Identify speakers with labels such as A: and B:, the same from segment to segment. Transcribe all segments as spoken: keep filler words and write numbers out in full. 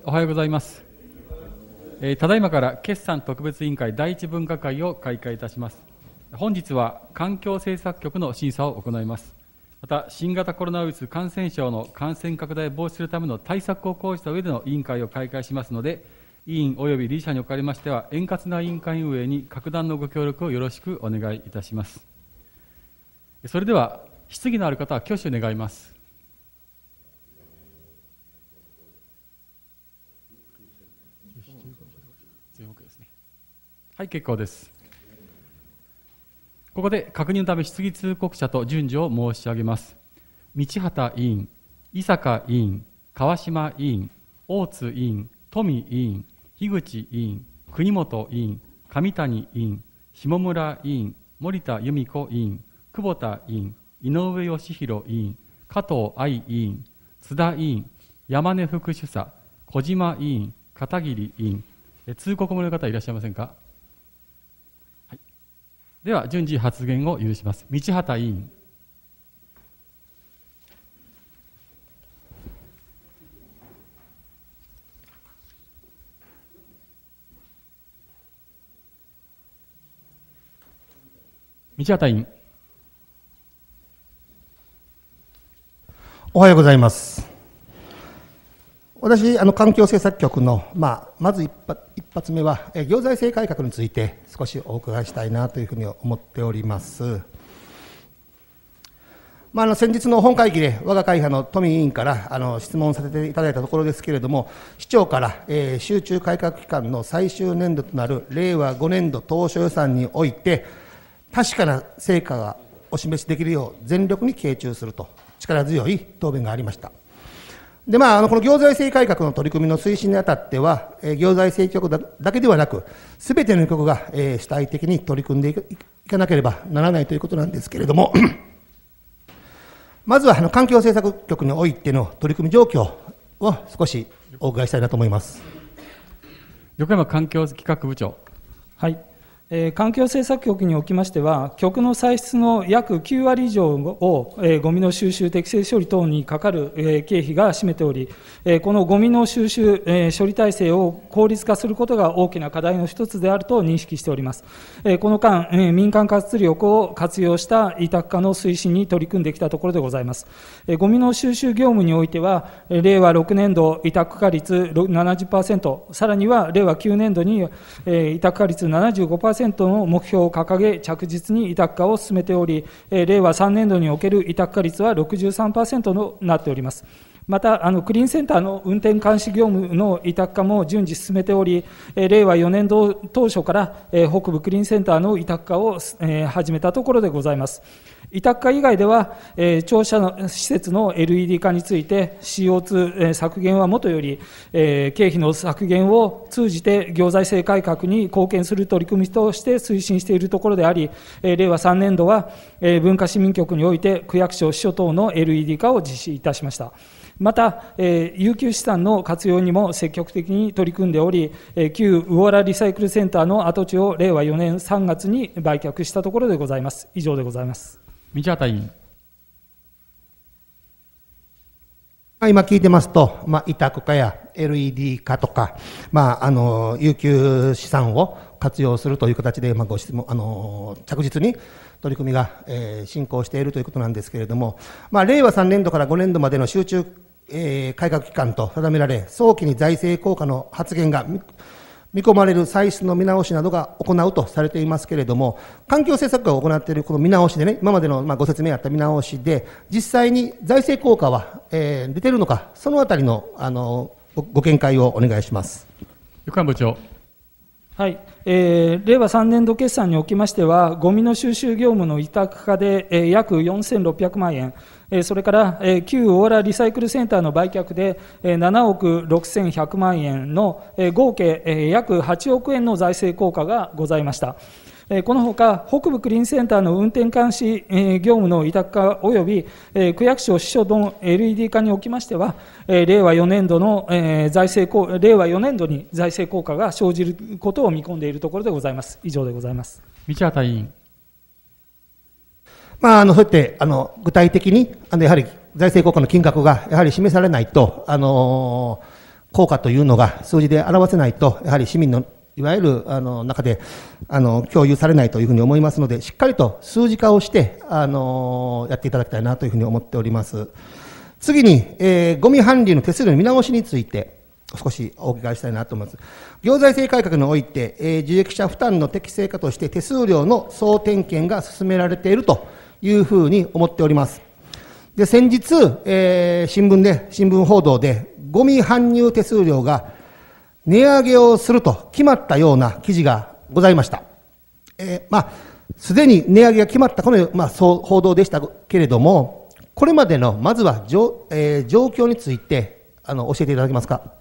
A: おはようございます。えー、ただいまから決算特別委員会第一分科会を開会いたします。本日は環境政策局の審査を行います。また、新型コロナウイルス感染症の感染拡大を防止するための対策を講じた上での委員会を開会しますので、委員及び理事者におかれましては、円滑な委員会運営に格段のご協力をよろしくお願いいたします。それでは、質疑のある方は挙手願います。はい、結構です。ここで確認のため質疑通告者と順序を申し上げます。道端委員、伊坂委員、川島委員、大津委員、富委員、樋口委員、国本委員、上谷委員、下村委員、森田由美子委員、久保田委員、井上義弘委員、加藤愛委員、津田委員、山根副主査、小島委員、片桐委員、通告漏れの方いらっしゃいませんか。はい、では順次発言を許します。道端委員。道端委員。
B: おはようございます。私、あの環境政策局の、まあ、まず一発一発目は、え行財政改革について少しお伺いしたいなというふうに思っております。まあ、あの先日の本会議で、我が会派の富委員からあの質問させていただいたところですけれども、市長から、えー、集中改革期間の最終年度となる令和ごねん度当初予算において、確かな成果がお示しできるよう全力に傾注すると力強い答弁がありました。で、まあ、あのこの行財政改革の取り組みの推進にあたっては、えー、行財政局だだけではなく、すべての局が、えー、主体的に取り組んでいか、いかなければならないということなんですけれども、まずはあの環境政策局においての取り組み状況を少しお伺いしたいなと思います。
A: 横山環境企画部長。
C: はい。えー、環境政策局におきましては、局の歳出の約きゅうわり以上を、えー、ゴミの収集、適正処理等にかかる、えー、経費が占めており、えー、このゴミの収集、えー、処理体制を効率化することが大きな課題の一つであると認識しております。えー、この間、えー、民間活力を活用した委託化の推進に取り組んできたところでございます。えー、ゴミの収集業務においては、れいわろくねん度委託化率 ななじゅっパーセント、さらにはれいわきゅうねん度に、えー、委託化率 ななじゅうごパーセントの目標を掲げ、着実に委託化を進めており、れいわさんねん度における委託化率は ろくじゅうさんパーセント となっております。また、あのクリーンセンターの運転監視業務の委託化も順次進めており、れいわよねん度当初から北部クリーンセンターの委託化を始めたところでございます。委託化以外では、えー、庁舎の施設の エルイーディー 化について シーオーツー、えー、削減はもとより、えー、経費の削減を通じて行財政改革に貢献する取り組みとして推進しているところであり、えー、れいわさんねん度は、えー、文化市民局において区役所、支所等の エルイーディー 化を実施いたしました。また、えー、有給資産の活用にも積極的に取り組んでおり、えー、旧魚原リサイクルセンターの跡地をれいわよねんさんがつに売却したところでございます。以上でございます。
A: 道端委員。
B: 今聞いてますと、まあ、委託化や エルイーディー 化とか、まあ、あの有給資産を活用するという形で、まあ、ご質問あの着実に取り組みが、えー、進行しているということなんですけれども、まあ、れいわさんねん度からごねん度までの集中、えー、改革期間と定められ、早期に財政効果の発言が見込まれる歳出の見直しなどが行うとされていますけれども、環境政策課が行っているこの見直しでね、今までのまあご説明あった見直しで、実際に財政効果は、えー、出ているのか、そのあたりの、あの ご, ご見解をお願いします。
A: 横山部長。
C: はい、えー、れいわさんねん度決算におきましては、ゴミの収集業務の委託化で、えー、約よんせんろっぴゃくまんえん、えー、それから、えー、旧大原リサイクルセンターの売却で、えー、ななおくろくせんひゃくまんえんの、えー、合計、えー、約はちおくえんの財政効果がございました。このほか、北部クリーンセンターの運転監視業務の委託化および区役所、支所の エルイーディー 化におきましては、れいわよねん度の財政効、れいわよねん度に財政効果が生じることを見込んでいるところでございます。以上でございます。
A: 道端委員。
B: まあ、あのそうやってあの具体的にあのやはり財政効果の金額がやはり示されないと、あの効果というのが数字で表せないと、やはり市民のいわゆるあの中であの共有されないというふうに思いますので、しっかりと数字化をしてあのやっていただきたいなというふうに思っております。次に、えー、ゴミ搬入の手数料の見直しについて少しお伺いしたいなと思います。行財政改革において、えー、受益者負担の適正化として手数料の総点検が進められているというふうに思っております。で、先日、えー、新聞で、新聞報道で、ゴミ搬入手数料が値上げをすると決まったような記事がございました。えー、まあ、すでに値上げが決まったこの、まあ、そう報道でしたけれども、これまでの、まずは、えー、状況について、あの、教えていただけますか。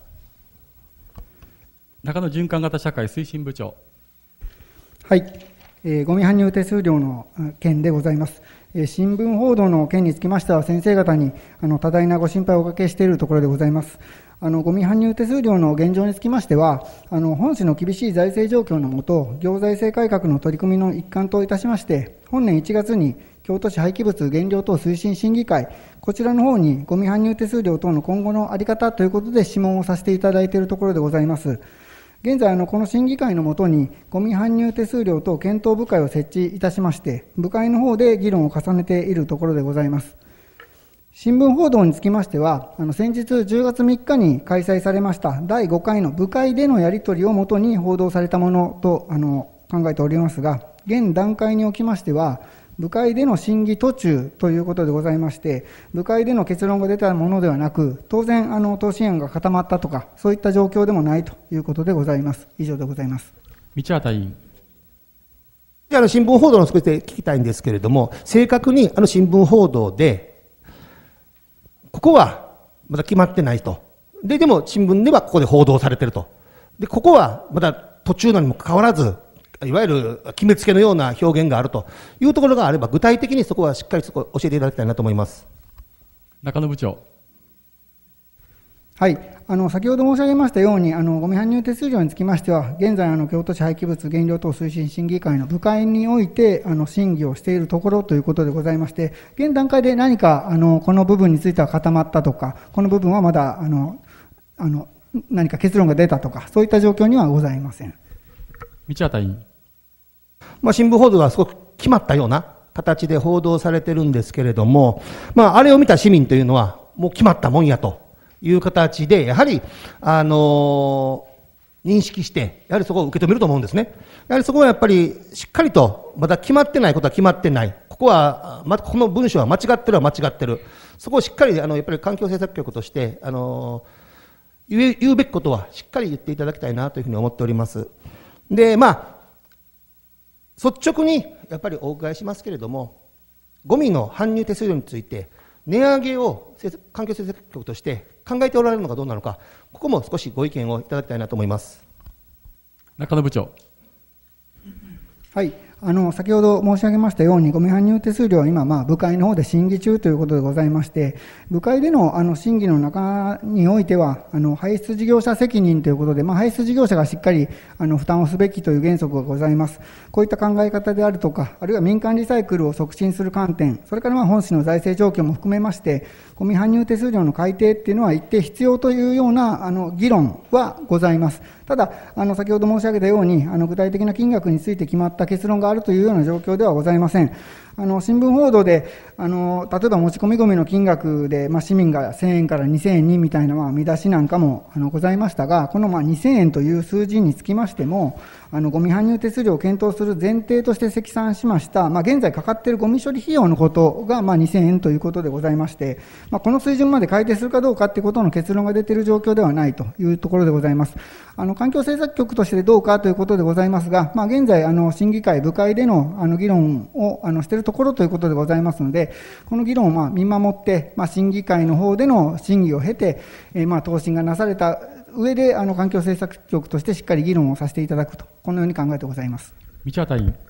A: 中野循環型社会推進部長。
D: はい、えー、ゴミ搬入手数料の件でございます。えー、新聞報道の件につきましては、先生方にあの多大なご心配をおかけしているところでございます。あのゴミ搬入手数料の現状につきましては、あの本市の厳しい財政状況の下、行財政改革の取り組みの一環といたしまして、本年いちがつに京都市廃棄物減量等推進審議会、こちらの方にゴミ搬入手数料等の今後の在り方ということで諮問をさせていただいているところでございます。現在、あのこの審議会のもとに、ゴミ搬入手数料等検討部会を設置いたしまして、部会の方で議論を重ねているところでございます。新聞報道につきましては、あの先日じゅうがつみっかに開催されましただいごかいの部会でのやり取りをもとに報道されたものとあの考えておりますが、現段階におきましては、部会での審議途中ということでございまして、部会での結論が出たものではなく、当然、あの答申案が固まったとか、そういった状況でもないということでございます。以上でございます。
A: 道畑委員。
B: で、あの新聞報道の少しで聞きたいんですけれども、正確にあの新聞報道で、ここはまだ決まってないと。で、でも新聞ではここで報道されていると。で、ここはまだ途中なにもかかわらず、いわゆる決めつけのような表現があるというところがあれば、具体的にそこはしっかりそこ教えていただきたいなと思います。
A: 中野部長。
D: はい、あの先ほど申し上げましたように、あのゴミ搬入手数料につきましては、現在、あの京都市廃棄物減量等推進審議会の部会においてあの審議をしているところということでございまして、現段階で何かあのこの部分については固まったとか、この部分はまだあのあの何か結論が出たとか、そういった状況にはございません。
A: 道畑委員。
B: まあ、新聞報道がすごく決まったような形で報道されてるんですけれども、まあ、あれを見た市民というのは、もう決まったもんやという形で、やはり、あのー、認識して、やはりそこを受け止めると思うんですね。やはりそこはやっぱり、しっかりと、まだ決まってないことは決まってない。ここは、ま、この文章は間違ってるは間違ってる。そこをしっかり、あの、やっぱり環境政策局として、あのー、言う、言うべきことはしっかり言っていただきたいなというふうに思っております。で、まあ、率直にやっぱりお伺いしますけれども、ゴミの搬入手数料について、値上げを環境政策局として考えておられるのかどうなのか、ここも少しご意見をいただきたいなと思います。
A: 中野部長。
D: はい、あの先ほど申し上げましたように、ゴミ搬入手数料は今、まあ、部会の方で審議中ということでございまして、部会でのあの審議の中においては、あの排出事業者責任ということで、まあ、排出事業者がしっかりあの負担をすべきという原則がございます。こういった考え方であるとか、あるいは民間リサイクルを促進する観点、それからまあ本市の財政状況も含めまして、ゴミ搬入手数料の改定っていうのは一定必要というようなあの議論はございます。ただ、あの先ほど申し上げたように、あの具体的な金額について決まった結論があるというような状況ではございません。あの新聞報道であの例えば持ち込みゴミの金額で、まあ、市民がせんえんからにせんえんにみたいな、まあ、見出しなんかもあのございましたが、このまあにせんえんという数字につきましても、あのゴミ搬入手数料を検討する前提として積算しました、まあ、現在かかっているゴミ処理費用のことがまあにせんえんということでございまして、まあ、この水準まで改定するかどうかということの結論が出ている状況ではないというところでございます。あの環境政策局としてどうかということでございますが、まあ、現在あの審議会部会でのあの議論をあのしているところということでございますので、この議論をまあ見守って、まあ、審議会の方での審議を経て、えー、まあ答申がなされた上であの環境政策局としてしっかり議論をさせていただくと、このように考えてございます。
A: 道畑委員。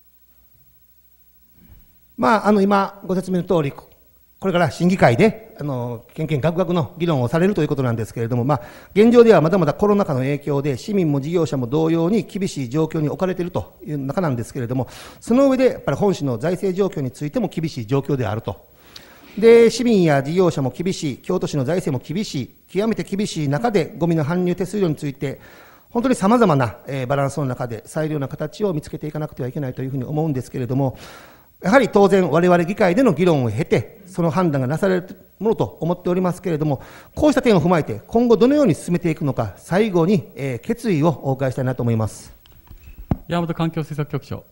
B: まあ、あの今ご説明の通り、これから審議会であのけんけんがくがくの議論をされるということなんですけれども、まあ、現状ではまだまだコロナ禍の影響で市民も事業者も同様に厳しい状況に置かれているという中なんですけれども、その上でやっぱり本市の財政状況についても厳しい状況であると。 で、市民や事業者も厳しい、京都市の財政も厳しい、極めて厳しい中で、ゴミの搬入手数料について、本当にさまざまな、えー、バランスの中で最良な形を見つけていかなくてはいけないというふうに思うんですけれども、やはり当然、我々議会での議論を経て、その判断がなされるものと思っておりますけれども、こうした点を踏まえて、今後どのように進めていくのか、最後に、えー、決意をお伺いしたいなと思います。
A: 山本環境政策局長。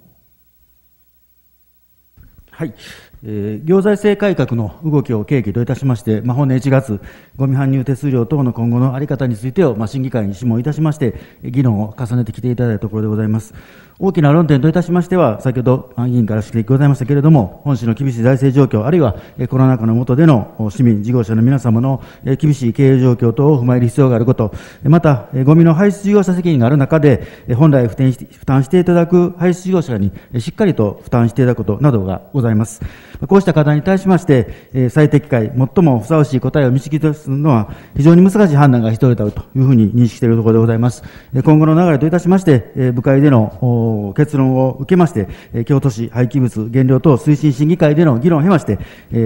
E: はい、えー、行財政改革の動きを契機といたしまして、まあ、本年いちがつ、ゴミ搬入手数料等の今後の在り方についてを、まあ、審議会に諮問いたしまして、議論を重ねてきていただいたところでございます。大きな論点といたしましては、先ほど議員から指摘ございましたけれども、本市の厳しい財政状況、あるいはコロナ禍の下での市民、事業者の皆様の厳しい経営状況等を踏まえる必要があること、また、ゴミの排出事業者責任がある中で、本来負担負担していただく排出事業者にしっかりと負担していただくことなどがございます。こうした課題に対しまして、最適解、最もふさわしい答えを導き出すのは、非常に難しい判断が必要であるというふうに認識しているところでございます。今後の流れといたしまして、部会での結論を受けまして、京都市廃棄物減量等推進審議会での議論を経まして、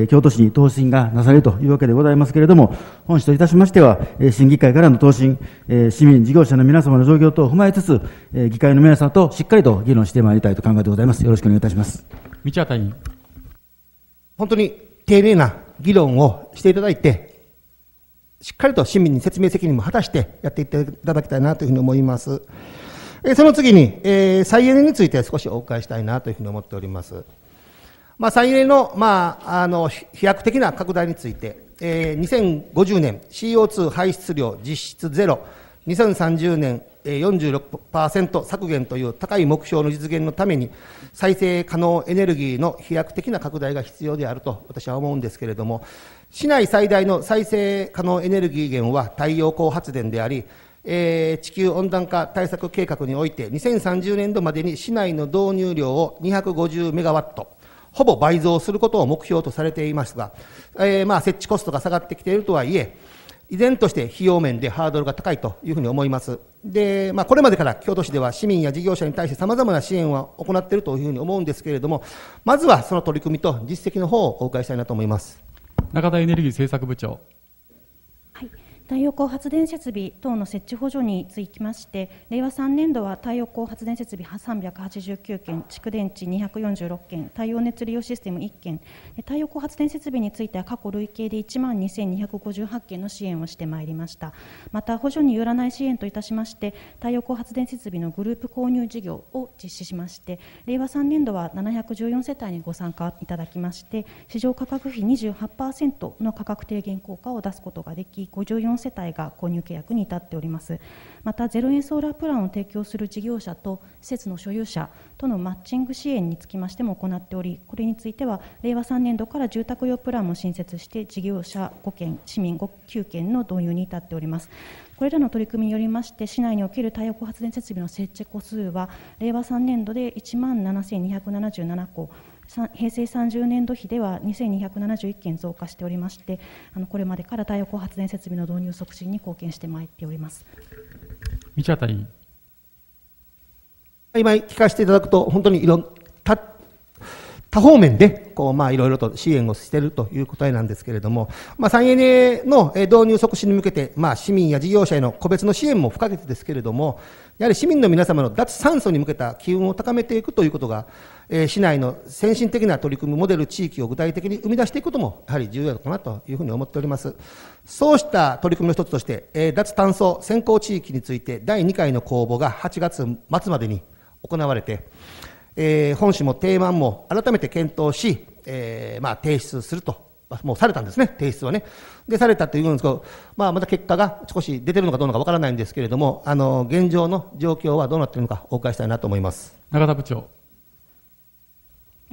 E: 京都市に答申がなされるというわけでございますけれども、本市といたしましては、審議会からの答申、市民、事業者の皆様の状況等を踏まえつつ、議会の皆様としっかりと議論してまいりたいと考えてございます。よろしくお願いいたします。
A: 道端委員。
B: 本当に丁寧な議論をしていただいて、しっかりと市民に説明責任も果たしてやっていただきたいなというふうに思います。えー、その次に、えー、再エネについて少しお伺いしたいなというふうに思っております。まあ、再エネの、まあ、あの飛躍的な拡大について、えー、にせんごじゅうねん シーオーツー 排出量実質ゼロ、にせんさんじゅうねん よんじゅうろくパーセント 削減という高い目標の実現のために、再生可能エネルギーの飛躍的な拡大が必要であると私は思うんですけれども、市内最大の再生可能エネルギー源は太陽光発電であり、えー、地球温暖化対策計画においてにせんさんじゅうねんどまでに市内の導入量をにひゃくごじゅうメガワット、ほぼ倍増することを目標とされていますが、えー、まあ設置コストが下がってきているとはいえ、依然として費用面でハードルが高いというふうに思います。で、まあ、これまでから京都市では市民や事業者に対してさまざまな支援を行っているというふうに思うんですけれども、まずはその取り組みと実績の方をお伺いしたいなと思います。
A: 中田エネルギー政策部長。
F: はい、太陽光発電設備等の設置補助につきまして、令和さんねんどは太陽光発電設備さんびゃくはちじゅうきゅうけん、蓄電池にひゃくよんじゅうろっけん、太陽熱利用システムいっけん、太陽光発電設備については過去累計でいちまんにせんにひゃくごじゅうはちけんの支援をしてまいりました。また、補助によらない支援といたしまして、太陽光発電設備のグループ購入事業を実施しまして、令和さんねんどはななひゃくじゅうよんせたいにご参加いただきまして、市場価格比 にじゅうはちパーセント の価格低減効果を出すことができ、ごじゅうよんせたいが購入契約に至っております。また、ゼロ円ソーラープランを提供する事業者と施設の所有者とのマッチング支援につきましても行っており、これについては令和さんねんどから住宅用プランも新設して、事業者ごけん、市民きゅうけんの導入に至っております。これらの取り組みによりまして、市内における太陽光発電設備の設置戸数は令和さんねんどでいちまんななせんにひゃくななじゅうななこ、平成さんじゅうねんど比ではにせんにひゃくななじゅういっけん増加しておりまして、あのこれまでから太陽光発電設備の導入促進に貢献してまいっております。
A: 道端委員。
B: 今聞かせていただくと、本当にいろん多多方面でこう、まあ、いろいろと支援をしているという答えなんですけれども、まあ、再エネの導入促進に向けて、まあ、市民や事業者への個別の支援も不可欠ですけれども、やはり市民の皆様の脱炭素に向けた機運を高めていくということが、えー、市内の先進的な取り組みモデル地域を具体的に生み出していくこともやはり重要かなというふうに思っております。そうした取り組みの一つとして、えー、脱炭素先行地域についてだいにかいの公募がはちがつまつまでに行われて、えー、本市も提案も改めて検討し、えーまあ、提出すると、もうされたんですね、提出はね。で、されたというんですけど、まあ、また結果が少し出てるのかどうなのかわからないんですけれども、あの現状の状況はどうなっているのかお伺いしたいなと思います。
A: 中田部長。
F: はい、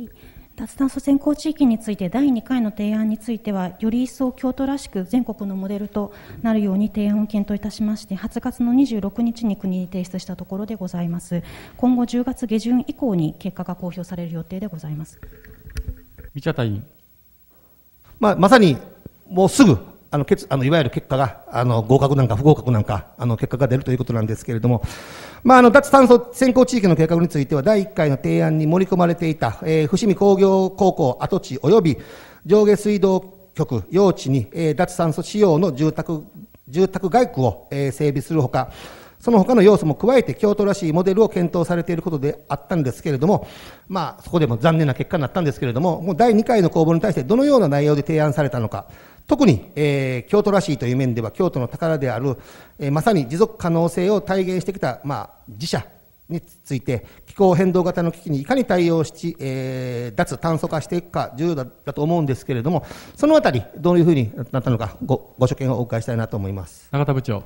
F: 脱炭素先行地域についてだいにかいの提案については、より一層京都らしく全国のモデルとなるように提案を検討いたしまして、はちがつのにじゅうろくにちに国に提出したところでございます。今後じゅうがつげじゅん以降に結果が公表される予定でございます。
A: 道端委員。
B: まあ、まさにもうすぐあの結あのいわゆる結果があの合格なんか不合格なんかあの結果が出るということなんですけれども、まあ、あの脱炭素先行地域の計画についてはだいいっかいの提案に盛り込まれていた、えー、伏見工業高校跡地及び上下水道局用地に、えー、脱炭素仕様の住宅住宅街区を、えー、整備するほか、その他の要素も加えて京都らしいモデルを検討されていることであったんですけれども、まあ、そこでも残念な結果になったんですけれども、もうだいにかいの公募に対してどのような内容で提案されたのか、特に、えー、京都らしいという面では京都の宝である、えー、まさに持続可能性を体現してきた、まあ、自社について気候変動型の危機にいかに対応し、えー、脱炭素化していくか重要だ、だと思うんですけれども、そのあたりどういうふうになったのか ご, ご所見をお伺いしたいなと思います。
A: 永田部長。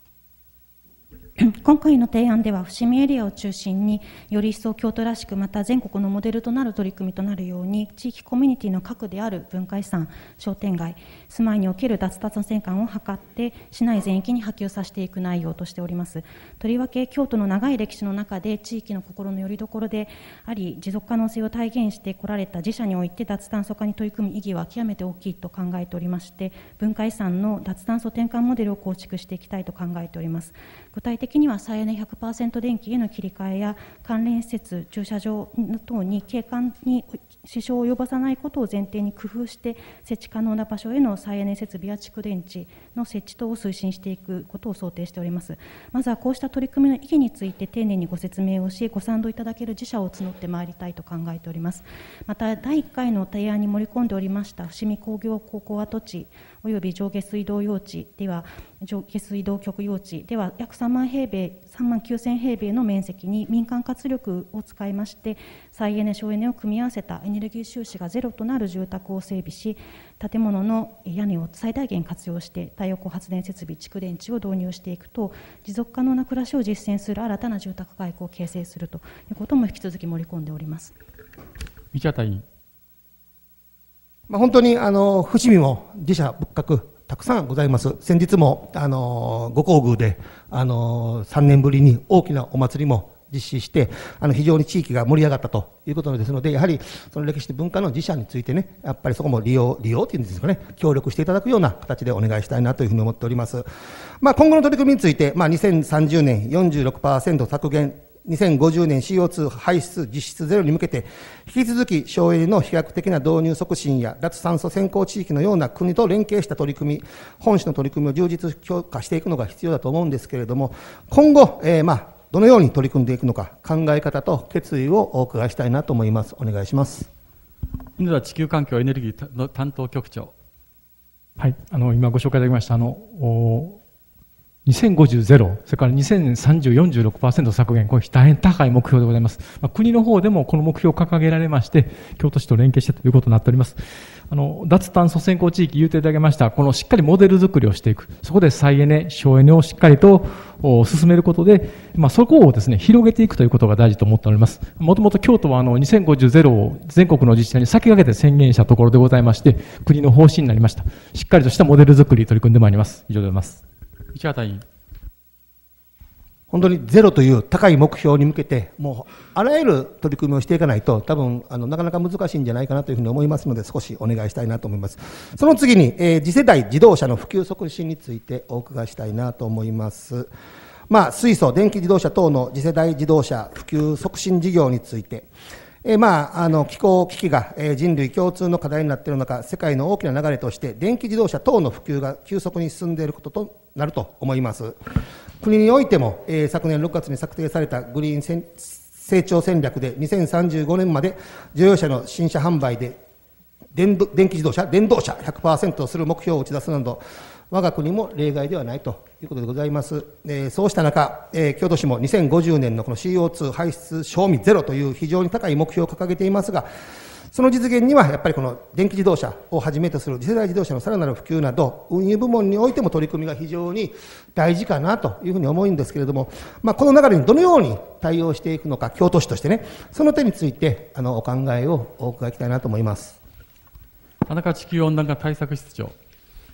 F: 今回の提案では伏見エリアを中心により一層京都らしく、また全国のモデルとなる取り組みとなるように、地域コミュニティの核である文化遺産、商店街、住まいにおける脱炭素転換を図って市内全域に波及させていく内容としております。とりわけ京都の長い歴史の中で地域の心の拠り所であり、持続可能性を体現してこられた自社において脱炭素化に取り組む意義は極めて大きいと考えておりまして、文化遺産の脱炭素転換モデルを構築していきたいと考えております。具体的には再エネ ひゃくパーセント 電気への切り替えや関連施設、駐車場等に景観に支障を及ぼさないことを前提に工夫して設置可能な場所への再エネ設備や蓄電池の設置等を推進していくことを想定しております。まずはこうした取り組みの意義について丁寧にご説明をし、ご賛同いただける自社を募ってまいりたいと考えております。まただいいっかいの提案に盛り込んでおりました伏見工業高校跡地および上下水道用地では上下水道局用地では約さんまんへいべいさんまんきゅうせんへいべいの面積に民間活力を使いまして再エネ省エネを組み合わせたエネルギー収支がゼロとなる住宅を整備し、建物の屋根を最大限活用して太陽光発電設備蓄電池を導入していくと、持続可能な暮らしを実践する新たな住宅街区を形成するということも引き続き盛り込んでおります。
A: 道畑委員。
B: まあ、本当にあの伏見も自社仏閣たくさんございます。先日もあのご皇宮であのさんねんぶりに大きなお祭りも実施して、あの非常に地域が盛り上がったということですので、やはりその歴史文化の自社についてね、やっぱりそこも利用、利用というんですかね、協力していただくような形でお願いしたいなというふうに思っております。まあ、今後の取り組みについて、まあ、にせんさんじゅうねん よんじゅうろくパーセント 削減、にせんごじゅうねん シーオーツー 排出実質ゼロに向けて、引き続き省エネの飛躍的な導入促進や脱炭素先行地域のような国と連携した取り組み、本市の取り組みを充実強化していくのが必要だと思うんですけれども、今後、えー、まあどのように取り組んでいくのか、考え方と決意をお伺いしたいなと思います。お願いします。
A: 犬田地球環境エネルギーの担当局長。
G: はい、あの今ご紹介いただきましたあのにせんごじゅうゼロ、それからにせんさんじゅう よんじゅうろくパーセント 削減、これ大変高い目標でございます。まあ、国の方でもこの目標を掲げられまして、京都市と連携してということになっております。あの脱炭素先行地域言うていただきました、このしっかりモデル作りをしていく、そこで再エネ、省エネをしっかりと進めることで、まあ、そこをですね、広げていくということが大事と思っております。もともと京都はあのにせんごじゅうゼロを全国の自治体に先駆けて宣言したところでございまして、国の方針になりました。しっかりとしたモデル作り取り組んでまいります。以上でございます。
A: 市畑委員。
B: 本当にゼロという高い目標に向けて、もうあらゆる取り組みをしていかないと、多分あのなかなか難しいんじゃないかなというふうに思いますので、少しお願いしたいなと思います。その次に、えー、次世代自動車の普及促進についてお伺いしたいなと思います。まあ、水素、電気自動車等の次世代自動車普及促進事業について、えーまあ、あの気候危機が、えー、人類共通の課題になっている中、世界の大きな流れとして、電気自動車等の普及が急速に進んでいることとなると思います。国においても、えー、昨年ろくがつに策定されたグリーン成長戦略でにせんさんじゅうごねんまで乗用車の新車販売で電電気自動車、電動車 ひゃくパーセント とする目標を打ち出すなど、我が国も例外ではないということでございます。えー、そうした中、えー、京都市もにせんごじゅうねんのこの シーオーツー 排出消費ゼロという非常に高い目標を掲げていますが、その実現にはやっぱりこの電気自動車をはじめとする次世代自動車のさらなる普及など、運輸部門においても取り組みが非常に大事かなというふうに思うんですけれども、まあ、この流れにどのように対応していくのか、京都市としてね、その点についてあのお考えをお伺いしたいなと思います。
A: 田中地球温暖化対策室長。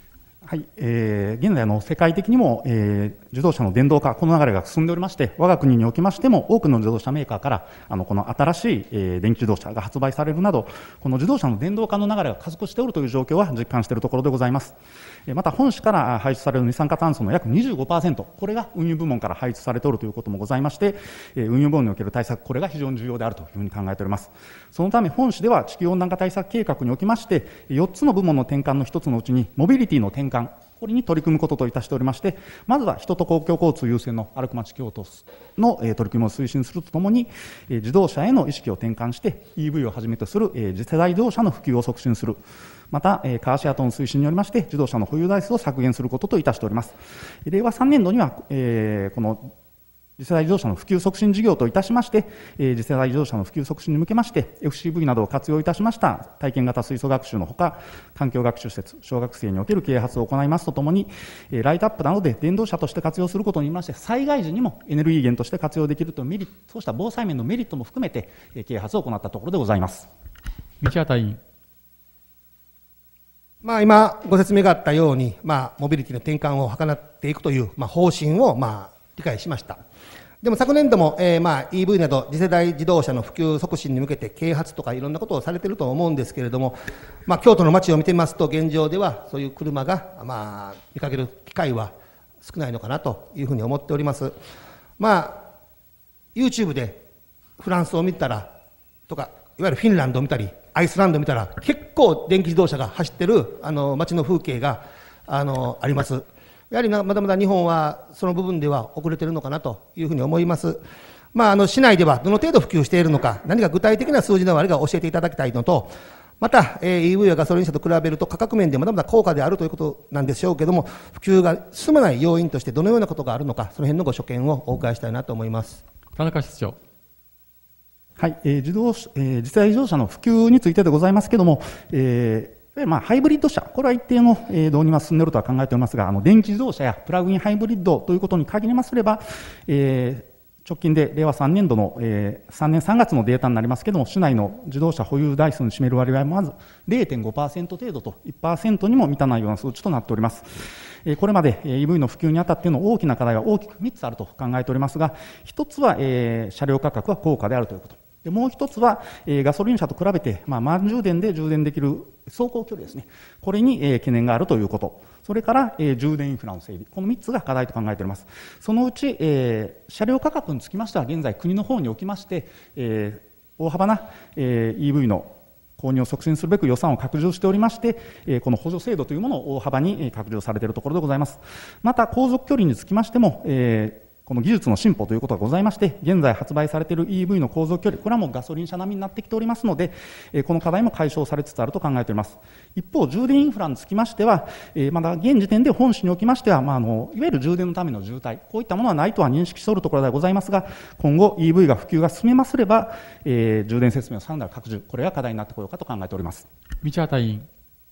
H: はい、えー、現在の世界的にも、えー、自動車の電動化、この流れが進んでおりまして、我が国におきましても、多くの自動車メーカーから、あのこの新しい、えー、電気自動車が発売されるなど、この自動車の電動化の流れが加速しておるという状況は実感しているところでございます。えー、また、本市から排出される二酸化炭素の約 にじゅうごパーセント、これが運輸部門から排出されておるということもございまして、えー、運輸部門における対策、これが非常に重要であるというふうに考えております。そのため、本市では地球温暖化対策計画におきまして、よっつの部門の転換の一つのうちに、モビリティの転換、これに取り組むことといたしておりまして、まずは人と公共交通優先の歩く街京都の、えー、取り組みを推進するとともに、えー、自動車への意識を転換して、イーブイ をはじめとする、えー、次世代自動車の普及を促進する。また、えー、カーシェアとの推進によりまして、自動車の保有台数を削減することといたしております。れいわさんねんどには、えー、この次世代自動車の普及促進事業といたしまして、えー、次世代自動車の普及促進に向けまして、エフシーブイ などを活用いたしました体験型水素学習のほか、環境学習施設、小学生における啓発を行いますとともに、えー、ライトアップなどで電動車として活用することによりまして、災害時にもエネルギー源として活用できるというメリット、そうした防災面のメリットも含めて、えー、啓発を行ったところでございます。
A: 道畑委員。
B: まあ、今、ご説明があったように、まあ、モビリティの転換を図っていくという、まあ、方針を、まあ、理解しました。でも昨年度も、えー、まあ イーブイ など次世代自動車の普及促進に向けて啓発とかいろんなことをされていると思うんですけれども、まあ、京都の街を見てみますと、現状ではそういう車が、まあ、見かける機会は少ないのかなというふうに思っております。まあ、YouTube でフランスを見たらとか、いわゆるフィンランドを見たり、アイスランドを見たら、結構電気自動車が走ってるあの街の風景があのあります。やはりまだまだ日本はその部分では遅れているのかなというふうに思います。まあ、あの市内ではどの程度普及しているのか、何か具体的な数字の割が教えていただきたいのと、また、えー、イーブイ やガソリン車と比べると価格面でまだまだ高価であるということなんでしょうけれども、普及が進まない要因としてどのようなことがあるのか、その辺のご所見をお伺いしたいなと思います。
A: 田中室長。
H: はい、えー自動えー、次世代自動車の普及についてでございますけれども、えーまあ、ハイブリッド車、これは一定の導入は進んでいるとは考えておりますが、あの電気自動車やプラグインハイブリッドということに限りますれば、えー、直近でれいわさんねんどの、えー、さんねんさんがつのデータになりますけれども、市内の自動車保有台数に占める割合はまず れいてんごパーセント 程度と いちパーセント にも満たないような数値となっております。えー、これまで イーブイ の普及にあたっての大きな課題は大きくみっつあると考えておりますが、一つは、えー、車両価格は高価であるということ。でもう一つは、えー、ガソリン車と比べて、まあ、満充電で充電できる走行距離ですね。これに、えー、懸念があるということ。それから、えー、充電インフラの整備。このみっつが課題と考えております。そのうち、えー、車両価格につきましては、現在国の方におきまして、えー、大幅な、えー、イーブイ の購入を促進するべく予算を拡充しておりまして、えー、この補助制度というものを大幅に拡充されているところでございます。また、航続距離につきましても、えーこの技術の進歩ということがございまして、現在発売されている イーブイ の航続距離、これはもうガソリン車並みになってきておりますので、この課題も解消されつつあると考えております。一方、充電インフラにつきましては、まだ現時点で本市におきましては、まあ、あのいわゆる充電のための渋滞、こういったものはないとは認識しておるところではございますが、今後 イーブイ が普及が進めますれば、えー、充電設備のさらなる拡充、これが課題になってこようかと考えております。
A: 道畑委員。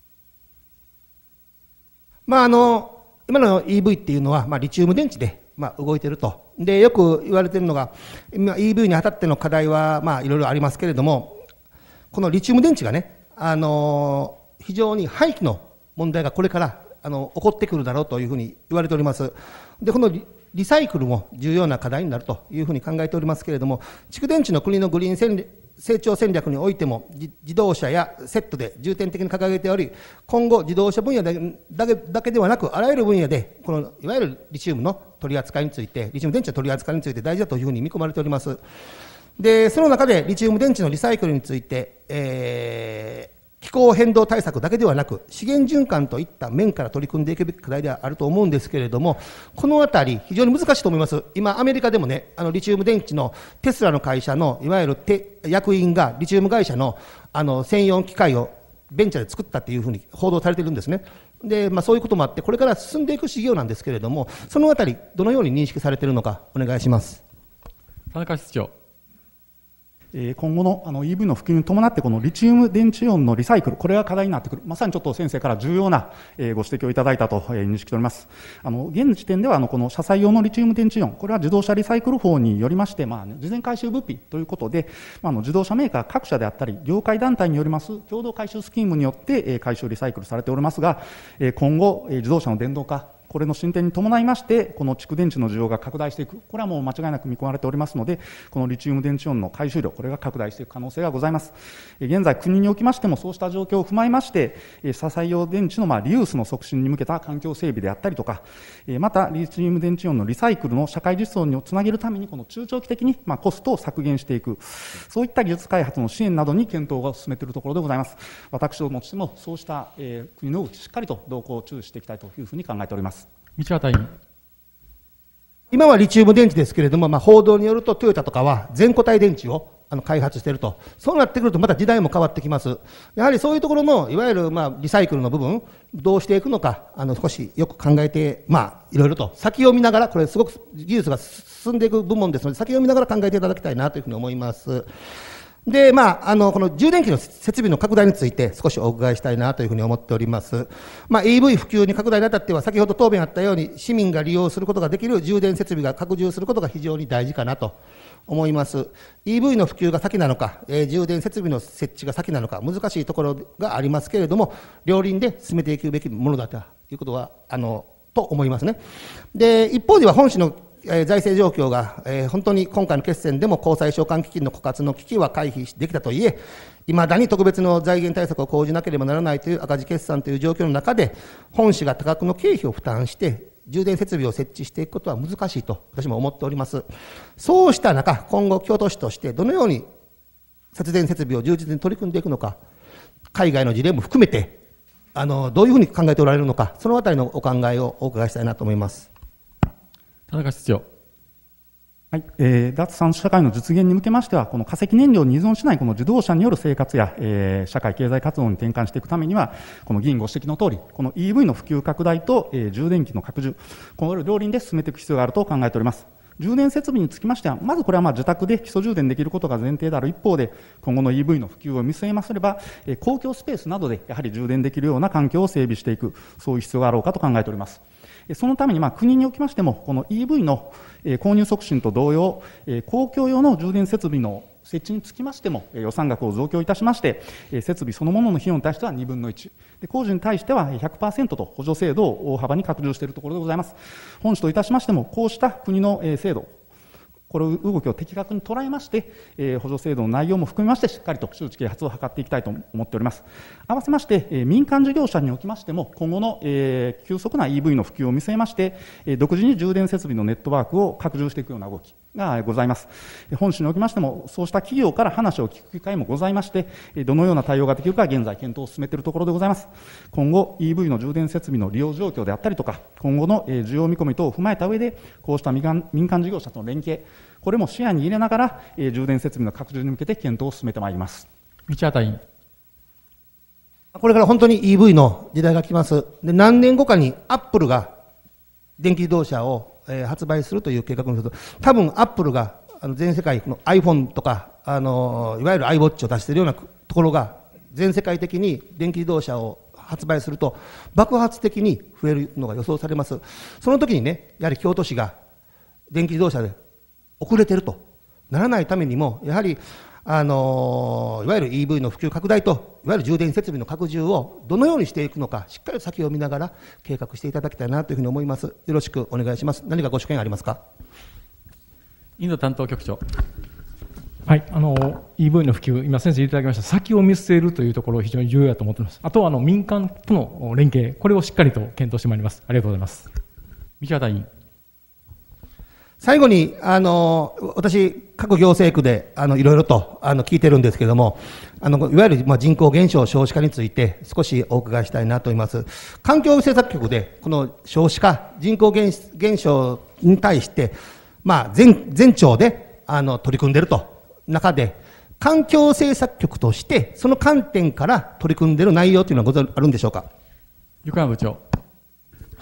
B: まあ、あの今の イーブイ っていうのは、まあ、リチウム電池でまあ、動いていると。で、よく言われているのが、今 イーブイ にあたっての課題は、まあ、いろいろありますけれども、このリチウム電池がね、あの、非常に廃棄の問題がこれから、あの、起こってくるだろうというふうに言われております。で、このリ、リサイクルも重要な課題になるというふうに考えておりますけれども、蓄電池の国のグリーン戦略成長戦略においても自動車やセットで重点的に掲げており、今後自動車分野だけだけではなく、あらゆる分野でこのいわゆるリチウムの取り扱いについて、リチウム電池の取り扱いについて大事だというふうに見込まれております。で、その中でリチウム電池のリサイクルについて、えー気候変動対策だけではなく、資源循環といった面から取り組んでいくべき課題ではあると思うんですけれども、このあたり、非常に難しいと思います。今、アメリカでもね、あのリチウム電池のテスラの会社のいわゆるて役員がリチウム会社のあの専用機械をベンチャーで作ったっていうふうに報道されているんですね。で、まあ、そういうこともあって、これから進んでいく事業なんですけれども、そのあたり、どのように認識されているのか、お願いします。
A: 田中室長。
H: 今後のあの イーブイ の普及に伴って、このリチウム電池イオンのリサイクル、これが課題になってくる、まさにちょっと先生から重要なご指摘をいただいたと認識しております。あの現時点ではあのこの車載用のリチウム電池イオン、これは自動車リサイクル法によりまして、まあ、事前回収物品ということで、まあ、あの自動車メーカー各社であったり、業界団体によります共同回収スキームによって回収リサイクルされておりますが、今後、自動車の電動化、これの進展に伴いまして、この蓄電池の需要が拡大していく、これはもう間違いなく見込まれておりますので、このリチウム電池イオンの回収量、これが拡大していく可能性がございます。現在、国におきましても、そうした状況を踏まえまして、車載用電池のまあリユースの促進に向けた環境整備であったりとか、また、リチウム電池イオンのリサイクルの社会実装につなげるために、この中長期的にまあコストを削減していく、そういった技術開発の支援などに検討を進めているところでございます。私どもとしても、そうした、えー、国の動き、しっかりと動向を注視していきたいというふうに考えております。
A: 道端委員。
B: 今はリチウム電池ですけれども、まあ、報道によるとトヨタとかは全固体電池をあの開発していると、そうなってくるとまた時代も変わってきます。やはりそういうところのいわゆるまあリサイクルの部分、どうしていくのか、あの少しよく考えて、まあ、いろいろと先を見ながら、これすごく技術が進んでいく部門ですので、先を見ながら考えていただきたいなというふうに思います。で、まあ、あの、この充電器の設備の拡大について少しお伺いしたいなというふうに思っております。まあ、イーブイ 普及に拡大にあたっては、先ほど答弁あったように、市民が利用することができる充電設備が拡充することが非常に大事かなと思います。イーブイ の普及が先なのか、えー、充電設備の設置が先なのか、難しいところがありますけれども、両輪で進めていくべきものだということは、あの、と思いますね。で、一方では本市の財政状況が、えー、本当に今回の決戦でも公債償還基金の枯渇の危機は回避できたといえ、いまだに特別の財源対策を講じなければならないという赤字決算という状況の中で、本市が多額の経費を負担して、充電設備を設置していくことは難しいと私も思っております。そうした中、今後、京都市としてどのように節電設備を充実に取り組んでいくのか、海外の事例も含めて、あのどういうふうに考えておられるのか、そのあたりのお考えをお伺いしたいなと思います。
A: 田中室長。
H: はい、えー、脱炭素社会の実現に向けましては、この化石燃料に依存しないこの自動車による生活や、えー、社会経済活動に転換していくためには、この議員ご指摘の通り、この イーブイ の普及拡大と、えー、充電器の拡充、この両輪で進めていく必要があると考えております。充電設備につきましては、まずこれはまあ自宅で基礎充電できることが前提である一方で、今後の イーブイ の普及を見据えますれば、えー、公共スペースなどでやはり充電できるような環境を整備していく、そういう必要があろうかと考えております。そのために、まあ、国におきましても、この イーブイ の購入促進と同様、公共用の充電設備の設置につきましても、予算額を増強いたしまして、設備そのものの費用に対してはにぶんのいち、工事に対しては ひゃくパーセント と補助制度を大幅に拡充しているところでございます。本市といたしましても、こうした国の制度、この動きを的確に捉えまして、えー、補助制度の内容も含めまして、しっかりと周知啓発を図っていきたいと思っております。合わせまして、えー、民間事業者におきましても、今後の、えー、急速な イーブイ の普及を見据えまして、えー、独自に充電設備のネットワークを拡充していくような動きがございます。本市におきましても、そうした企業から話を聞く機会もございまして、どのような対応ができるか、現在検討を進めているところでございます。今後、イーブイ の充電設備の利用状況であったりとか、今後の需要見込み等を踏まえた上で、こうした民間、民間事業者との連携、これも視野に入れながら、えー、充電設備の拡充に向けて検討を進めてまいります。
A: 道端委員。
B: これから本当に イーブイ の時代が来ます。で、何年後かにアップルが電気自動車を、えー、発売するという計画の一つ、多分アップルがあの全世界の iPhone とか、あのいわゆる iWatch を出しているようなところが全世界的に電気自動車を発売すると爆発的に増えるのが予想されます。その時にね、やはり京都市が電気自動車で遅れているとならないためにも、やはり、あのー、いわゆる イーブイ の普及拡大と、いわゆる充電設備の拡充をどのようにしていくのか、しっかり先を見ながら計画していただきたいなというふうに思います。よろしくお願いします。何かご所見ありますか。
A: インド担当局長。
G: はい、あの イーブイ の普及、今先生言っていただきました、先を見据えるというところ、非常に重要だと思っています。あとはあの民間との連携、これをしっかりと検討してまいります。ありがとうございます。
A: 道端委員。
B: 最後に、あの、私、各行政区で、あの、いろいろと、あの、聞いてるんですけれども、あの、いわゆる、まあ、人口減少、少子化について、少しお伺いしたいなと思います。環境政策局で、この少子化、人口減減少に対して、まあ、全、全庁で、あの、取り組んでいると、中で、環境政策局として、その観点から取り組んでいる内容というのはござあるんでしょうか。
A: 横山部長。
C: はい、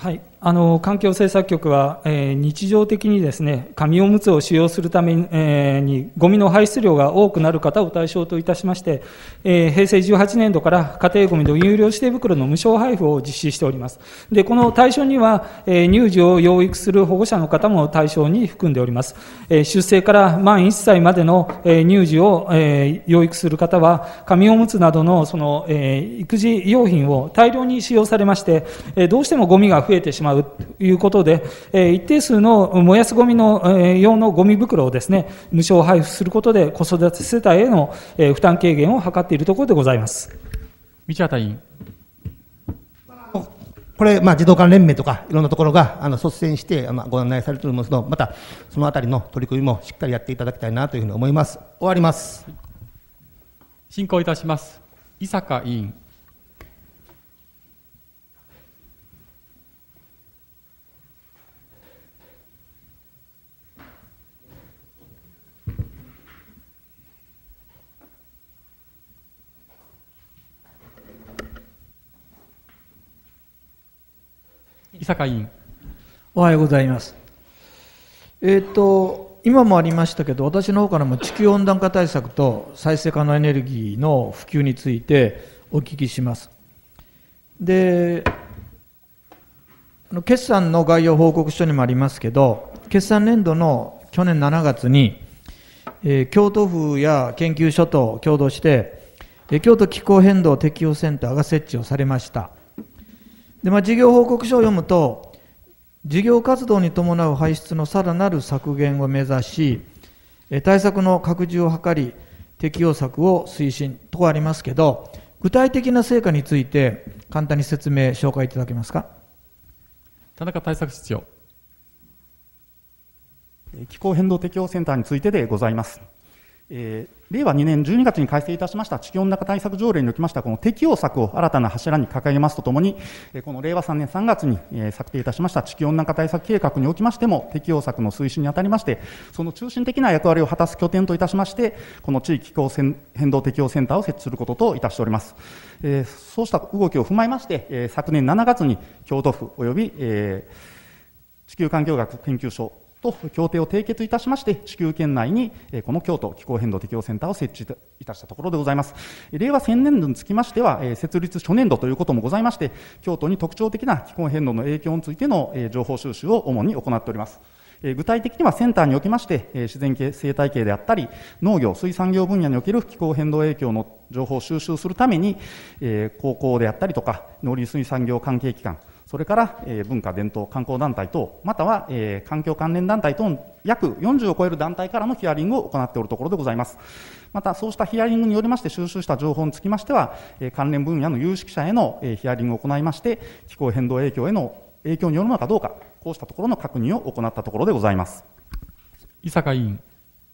C: あの環境政策局は、えー、日常的にですね、紙おむつを使用するために、えー、にゴミの排出量が多くなる方を対象といたしまして、えー、平成じゅうはちねんどから家庭ゴミの有料指定袋の無償配布を実施しております。で、この対象には、えー、乳児を養育する保護者の方も対象に含んでおります。えー、出生から満いっさいまでの、えー、乳児を、えー、養育する方は、紙おむつなどのその、えー、育児用品を大量に使用されまして、えー、どうしてもゴミが増えてしまうということで、えー、一定数の燃やすゴミの、えー、用のゴミ袋をですね、無償配布することで子育て世帯への、えー、負担軽減を図っているところでございます。
A: 道畑委員。
B: これ、まあ、児童館連盟とかいろんなところがあの率先してあのご案内されていると思いますので、またそのあたりの取り組みもしっかりやっていただきたいなというふうに思います。終わります。
A: 進行いたします。井坂委員。井坂委員。
I: おはようございます。えー、と今もありましたけど、私の方からも地球温暖化対策と再生可能エネルギーの普及についてお聞きします。で、決算の概要報告書にもありますけど、決算年度の去年しちがつに、えー、京都府や研究所と共同して、えー、京都気候変動適応センターが設置をされました。で、まあ、事業報告書を読むと、事業活動に伴う排出のさらなる削減を目指し、対策の拡充を図り、適用策を推進とありますけど、具体的な成果について、簡単に説明、紹介いただけますか。
A: 田中対策室長。
H: 気候変動適応センターについてでございます。えー、れいわにねんじゅうにがつに改正いたしました地球温暖化対策条例におきましたこの適用策を新たな柱に掲げますとともに、このれいわさんねんさんがつに策定いたしました地球温暖化対策計画におきましても、適用策の推進にあたりまして、その中心的な役割を果たす拠点といたしまして、この地域気候変動適応センターを設置することといたしております。えー、そうした動きを踏まえまして、えー、昨年しちがつに京都府および、えー、地球環境学研究所と協定を締結いたしまして、地球圏内にこの京都気候変動適応センターを設置いたしたところでございます。れいわせんねんどにつきましては、設立初年度ということもございまして、京都に特徴的な気候変動の影響についての情報収集を主に行っております。具体的にはセンターにおきまして、自然系生態系であったり、農業、水産業分野における気候変動影響の情報を収集するために、高校であったりとか、農林水産業関係機関、それから、えー、文化伝統観光団体等、または、えー、環境関連団体等、約よんじゅうを超える団体からのヒアリングを行っているところでございます。また、そうしたヒアリングによりまして収集した情報につきましては、えー、関連分野の有識者への、えー、ヒアリングを行いまして、気候変動影響への影響によるのかどうか、こうしたところの確認を行ったところでございます。
A: 井坂委員。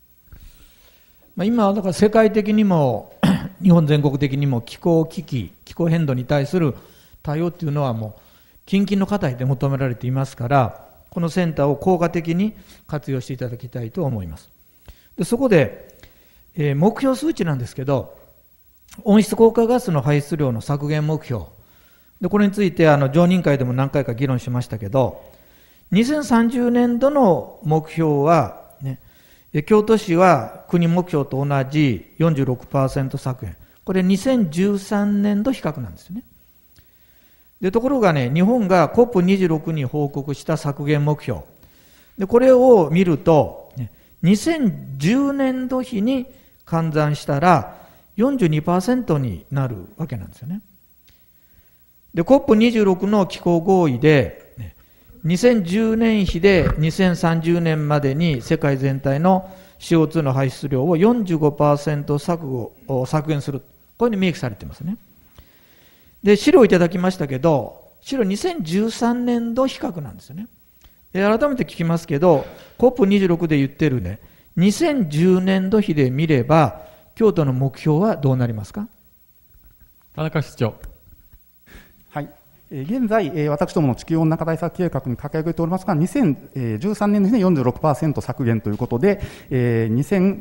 I: 今、だから世界的にも、日本全国的にも気候危機、気候変動に対する対応というのはもう、近々の課題で求められていますから、このセンターを効果的に活用していただきたいと思います。で、そこで、えー、目標数値なんですけど、温室効果ガスの排出量の削減目標。で、これについてあの常任会でも何回か議論しましたけど、にせんさんじゅうねんどの目標は、ね、京都市は国目標と同じ よんじゅうろくパーセント 削減。これにせんじゅうさんねんど比較なんですよね。でところがね、日本が コップにじゅうろく に報告した削減目標。でこれを見ると、にせんじゅうねんど比に換算したら よんじゅうにパーセント になるわけなんですよね。で コップにじゅうろく の気候合意で、にせんじゅうねん比でにせんさんじゅうねんまでに世界全体の シーオーツー の排出量を よんじゅうごパーセント 削削減する。こういうふうに明記されていますね。で、資料をいただきましたけど、資料にせんじゅうさんねんど比較なんですよね。で、改めて聞きますけど、コップにじゅうろく で言ってるね、にせんじゅうねんど比で見れば、京都の目標はどうなりますか。
A: 田中室長。はい。
H: 現在、私どもの地球温暖化対策計画に掲げておりますが、にせんじゅうさんねんの比で よんじゅうろくパーセント 削減ということで、にせん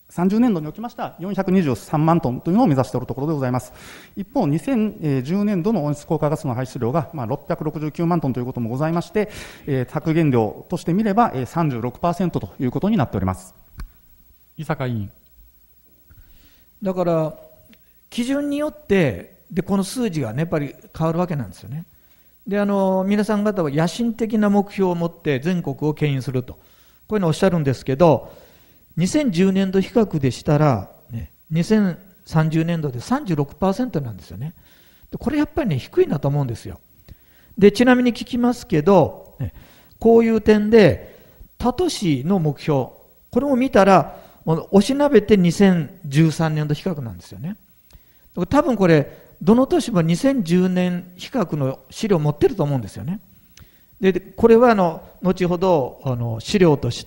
H: さんじゅうねんどにおきましてはよんひゃくにじゅうさんまんトンというのを目指しているところでございます。一方、にせんじゅうねんどの温室効果ガスの排出量がまあろっぴゃくろくじゅうきゅうまんトンということもございまして、えー、削減量として見れば さんじゅうろくパーセント ということになっております。
A: 伊坂委員。
I: だから基準によってでこの数字が、ね、やっぱり変わるわけなんですよね。であの皆さん方は野心的な目標を持って全国を牽引すると、こういうのをおっしゃるんですけど、にせんじゅうねんど比較でしたら、ね、にせんさんじゅうねんどで さんじゅうろくパーセント なんですよね。でこれやっぱりね低いなと思うんですよ。でちなみに聞きますけど、ね、こういう点で他都市の目標、これも見たらもうおしなべてにせんじゅうさんねんど比較なんですよね。多分これどの都市もにせんじゅうねん比較の資料を持ってると思うんですよね。でこれはあの後ほどあの資料として、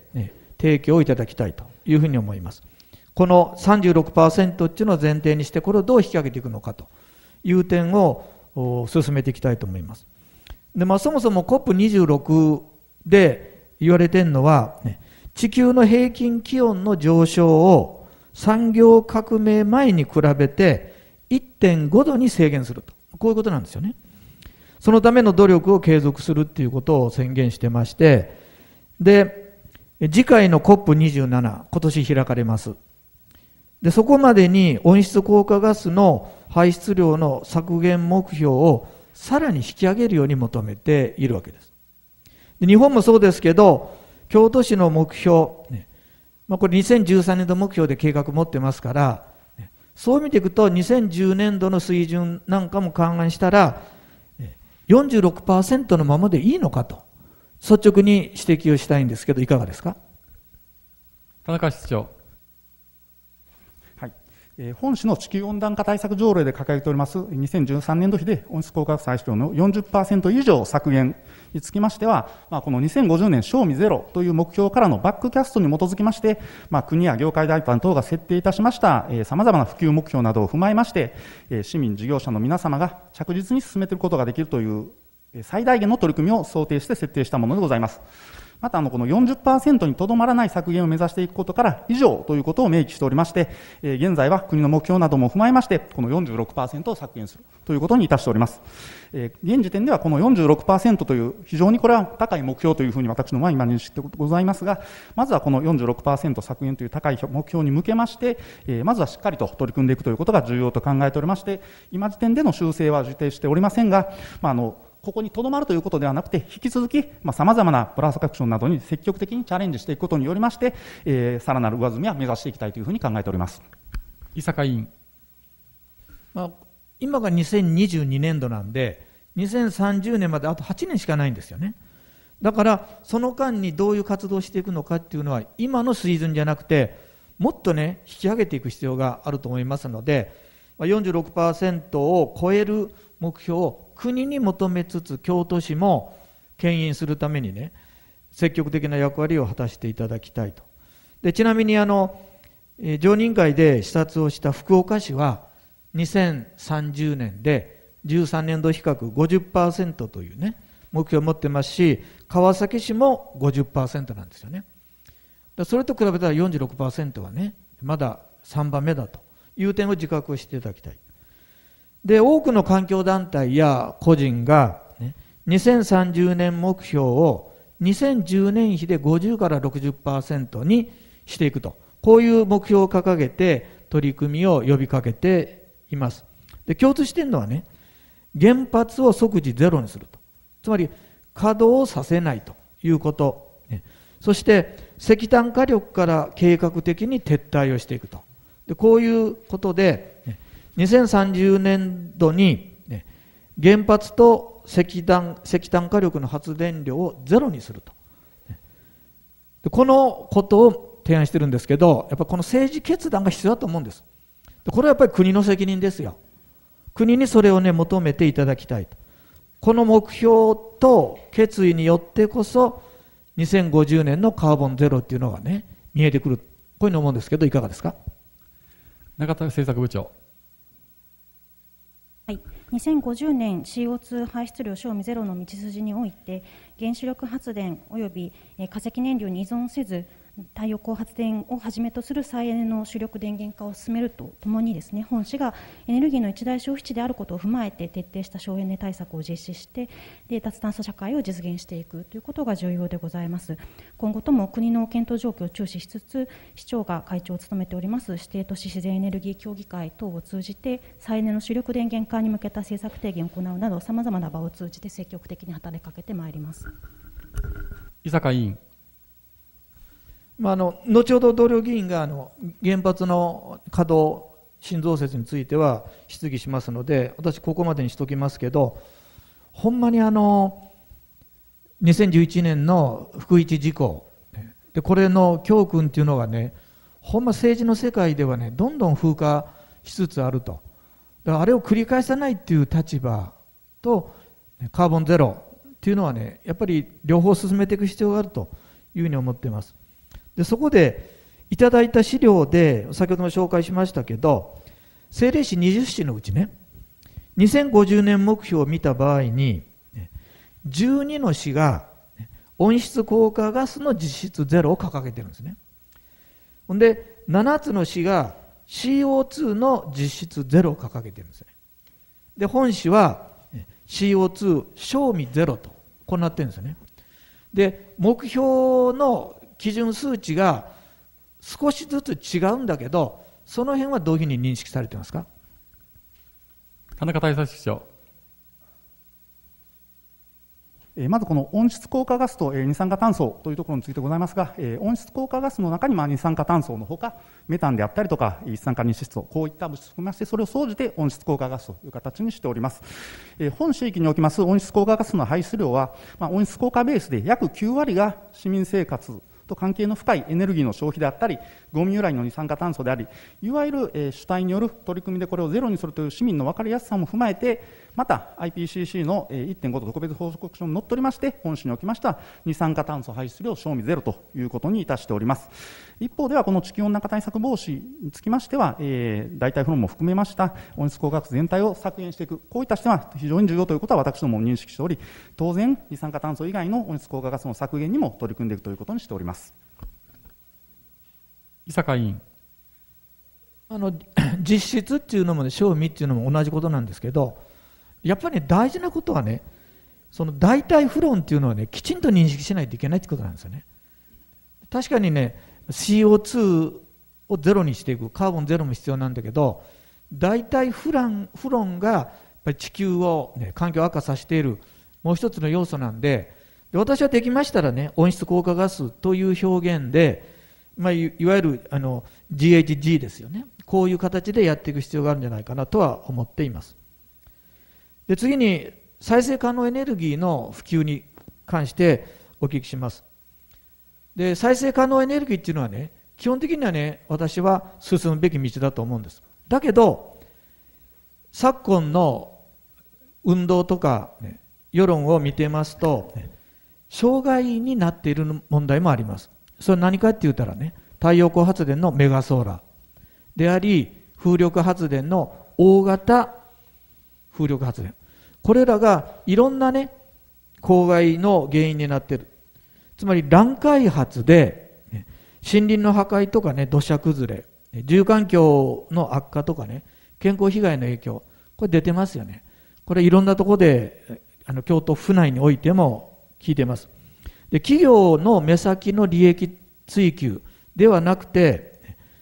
I: ね、提供いただきたいというふうに思います。この さんじゅうろくパーセント っていうのを前提にして、これをどう引き上げていくのかという点を進めていきたいと思います。で、まあ、そもそも コップにじゅうろく で言われてるのは、ね、地球の平均気温の上昇を産業革命前に比べて いってんごどに制限すると、こういうことなんですよね。そのための努力を継続するということを宣言してまして、で次回の コップにじゅうなな、今年開かれます。でそこまでに温室効果ガスの排出量の削減目標をさらに引き上げるように求めているわけです。で日本もそうですけど、京都市の目標、ね、まあ、これにせんじゅうさんねんど目標で計画持ってますから、ね、そう見ていくとにせんじゅうねんどの水準なんかも勘案したら よんじゅうろくパーセント のままでいいのかと率直に指摘をしたいんですけど、いかがですか。
A: 田中室長。
H: はい、えー、本市の地球温暖化対策条例で掲げておりますにせんじゅうさんねんど比で温室効果ガス排出量の よんじゅっパーセント 以上削減につきましては、まあ、このにせんごじゅうねん賞味ゼロという目標からのバックキャストに基づきまして、まあ、国や業界代表等が設定いたしましたさまざまな普及目標などを踏まえまして、えー、市民事業者の皆様が着実に進めていくことができるという最大限の取り組みを想定して設定したものでございます。またあのこの よんじゅっパーセント にとどまらない削減を目指していくことから以上ということを明記しておりまして、えー、現在は国の目標なども踏まえましてこの よんじゅうろくパーセント を削減するということにいたしております。えー、現時点ではこの よんじゅうろくパーセント という非常にこれは高い目標というふうに私の前に今認識してございますが、まずはこの よんじゅうろくパーセント 削減という高い目標に向けまして、えー、まずはしっかりと取り組んでいくということが重要と考えておりまして、今時点での修正は受定しておりませんが、まあ、あのここにとどまるということではなくて、引き続きさまざ、まなプラスアクションなどに積極的にチャレンジしていくことによりまして、えー、さらなる上積みは目指していきたいというふうに考えております。
A: 伊坂委員。
I: まあ、今がにせんにじゅうにねんどなんで、にせんさんじゅうねんまであとはちねんしかないんですよね。だからその間にどういう活動をしていくのかっていうのは、今の水準じゃなくてもっとね引き上げていく必要があると思いますので、よんじゅうろくパーセント を超える目標を国に求めつつ、京都市も牽引するためにね積極的な役割を果たしていただきたいと。でちなみにあの常任会で視察をした福岡市はにせんさんじゅうねんでじゅうさんねんど比較 ごじゅっパーセント というね目標を持ってますし、川崎市も ごじゅっパーセント なんですよね。それと比べたら よんじゅうろくパーセント はねまださんばんめだという点を自覚をしていただきたい。で多くの環境団体や個人が、ね、にせんさんじゅうねん目標をにせんじゅうねん比でごじゅうから ろくじゅっパーセント にしていくと、こういう目標を掲げて取り組みを呼びかけています。で共通しているのはね、原発を即時ゼロにすると、つまり稼働をさせないということ、ね、そして石炭火力から計画的に撤退をしていくと。でこういうことで、ね、にせんさんじゅうねんどに、ね、原発と石炭、石炭火力の発電量をゼロにすると。でこのことを提案してるんですけど、やっぱりこの政治決断が必要だと思うんです。でこれはやっぱり国の責任ですよ。国にそれをね求めていただきたいと。この目標と決意によってこそにせんごじゅうねんのカーボンゼロっていうのがね見えてくる、こういうの思うんですけど、いかがですか。
A: 中田政策部長。
F: はい、にせんごじゅうねん シーオーツー 排出量賞味ゼロの道筋において、原子力発電および化石燃料に依存せず太陽光発電をはじめとする再エネの主力電源化を進めるとともにですね、本市がエネルギーの一大消費地であることを踏まえて徹底した省エネ対策を実施してで脱炭素社会を実現していくということが重要でございます。今後とも国の検討状況を注視しつつ、市長が会長を務めております指定都市自然エネルギー協議会等を通じて再エネの主力電源化に向けた政策提言を行うなど、さまざまな場を通じて積極的に働きかけてまいります。
A: 伊坂委員。
I: まあ、あの後ほど同僚議員があの原発の稼働新増設については質疑しますので、私ここまでにしておきますけど、ほんまにあのにせんじゅういちねんの福一事故で、これの教訓っていうのがね、ほんま政治の世界ではね、どんどん風化しつつあると。だからあれを繰り返さないっていう立場とカーボンゼロっていうのはね、やっぱり両方進めていく必要があるというふうに思っています。でそこでいただいた資料で先ほども紹介しましたけど、政令市にじゅっ市のうちね、にせんごじゅうねん目標を見た場合にじゅうにの市が温室効果ガスの実質ゼロを掲げてるんですね。ほんでななつの市が シーオーツー の実質ゼロを掲げてるんですね。で本市は シーオーツー 賞味ゼロとこうなってるんですよね。で目標の基準数値が少しずつ違うんだけど、その辺はどういうふうに認識されてますか。
A: 田中対策室長。
H: まずこの温室効果ガスと二酸化炭素というところについてございますが、温室効果ガスの中に二酸化炭素のほか、メタンであったりとか一酸化二窒素、こういった物質を含みまして、それを総じて温室効果ガスという形にしております。本市域におきます温室効果ガスの排出量は、まあ、温室効果ベースで約きゅうわりが市民生活と関係の深いエネルギーの消費であったり、ゴミ由来の二酸化炭素であり、いわゆる、えー、主体による取り組みでこれをゼロにするという市民の分かりやすさも踏まえて、また アイピーシーシー の いってんご と特別報告書にのっとりまして、本市におきました二酸化炭素排出量賞味ゼロということにいたしております。一方では、この地球温暖化対策防止につきましては、えー、代替フロンも含めました温室効果ガス全体を削減していく、こういった視点は非常に重要ということは私どもも認識しており、当然、二酸化炭素以外の温室効果ガスの削減にも取り組んでいくということにしております。
A: 伊坂委員。
I: あの実質っていうのもね、賞味っていうのも同じことなんですけど、やっぱりね、大事なことはね、その代替フロンっていうのはね、きちんと認識しないといけないってことなんですよね。確かにね、シーオーツー をゼロにしていく、カーボンゼロも必要なんだけど、代替フランフロンがやっぱり地球を、ね、環境を悪化させているもう一つの要素なんで、で私はできましたらね、温室効果ガスという表現で、まあ、い, いわゆるあの ジーエイチジー ですよね。こういう形でやっていく必要があるんじゃないかなとは思っています。で次に再生可能エネルギーの普及に関してお聞きします。で再生可能エネルギーっていうのはね、基本的にはね、私は進むべき道だと思うんです。だけど昨今の運動とか、ね、世論を見てますと、ね、障害になっている問題もあります。それは何かって言ったらね、太陽光発電のメガソーラーであり、風力発電の大型風力発電、これらがいろんなね、公害の原因になっている。つまり乱開発で、ね、森林の破壊とかね、土砂崩れ、住環境の悪化とかね、健康被害の影響、これ出てますよね。これいろんなところで、あの京都府内においても聞いてます。で企業の目先の利益追求ではなくて、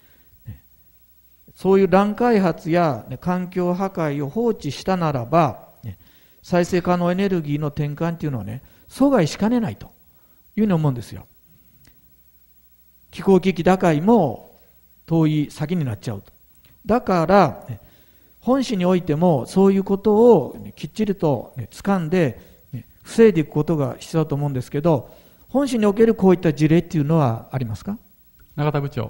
I: そういう乱開発や環境破壊を放置したならば、再生可能エネルギーの転換というのはね、阻害しかねないというふうに思うんですよ。気候危機打開も遠い先になっちゃうと。だから本市においてもそういうことをきっちりと掴んで防いでいくことが必要だと思うんですけど、本市におけるこういった事例っていうのはありますか。
A: 永田部長。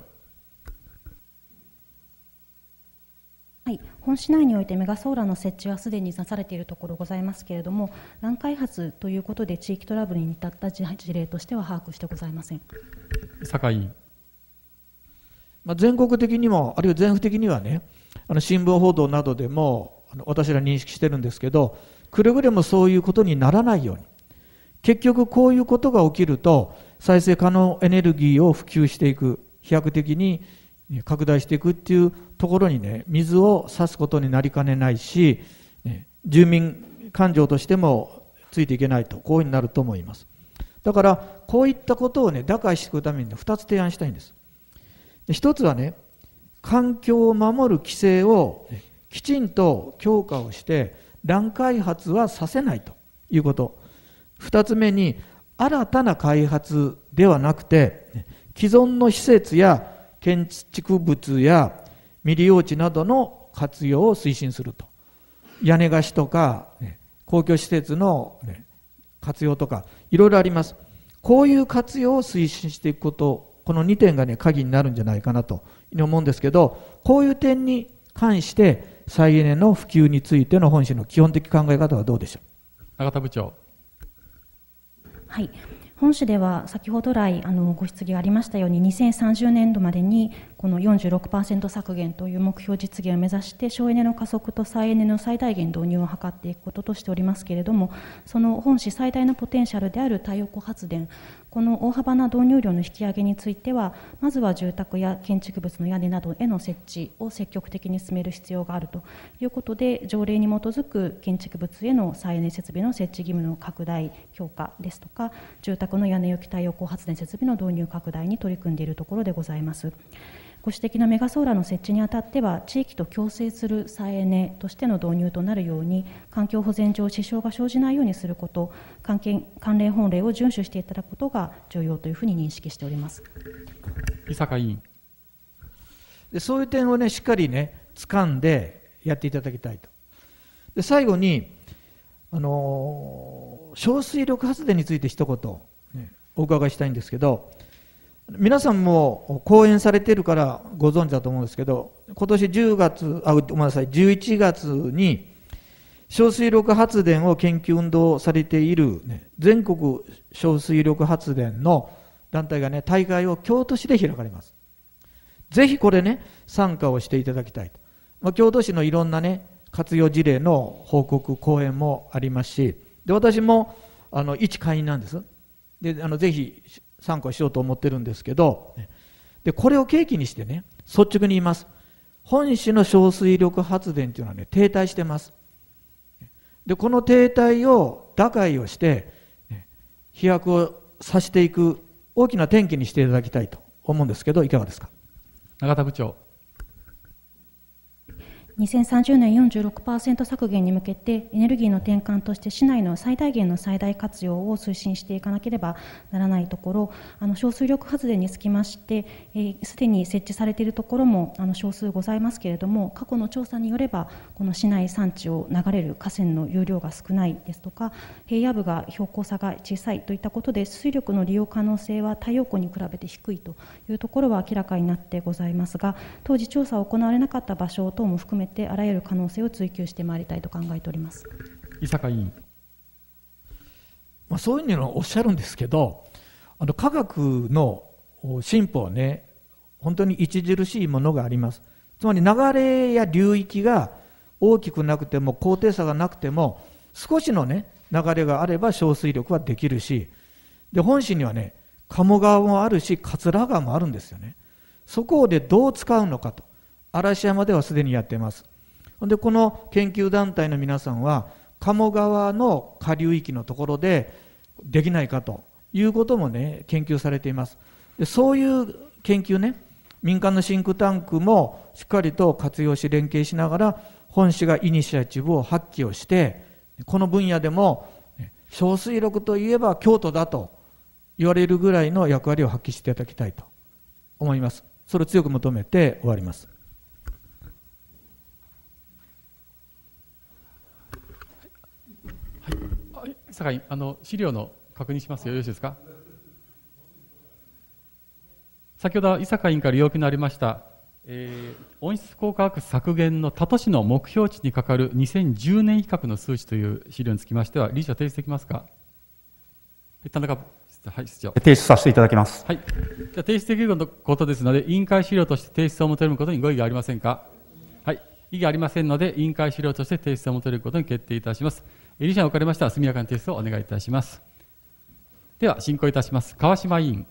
F: はい、本市内においてメガソーラーの設置はすでになされているところございますけれども、乱開発ということで地域トラブルに至った事例としては把握してございません。
A: 酒井委員。
I: まあ、全国的にもあるいは全府的にはね、あの新聞報道などでもあの私ら認識してるんですけど、くれぐれもそういうことにならないように、結局こういうことが起きると再生可能エネルギーを普及していく、飛躍的に拡大していくっていうところにね、水を差すことになりかねないし、住民感情としてもついていけないと、こういうふうになると思います。だからこういったことをね、打開していくために、ね、ふたつ提案したいんです。でひとつはね、環境を守る規制をきちんと強化をして乱開発はさせないということ。ふたつめに、新たな開発ではなくて既存の施設や建築物や未利用地などの活用を推進すると。屋根貸しとか公共施設の活用とかいろいろあります。こういう活用を推進していくこと、このにてんがね、鍵になるんじゃないかなと思うんですけど、こういう点に関して再エネの普及についての本市の基本的考え方はどうでしょう。
A: 永田部長。
F: はい、本市では先ほど来あのご質疑がありましたように、にせんさんじゅうねんどまでにこの よんじゅうろくパーセント 削減という目標実現を目指して、省エネの加速と再エネの最大限導入を図っていくこととしておりますけれども、その本市最大のポテンシャルである太陽光発電、この大幅な導入量の引き上げについては、まずは住宅や建築物の屋根などへの設置を積極的に進める必要があるということで、条例に基づく建築物への再エネ設備の設置義務の拡大強化ですとか、住宅の屋根置き太陽光発電設備の導入拡大に取り組んでいるところでございます。ご指摘のメガソーラーの設置にあたっては、地域と共生する再エネとしての導入となるように、環境保全上支障が生じないようにすること、関係関連法令を遵守していただくことが重要というふうに認識しております。
A: 井坂委員。
I: でそういう点をね、しっかりね、掴んでやっていただきたいと。で最後に、あのー、小水力発電について一言、ね、お伺いしたいんですけど、皆さんも講演されているからご存知だと思うんですけど、今年じゅうがつ、あ、ごめんなさい、じゅういちがつに小水力発電を研究運動されている、ね、全国小水力発電の団体がね、大会を京都市で開かれます。ぜひこれね、参加をしていただきたいと。まあ、京都市のいろんなね、活用事例の報告、講演もありますし、で私もあの一会員なんです。であのぜひ参加しようと思ってるんですけど、でこれを契機にしてね、率直に言います。本市の小水力発電というのはね、停滞してます。でこの停滞を打開をして、飛躍をさせていく大きな転機にしていただきたいと思うんですけど、いかがですか。
A: 永田部長。
F: にせんさんじゅうねん よんじゅうろくパーセント 削減に向けて、エネルギーの転換として市内の最大限の最大活用を推進していかなければならないところ、あの小水力発電につきまして、すで、えー、に設置されているところもあの少数ございますけれども、過去の調査によれば、この市内山地を流れる河川の流量が少ないですとか、平野部が標高差が小さいといったことで、水力の利用可能性は太陽光に比べて低いというところは明らかになってございますが、当時調査を行われなかった場所等も含めて、あらゆる可能性を追求してまいりたいと考えております。
A: 井坂委員。
I: まあ、そういうのをおっしゃるんですけど、あの科学の進歩はね、本当に著しいものがあります。つまり流れや流域が大きくなくても、高低差がなくても、少しのね、流れがあれば小水力はできるし、で本市にはね、鴨川もあるし、桂川もあるんですよね。そこでどう使うのかと、嵐山ではすでにやっています。でこの研究団体の皆さんは、鴨川の下流域のところでできないかということもね、研究されています。でそういう研究ね、民間のシンクタンクもしっかりと活用し、連携しながら、本市がイニシアチブを発揮をして、この分野でも小水力といえば京都だと言われるぐらいの役割を発揮していただきたいと思います。それを強く求めて終わります。
A: 坂井、あの資料の確認しますよ。よろしいですか。先ほど井坂委員から要求のありました、えー、温室効果ガス削減の他都市の目標値にかかるにせんじゅうねん比較の数値という資料につきましては、理事は提出できますか。田中、はい、室長。
H: 提出させていただきます。
A: はい。じゃあ提出できることですので、委員会資料として提出を求めることにご異議ありませんか。はい。異議ありませんので、委員会資料として提出を求めることに決定いたします。理事におかれましては速やかに提出をお願いいたします。ででは進行いたします。川島委員。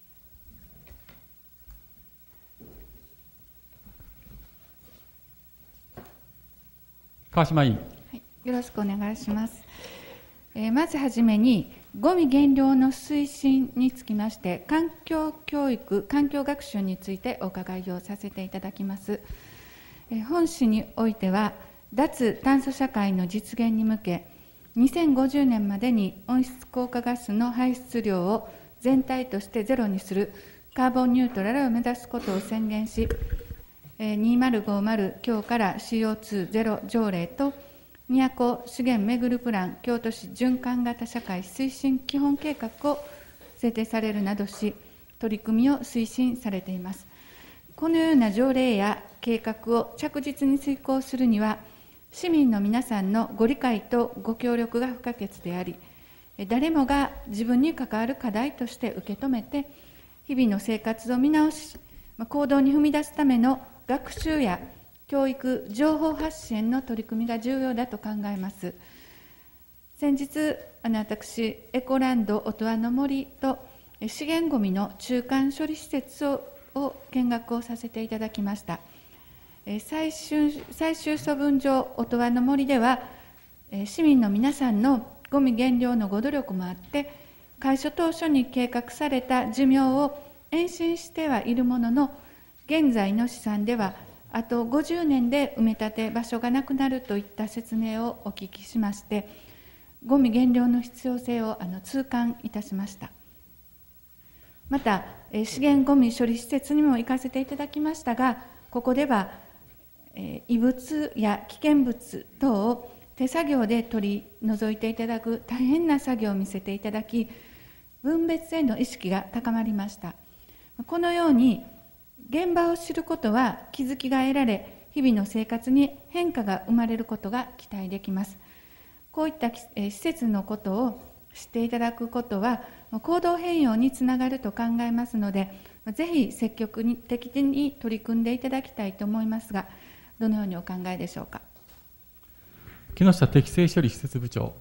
A: 川島委員。
J: はい、よろしくお願いします。えー、まずはじめに、ゴミ減量の推進につきまして、環境教育、環境学習についてお伺いをさせていただきます。えー、本誌においては、脱炭素社会の実現に向け、にせんごじゅうねんまでに温室効果ガスの排出量を全体としてゼロにするカーボンニュートラルを目指すことを宣言し、にせんごじゅう今日から シーオーツー ゼロ条例と都資源めぐるプラン京都市循環型社会推進基本計画を制定されるなどし、取り組みを推進されています。このような条例や計画を着実に遂行するには、市民の皆さんのご理解とご協力が不可欠であり、誰もが自分に関わる課題として受け止めて、日々の生活を見直し、行動に踏み出すための学習や教育、情報発信の取り組みが重要だと考えます。先日、あの私、エコランド音羽の森と資源ごみの中間処理施設をを見学をさせていただきました。最終、最終処分場音羽の森では、市民の皆さんのごみ減量のご努力もあって、開所当初に計画された寿命を延伸してはいるものの、現在の試算では、あとごじゅうねんで埋め立て場所がなくなるといった説明をお聞きしまして、ごみ減量の必要性をあの痛感いたしました。また、資源ごみ処理施設にも行かせていただきましたが、ここでは、異物や危険物等を手作業で取り除いていただく大変な作業を見せていただき、分別への意識が高まりました。このように、現場を知ることは気づきが得られ、日々の生活に変化が生まれることが期待できます。こういった施設のことを知っていただくことは、行動変容につながると考えますので、ぜひ積極的に取り組んでいただきたいと思いますが、どのようにお考えでしょうか。
A: 木下適正処理施設部長。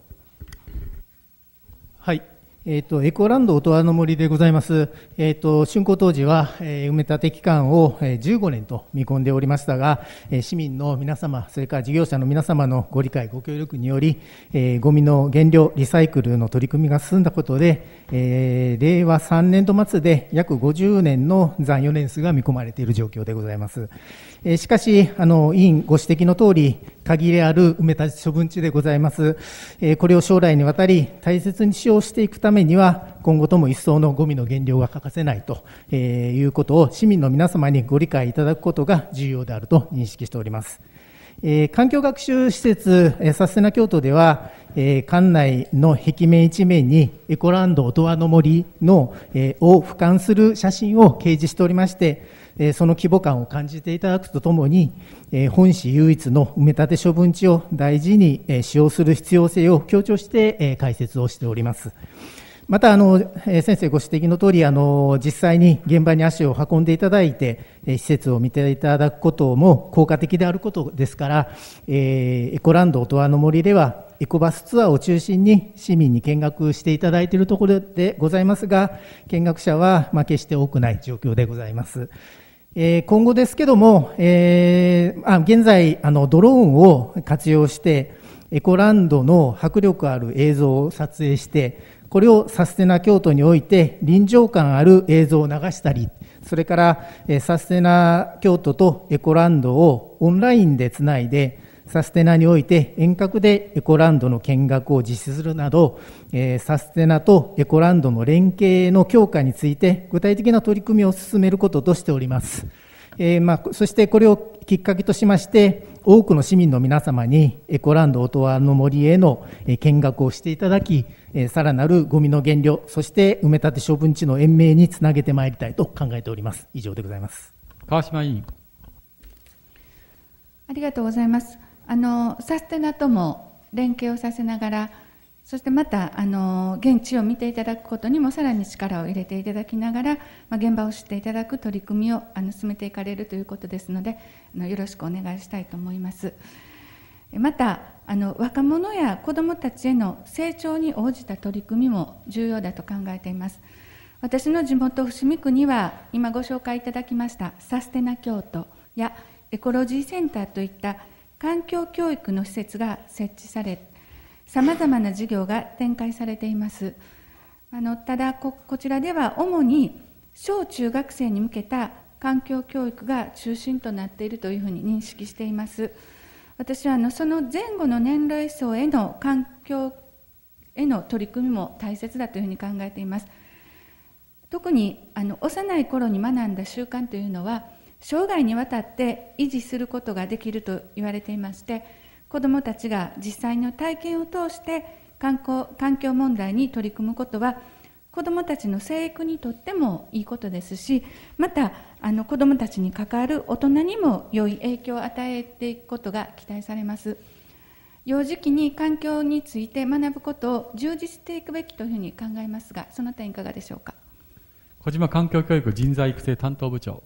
K: はい。えーと、エコランド音羽の森でございます。えーと、竣工当時は、えー、埋め立て期間を、えー、じゅうごねんと見込んでおりましたが、えー、市民の皆様、それから事業者の皆様のご理解、ご協力により、えー、ゴミの減量、リサイクルの取り組みが進んだことで、えー、れいわさんねん度末で約ごじゅうねんの残余年数が見込まれている状況でございます。えー、しかし、あの、委員ご指摘の通り、限りある埋め立て処分地でございます。えー、これを将来にわたり大切に使用していくためには、今後とも一層のゴミの減量が欠かせないということを市民の皆様にご理解いただくことが重要であると認識しております。えー、環境学習施設、えー、サステナ京都では、えー、館内の壁面一面にエコランド音羽の森の、えー、を俯瞰する写真を掲示しておりまして、えー、その規模感を感じていただくとともに、えー、本市唯一の埋め立て処分地を大事に、えー、使用する必要性を強調して、えー、解説をしております。またあの、えー、先生ご指摘の通り、あの実際に現場に足を運んでいただいて、えー、施設を見ていただくことも効果的であることですから、えー、エコランド音羽の森ではエコバスツアーを中心に市民に見学していただいているところでございますが、見学者はまあ決して多くない状況でございます。えー、今後ですけども、えー、あ現在あのドローンを活用してエコランドの迫力ある映像を撮影して、これをサステナ京都において臨場感ある映像を流したり、それからサステナ京都とエコランドをオンラインでつないで、サステナにおいて遠隔でエコランドの見学を実施するなど、サステナとエコランドの連携の強化について具体的な取り組みを進めることとしております。えーまあ、そしてこれをきっかけとしまして、多くの市民の皆様にエコランド音羽の森への見学をしていただき、さらなるゴミの減量、そして埋め立て処分地の延命につなげてまいりたいと考えております。以上でございます。
A: 川島委員。
J: ありがとうございます。あのサステナとも連携をさせながら、そしてまたあの現地を見ていただくことにもさらに力を入れていただきながら、まあ、現場を知っていただく取り組みをあの進めていかれるということですので、あのよろしくお願いしたいと思います。またあの若者や子どもたちへの成長に応じた取り組みも重要だと考えています。私の地元伏見区には、今ご紹介いただきましたサステナ京都やエコロジーセンターといった環境教育の施設が設置され、さまざまな事業が展開されています。あのただこ、こちらでは主に小中学生に向けた環境教育が中心となっているというふうに認識しています。私はあのその前後の年齢層への環境への取り組みも大切だというふうに考えています。特にあの幼い頃に学んだ習慣というのは、生涯にわたって維持することができると言われていまして、子どもたちが実際の体験を通して環境、環境問題に取り組むことは、子どもたちの生育にとってもいいことですし、またあの子どもたちに関わる大人にも良い影響を与えていくことが期待されます。幼児期に環境について学ぶことを充実していくべきというふうに考えますが、その点いかがでしょうか。
A: 小島環境教育人材育成担当部長。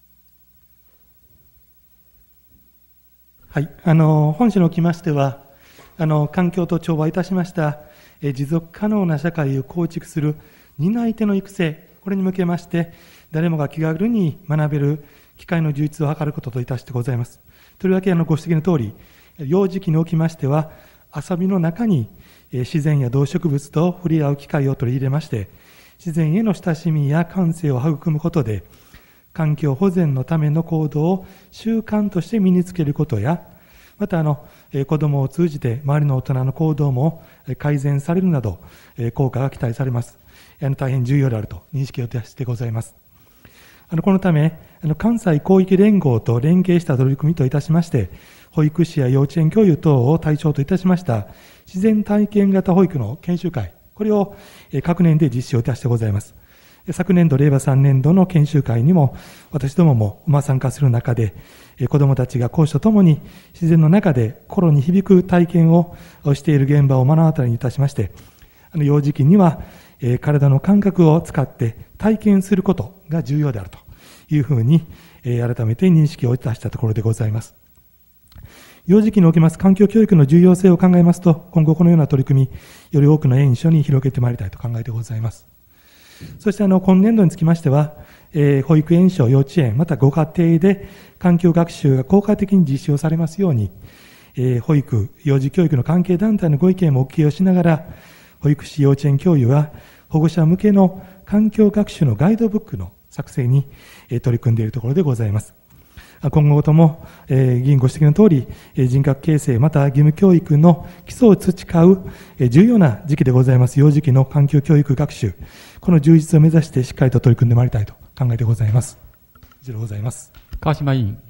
L: はい、あの本書におきましては、あの環境と調和いたしましたえ持続可能な社会を構築する担い手の育成、これに向けまして、誰もが気軽に学べる機会の充実を図ることといたしてございます。とりわけあのご指摘のとおり、幼児期におきましては、遊びの中に自然や動植物と触れ合う機会を取り入れまして、自然への親しみや感性を育むことで、環境保全のための行動を習慣として身につけることや、またあの子どもを通じて周りの大人の行動も改善されるなど、効果が期待されます。あの大変重要であると認識をいたしてございます。あのこのため、あの関西広域連合と連携した取り組みといたしまして、保育士や幼稚園教諭等を対象といたしました自然体験型保育の研修会、これを各年で実施をいたしてございます。昨年度、令和さんねんどの研修会にも、私どももまあ参加する中で、子どもたちが講師とともに自然の中で心に響く体験をしている現場を目の当たりにいたしまして、あの幼児期には体の感覚を使って体験することが重要であるというふうに改めて認識をいたしたところでございます。幼児期におけます環境教育の重要性を考えますと、今後このような取り組み、より多くの園所に広げてまいりたいと考えてございます。そしてあの今年度につきましては、えー、保育園所、幼稚園、またご家庭で環境学習が効果的に実施をされますように、えー、保育、幼児教育の関係団体のご意見もお聞きをしながら、保育士、幼稚園教諭は保護者向けの環境学習のガイドブックの作成に、えー、取り組んでいるところでございます。今後とも、えー、議員ご指摘のとおり、えー、人格形成また義務教育の基礎を培う、えー、重要な時期でございます幼児期の環境教育学習、この充実を目指してしっかりと取り組んでまいりたいと考えてございます。以上ございます。
A: 川島委員。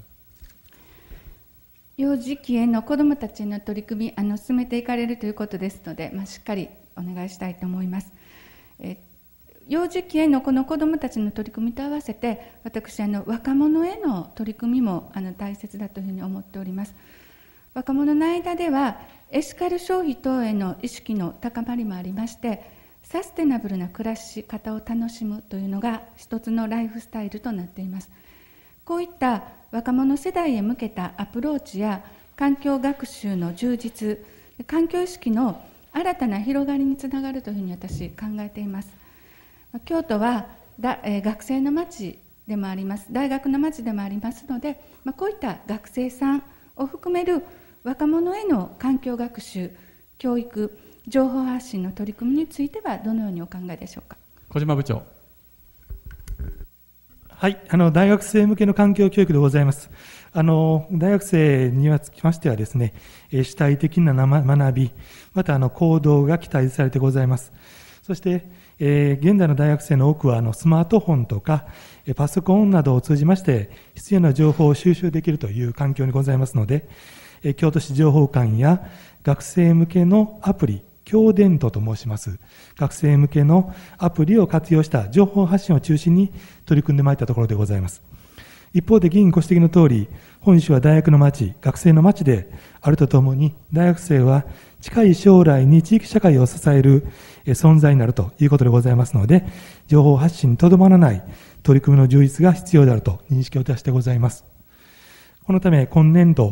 J: 幼児期への子どもたちの取り組み、あの進めていかれるということですので、まあ、しっかりお願いしたいと思います。えー幼児期へのこの子どもたちの取り組みと合わせて、私あの若者への取り組みもあの大切だというふうに思っております。若者の間ではエシカル消費等への意識の高まりもありまして、サステナブルな暮らし方を楽しむというのが一つのライフスタイルとなっています。こういった若者世代へ向けたアプローチや環境学習の充実、環境意識の新たな広がりにつながるというふうに私考えています。京都はだ、えー、学生の町でもあります、大学の町でもありますので、まあ、こういった学生さんを含める若者への環境学習、教育、情報発信の取り組みについてはどのようにお考えでしょうか。
A: 小島部長。
L: はい、あの大学生向けの環境教育でございます。あの大学生にはつきましてはですね、主体的な学び、またあの行動が期待されてございます。そしてえー、現代の大学生の多くはあのスマートフォンとかパソコンなどを通じまして必要な情報を収集できるという環境にございますので、えー、京都市情報館や学生向けのアプリ、京電都と申します学生向けのアプリを活用した情報発信を中心に取り組んでまいったところでございます。一方で議員ご指摘のとおり、本市は大学の街、学生の街であるとともに、大学生は近い将来に地域社会を支える存在になるということでございますので、情報発信にとどまらない取り組みの充実が必要であると認識をいたしてございます。このため、今年度、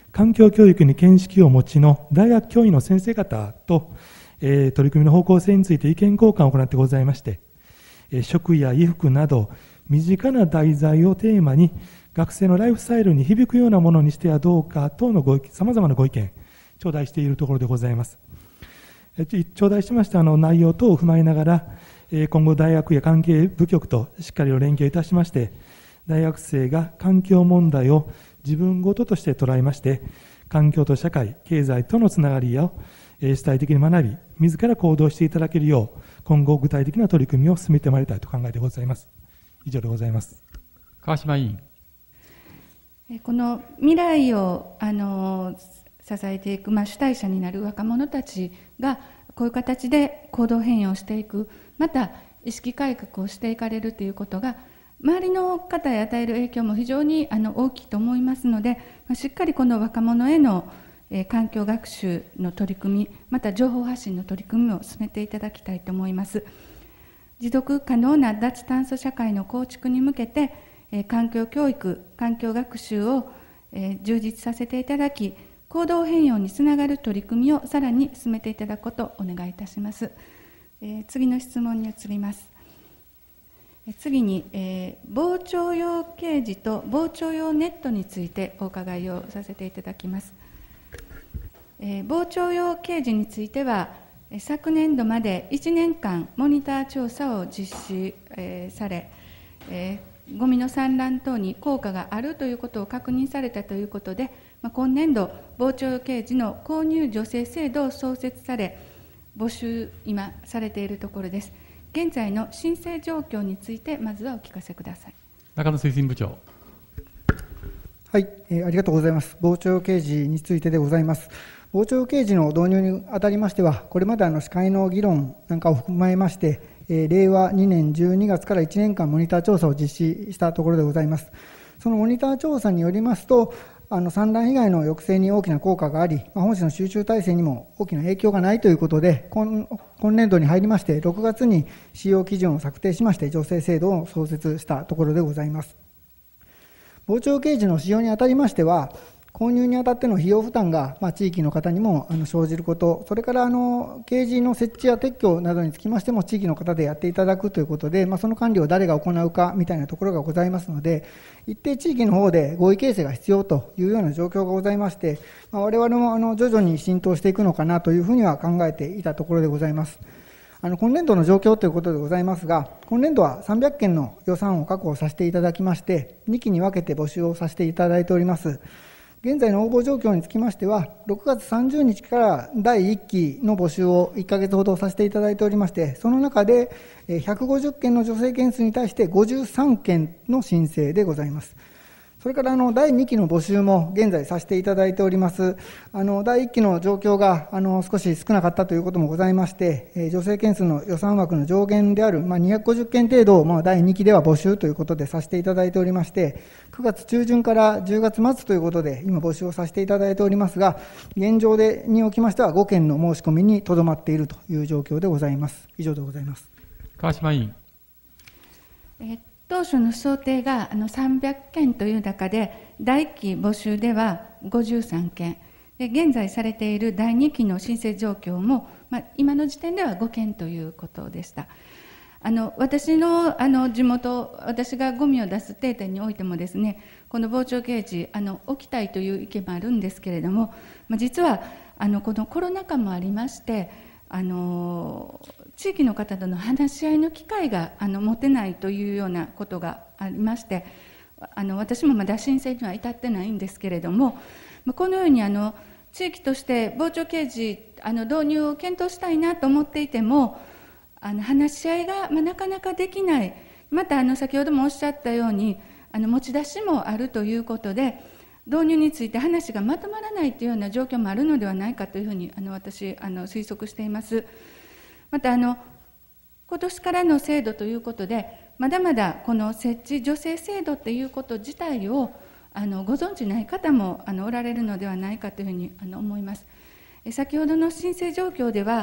L: 環境教育に見識をお持ちの大学教員の先生方と、えー、取り組みの方向性について意見交換を行ってございまして、えー、食や衣服など身近な題材をテーマに学生のライフスタイルに響くようなものにしてはどうか等のご意見、さまざまなご意見頂戴しているところでございます。えー、頂戴しましたあの内容等を踏まえながら、えー、今後大学や関係部局としっかりと連携いたしまして、大学生が環境問題を自分ごととして捉えまして、環境と社会、経済とのつながりを主体的に学び、自ら行動していただけるよう、今後具体的な取り組みを進めてまいりたいと考えてございます。以上でございます。
A: 川島委員。
J: この未来をあの支えていく、まあ、主体者になる若者たちがこういう形で行動変容をしていく、また意識改革をしていかれるということが、周りの方へ与える影響も非常にあの大きいと思いますので、しっかりこの若者への、えー、環境学習の取り組み、また情報発信の取り組みを進めていただきたいと思います。持続可能な脱炭素社会の構築に向けて、えー、環境教育、環境学習を、えー、充実させていただき、行動変容につながる取り組みをさらに進めていただくことをお願いいたします。えー、次の質問に移ります。次に、えー、傍聴用掲示と傍聴用ネットについてお伺いをさせていただきます。えー、傍聴用掲示については、昨年度までいちねんかんモニター調査を実施、えー、され、えー、ゴミの散乱等に効果があるということを確認されたということで、まあ、今年度、傍聴用掲示の購入助成制度を創設され、募集、今されているところです。現在の申請状況について、まずはお聞かせください。
A: 中野推進部長。
D: はい、えー、ありがとうございます。傍聴掲示についてでございます。傍聴掲示の導入にあたりましては、これまであの司会の議論なんかを踏まえまして、えー、れいわにねんじゅうにがつからいちねんかんモニター調査を実施したところでございます。そのモニター調査によりますと、あの散乱以外の抑制に大きな効果があり、まあ、本市の集中体制にも大きな影響がないということで、今, 今年度に入りまして、ろくがつに使用基準を策定しまして、助成制度を創設したところでございます。傍聴掲示の使用にあたりましては、購入にあたっての費用負担が、まあ、地域の方にもあの生じること、それからあの掲示の設置や撤去などにつきましても、地域の方でやっていただくということで、まあ、その管理を誰が行うかみたいなところがございますので、一定地域の方で合意形成が必要というような状況がございまして、まあ、我々もあの徐々に浸透していくのかなというふうには考えていたところでございます。あの今年度の状況ということでございますが、今年度はさんびゃっけんの予算を確保させていただきまして、にきに分けて募集をさせていただいております。現在の応募状況につきましては、ろくがつさんじゅうにちからだいいっきの募集をいっかげつほどさせていただいておりまして、その中でひゃくごじゅっけんの助成件数に対してごじゅうさんけんの申請でございます。それからあのだいにきの募集も現在させていただいております。あのだいいっきの状況があの少し少なかったということもございまして、えー、助成件数の予算枠の上限である、まあ、にひゃくごじゅっけん程度を、まあ、だいにきでは募集ということでさせていただいておりまして、くがつちゅうじゅんからじゅうがつまつということで今募集をさせていただいておりますが、現状でにおきましてはごけんの申し込みにとどまっているという状況でございます。以上でございます。
A: 川島委員。
J: えー当初の想定があのさんびゃっけんという中で、だいいっき募集ではごじゅうさんけん、で現在されているだいにきの申請状況も、まあ、今の時点ではごけんということでした。あの私のあの地元、私がゴミを出す定点においてもですね、この傍聴掲示あの置きたいという意見もあるんですけれども、まあ、実はあのこのコロナ禍もありまして、あの地域の方との話し合いの機会があの持てないというようなことがありまして、あの私もまだ申請には至ってないんですけれども、このようにあの地域として傍聴掲示あの導入を検討したいなと思っていても、あの話し合いが、まあ、なかなかできない、またあの先ほどもおっしゃったようにあの持ち出しもあるということで、導入について話がまとまらないというような状況もあるのではないかというふうにあの私あの推測しています。またあの今年からの制度ということで、まだまだこの設置助成制度ということ自体をあのご存じない方もあのおられるのではないかというふうにあの思います。先ほどの申請状況では、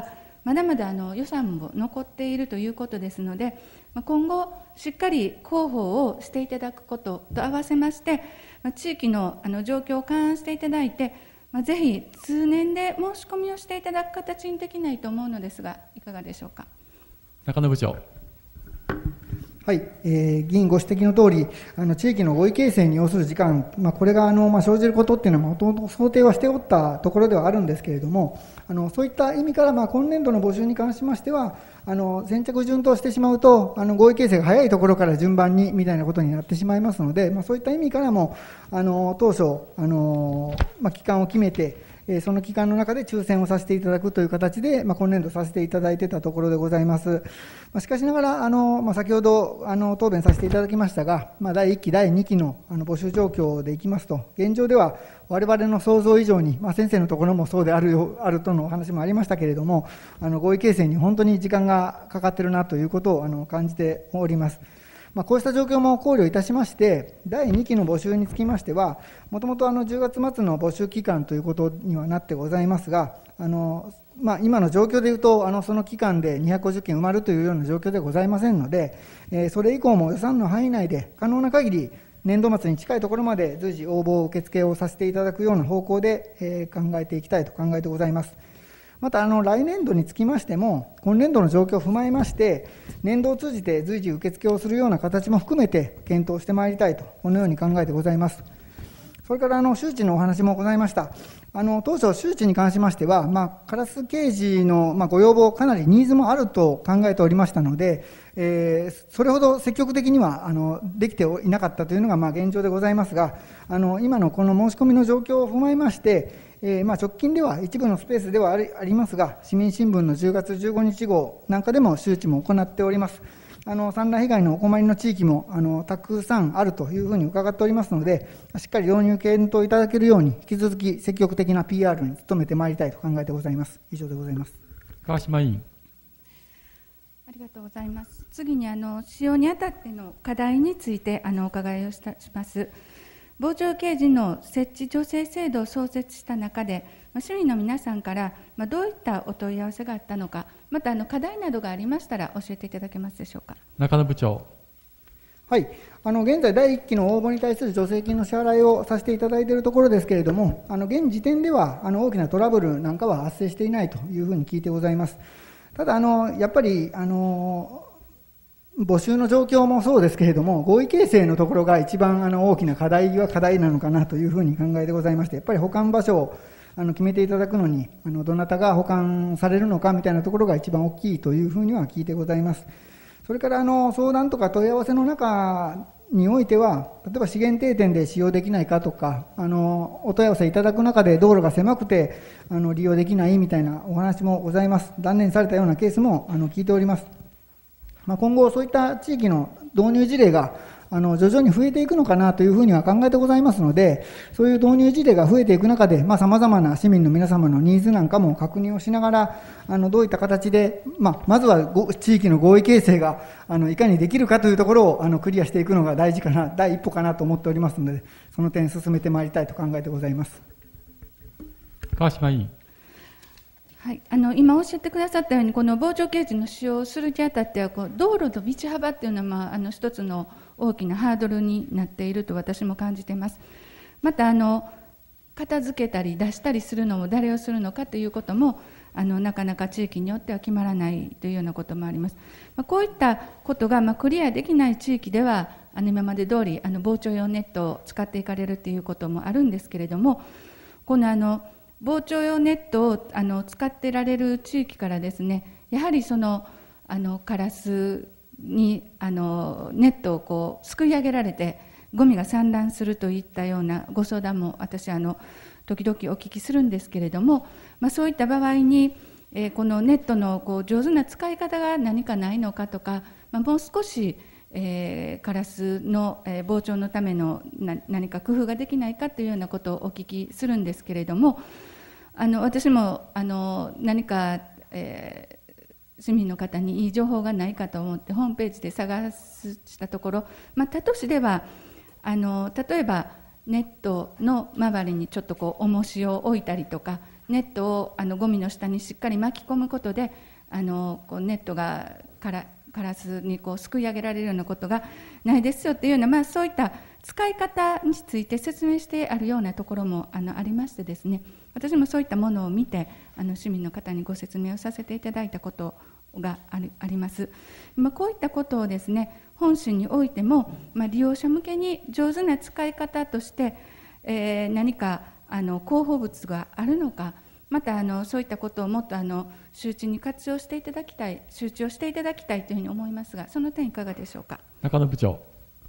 J: まだまだあの予算も残っているということですので、今後しっかり広報をしていただくことと合わせまして、地域のあの状況を勘案していただいて、ぜひ通年で申し込みをしていただく形にできないと思うのですが、いかがでしょうか。
A: 中野部長。
D: はい、えー、議員ご指摘の通り、あの地域の合意形成に要する時間、まあ、これがあの、まあ、生じることっていうのは、もともと想定はしておったところではあるんですけれども、あのそういった意味から、まあ、今年度の募集に関しましては、あの先着順としてしまうと、あの合意形成が早いところから順番にみたいなことになってしまいますので、まあ、そういった意味からも、あの当初、あのまあ、期間を決めて、その期間の中で抽選をさせていただくという形で、まあ、今年度させていただいていたところでございます。まあ、しかしながら、あのまあ、先ほどあの答弁させていただきましたが、まあ、だいいっき、だいにきのあの募集状況でいきますと、現状では我々の想像以上に、まあ、先生のところもそうであるよあるとのお話もありましたけれども、あの合意形成に本当に時間がかかっているなということをあの感じております。まあ、こうした状況も考慮いたしまして、だいにきの募集につきましては、もともとじゅうがつ末の募集期間ということにはなってございますが、あのまあ、今の状況でいうと、あのその期間でにひゃくごじゅっけん埋まるというような状況ではございませんので、えー、それ以降も予算の範囲内で、可能な限り、年度末に近いところまで随時応募受付をさせていただくような方向で、えー、考えていきたいと考えてございます。またあの来年度につきましても、今年度の状況を踏まえまして、年度を通じて随時受付をするような形も含めて検討してまいりたいと、このように考えてございます。それからあの周知のお話もございました。あの当初、周知に関しましては、まあ、烏掲示の、まあ、ご要望、かなりニーズもあると考えておりましたので、えー、それほど積極的にはあのできていなかったというのがまあ現状でございますが、あの今のこの申し込みの状況を踏まえまして、えー、まあ直近では一部のスペースではあり、ありますが、市民新聞のじゅうがつじゅうごにち号なんかでも周知も行っております。あの産卵被害のお困りの地域もあのたくさんあるというふうに伺っておりますので、しっかり導入検討いただけるように、引き続き積極的な ピーアール に努めてまいりたいと考えてございます。以上でございます。
A: 川島委員。
J: ありがとうございます。次にあの使用にあたっての課題についてあのお伺いをしたします。傍聴掲示の設置助成制度を創設した中で、市民の皆さんからどういったお問い合わせがあったのか、またあの課題などがありましたら教えていただけますでしょうか。
A: 中野部長。
D: はい、あの現在、だいいっきの応募に対する助成金の支払いをさせていただいているところですけれども、あの現時点ではあの大きなトラブルなんかは発生していないというふうに聞いてございます。ただあの、やっぱりあの募集の状況もそうですけれども、合意形成のところが一番あの大きな課題は課題なのかなというふうに考えてございまして、やっぱり保管場所をあの決めていただくのに、あのどなたが保管されるのかみたいなところが一番大きいというふうには聞いてございます。それからあの相談とか問い合わせの中においては、例えば資源定点で使用できないかとか、あのお問い合わせいただく中で道路が狭くてあの利用できないみたいなお話もございます。断念されたようなケースもあの聞いております。まあ、今後、そういった地域の導入事例があの徐々に増えていくのかなというふうには考えてございますので、そういう導入事例が増えていく中で、さまざ、まな市民の皆様のニーズなんかも確認をしながら、あのどういった形で、まあ、まずはご地域の合意形成があのいかにできるかというところをあのクリアしていくのが大事かな、第一歩かなと思っておりますので、その点、進めてまいりたいと考えてございます。
A: 川島委員。
J: はい、あの今おっしゃってくださったように、この傍聴掲示の使用をするにあたっては、こう道路の道幅っていうのは、まあ、あの一つの大きなハードルになっていると私も感じています。またあの片付けたり出したりするのも誰をするのかということも、あのなかなか地域によっては決まらないというようなこともあります。まあ、こういったことがまあクリアできない地域では、あの今まで通りあの傍聴用ネットを使っていかれるということもあるんですけれども、このあの傍聴用ネットをあの使ってられる地域からですね、やはりそのあのカラスにあのネットをこうすくい上げられてゴミが散乱するといったようなご相談も私あの時々お聞きするんですけれども、まあ、そういった場合に、えー、このネットのこう上手な使い方が何かないのかとか、まあ、もう少しえー、カラスの、えー、傍聴のためのな何か工夫ができないかというようなことをお聞きするんですけれども、あの私もあの何か、えー、市民の方にいい情報がないかと思ってホームページで探したところ、まあ、他都市ではあの例えばネットの周りにちょっとこう重しを置いたりとか、ネットをあのゴミの下にしっかり巻き込むことで、 あのこうネットがからカラスにこうすくい上げられるようなことがないですよというような、まあ、そういった使い方について説明してあるようなところもあのありましてですね、私もそういったものを見てあの市民の方にご説明をさせていただいたことがあり、あります。まあ、こういったことをですね、本市においても、まあ、利用者向けに上手な使い方として、えー、何かあの広報物があるのか、またあのそういったことをもっとあの周知に活用していただきたい、周知をしていただきたいというふうに思いますが、その点いかがでしょうか。
A: 中野部長。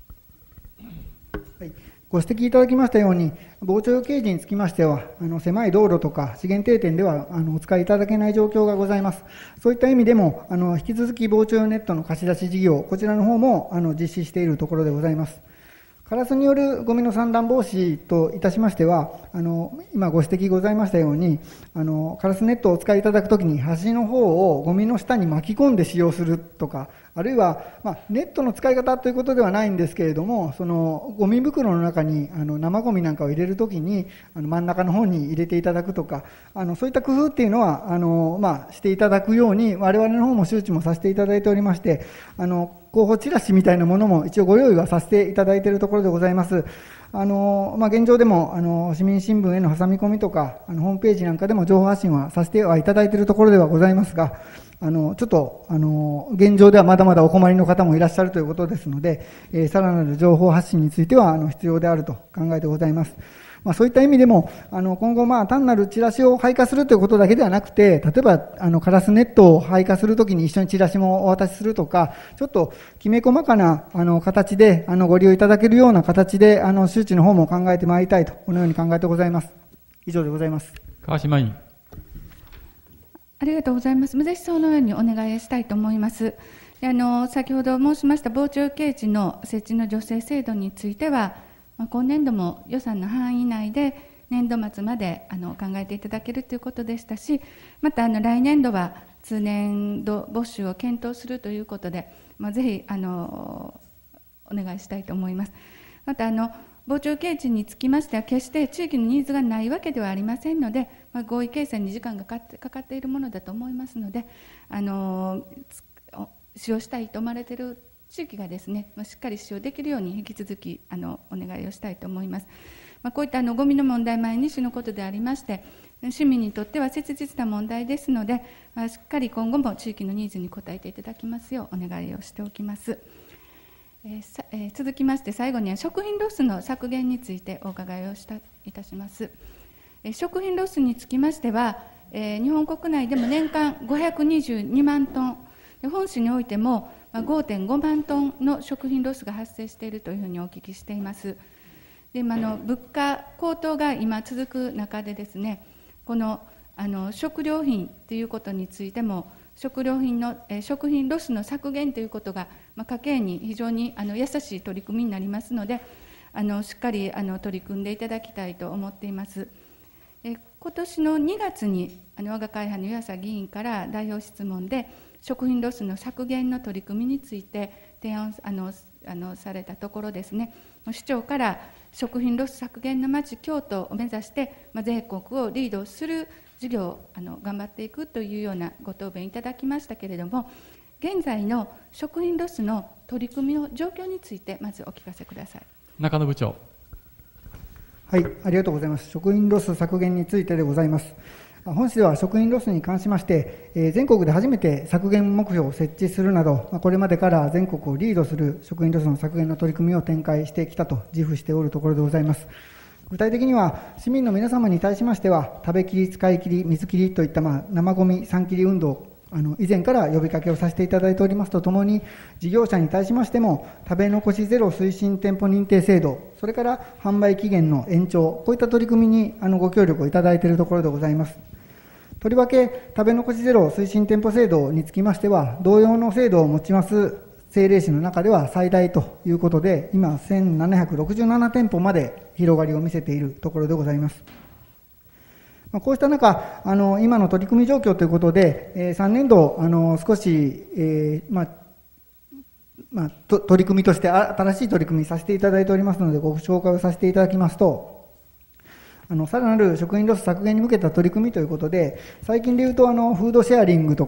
D: はい、ご指摘いただきましたように、傍聴掲示につきましては、あの狭い道路とか資源定点ではあのお使いいただけない状況がございます。そういった意味でも、あの引き続き傍聴ネットの貸し出し事業、こちらの方もあの実施しているところでございます。カラスによるゴミの散乱防止といたしましては、あの今ご指摘ございましたように、あのカラスネットをお使いいただくときに、端の方をゴミの下に巻き込んで使用するとか、あるいは、まあ、ネットの使い方ということではないんですけれども、そのゴミ袋の中にあの生ゴミなんかを入れるときに、あの真ん中の方に入れていただくとか、あのそういった工夫っていうのはあの、まあ、していただくように、我々の方も周知もさせていただいておりまして、あの広報チラシみたいなものも一応ご用意はさせていただいているところでございます。あのまあ、現状でもあの市民新聞への挟み込みとか、あのホームページなんかでも情報発信はさせてはいただいているところではございますが、あのちょっとあの現状ではまだまだお困りの方もいらっしゃるということですので、えー、さらなる情報発信についてはあの必要であると考えてございます。まあ、そういった意味でも、あの今後、まあ単なるチラシを配下するということだけではなくて、例えばあのカラスネットを配下するときに一緒にチラシもお渡しするとか、ちょっときめ細かなあの形であのご利用いただけるような形で、あの周知の方も考えてまいりたいと、このように考えてございます。以上でございます。
A: 川島委員。
J: ありがとうございます。ぜひそのようにお願いしたいと思います。あの先ほど申しました傍聴掲示の設置の助成制度については、今年度も予算の範囲内で年度末まであの考えていただけるということでしたし、またあの来年度は通年度募集を検討するということで、まあ、ぜひあのお願いしたいと思います。またあの傍聴掲示につきましては、決して地域のニーズがないわけではありませんので、まあ、合意形成に時間がかかって、かかっているものだと思いますので、あの使用したいと思われている地域がですね、しっかり使用できるように引き続きあのお願いをしたいと思います。まあ、こういったあのゴミの問題、毎日のことでありまして、市民にとっては切実な問題ですので、まあ、しっかり今後も地域のニーズに応えていただきますようお願いをしておきます。えーさえー、続きまして、最後には食品ロスの削減についてお伺いをしたいたします。えー、食品ロスにつきましては、えー、日本国内でも年間ごひゃくにじゅうにまんトン、本市においてもごてんごまんトンの食品ロスが発生しているというふうにお聞きしています。で、まあ、の物価高騰が今続く中でですね、このあの食料品ということについても、食料品のえ食品ロスの削減ということが、まあ、家計に非常にあの優しい取り組みになりますので、あのしっかりあの取り組んでいただきたいと思っています。え今年のにがつにあの我が会派の湯浅議員から代表質問で、食品ロスの削減の取り組みについて提案あのあのされたところですね、市長から食品ロス削減の町京都を目指して、まあ、全国をリードする事業をあの頑張っていくというようなご答弁いただきましたけれども、現在の食品ロスの取り組みの状況についてまずお聞かせください。
A: 中野部長。
D: はい、ありがとうございます。食品ロス削減についてでございます。本市では食品ロスに関しまして、えー、全国で初めて削減目標を設置するなど、まあ、これまでから全国をリードする食品ロスの削減の取り組みを展開してきたと自負しておるところでございます。具体的には、市民の皆様に対しましては、食べきり、使いきり、水切りといった、まあ、生ごみさん切り運動、あの以前から呼びかけをさせていただいておりますとともに、事業者に対しましても、食べ残しゼロ推進店舗認定制度、それから販売期限の延長、こういった取り組みにあのご協力をいただいているところでございます。とりわけ、食べ残しゼロ推進店舗制度につきましては、同様の制度を持ちます政令市の中では最大ということで、今、せんななひゃくろくじゅうななてんぽまで広がりを見せているところでございます。こうした中、あの今の取り組み状況ということで、えー、さんねんど、あの少し、えーまあまあ、と取り組みとして新しい取り組みさせていただいておりますので、ご紹介をさせていただきますと、あのさらなる食品ロス削減に向けた取り組みということで、最近でいうとあのフードシェアリングとか、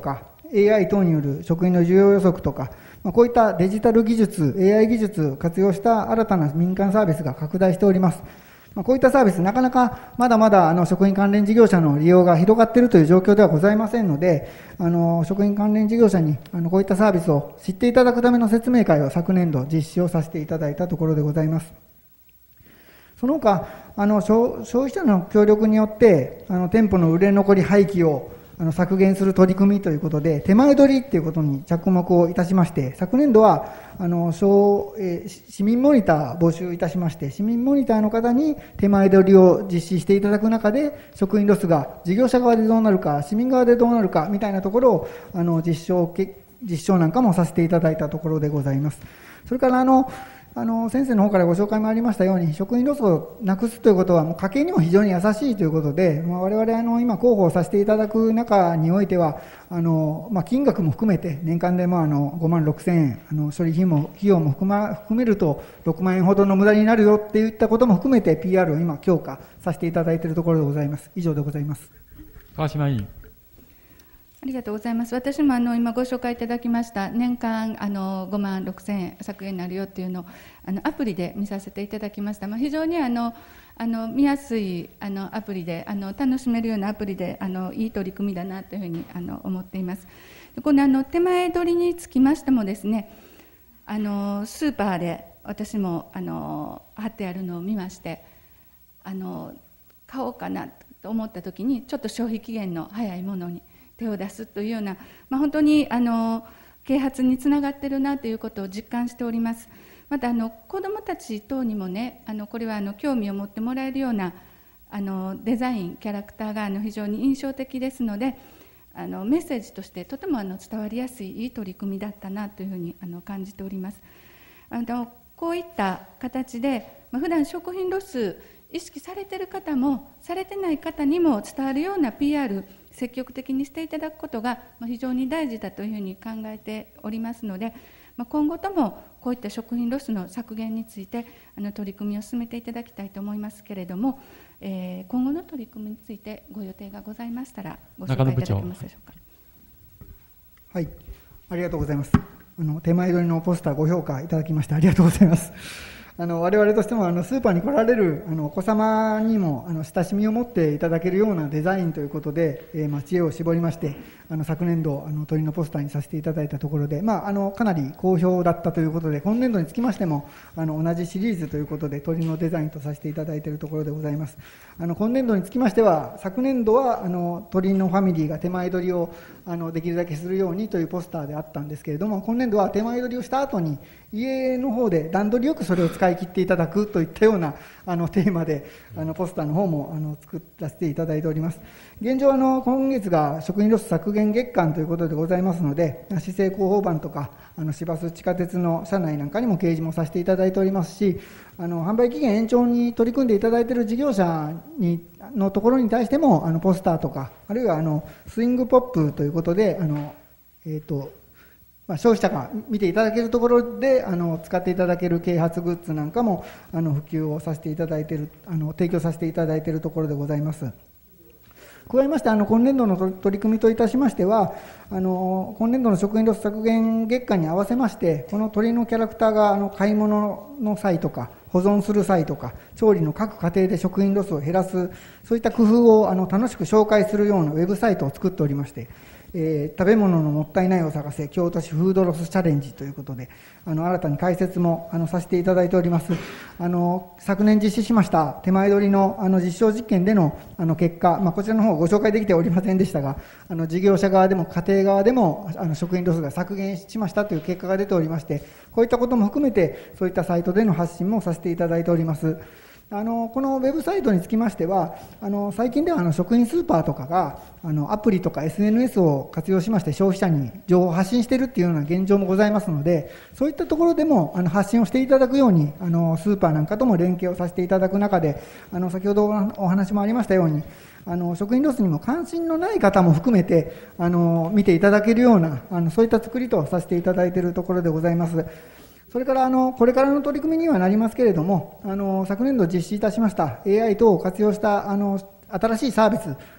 D: エーアイ 等による職員の需要予測とか、まあ、こういったデジタル技術、エーアイ 技術を活用した新たな民間サービスが拡大しております。まあ、こういったサービス、なかなかまだまだあの職員関連事業者の利用が広がっているという状況ではございませんので、あの職員関連事業者にあのこういったサービスを知っていただくための説明会を昨年度実施をさせていただいたところでございます。その他、あの消費者の協力によってあの店舗の売れ残り廃棄をあの削減する取り組みということで、手前取りということに着目をいたしまして、昨年度はあの小、えー、市民モニター募集いたしまして、市民モニターの方に手前取りを実施していただく中で、職員ロスが事業者側でどうなるか、市民側でどうなるかみたいなところをあの実証、実証なんかもさせていただいたところでございます。それからあのあの先生の方からご紹介もありましたように、職員ロスをなくすということはもう家計にも非常に優しいということで、まあ、我々あの今広報させていただく中においてはあの、まあ、金額も含めて年間でもあのごまんろくせんえん、あの処理費も費用も含、ま、含めるとろくまんえんほどの無駄になるよっていったことも含めて ピーアール を今強化させていただいているところでございます。以上でございます。
A: 川島委員。
J: ありがとうございます。私もあの今ご紹介いただきました年間あのごまんろくせんえん削減になるよっていうのをあのアプリで見させていただきました。まあ、非常にあのあの見やすいあのアプリであの楽しめるようなアプリであのいい取り組みだなというふうにあの思っています。このあの手前取りにつきましてもですね、あのスーパーで私もあの貼ってあるのを見まして、あの買おうかなと思った時にちょっと消費期限の早いものに手を出すというような、まあ、本当にあの啓発につながっているなということを実感しております。またあの子どもたち等にもね、あのこれはあの興味を持ってもらえるようなあのデザインキャラクターがあの非常に印象的ですので、あのメッセージとしてとてもあの伝わりやすいいい取り組みだったなというふうにあの感じております。あのこういった形で、まあ、普段食品ロス意識されている方もされてない方にも伝わるような ピーアール積極的にしていただくことが非常に大事だというふうに考えておりますので、今後ともこういった食品ロスの削減についてあの取り組みを進めていただきたいと思いますけれども、えー、今後の取り組みについてご予定がございましたらご紹介いただけますでしょうか。
D: はい、ありがとうございます。あの手前取りのポスターご評価いただきましてありがとうございます。あの我々としてもあのスーパーに来られるあのお子様にもあの親しみを持っていただけるようなデザインということで、えーまあ、知恵を絞りましてあの昨年度あの鳥のポスターにさせていただいたところで、まあ、あのかなり好評だったということで、今年度につきましてもあの同じシリーズということで鳥のデザインとさせていただいているところでございます。あの今年度につきましては昨年度はあの鳥のファミリーが手前取りをあのできるだけするようにというポスターであったんですけれども、今年度は手前取りをした後に家の方で段取りよくそれを使い切っていただくといったようなあのテーマであのポスターの方もあの作らせていただいております。現状あの今月が食品ロス削減月間ということでございますので、市政広報版とかあの市バス地下鉄の車内なんかにも掲示もさせていただいておりますし、あの販売期限延長に取り組んでいただいている事業者にのところに対してもあのポスターとか、あるいはあのスイングポップということであの、えーとまあ、消費者が見ていただけるところであの使っていただける啓発グッズなんかもあの普及をさせていただいている、あの提供させていただいているところでございます。加えましてあの今年度の取り組みといたしましては、あの今年度の食品ロス削減月間に合わせまして、この鳥のキャラクターがあの買い物の際とか保存する際とか調理の各過程で食品ロスを減らす、そういった工夫をあの楽しく紹介するようなウェブサイトを作っておりまして、えー、食べ物のもったいないを探せ京都市フードロスチャレンジということで、あの新たに解説もあのさせていただいております。あの昨年実施しました手前取りのあの実証実験でのあの結果、まあ、こちらの方ご紹介できておりませんでしたが、あの事業者側でも家庭側でもあの食品ロスが削減しましたという結果が出ておりまして、こういったことも含めてそういったサイトでの発信もさせていただいております。あのこのウェブサイトにつきましては、あの最近ではあの食品スーパーとかがあのアプリとか エスエヌエス を活用しまして消費者に情報を発信しているっていうような現状もございますので、そういったところでもあの発信をしていただくようにあのスーパーなんかとも連携をさせていただく中で、あの先ほどお話もありましたように、あの食品ロスにも関心のない方も含めてあの見ていただけるようなあのそういった作りとさせていただいているところでございます。それからあのこれからの取り組みにはなりますけれども、あの昨年度実施いたしました エーアイ 等を活用したあの新しいサービス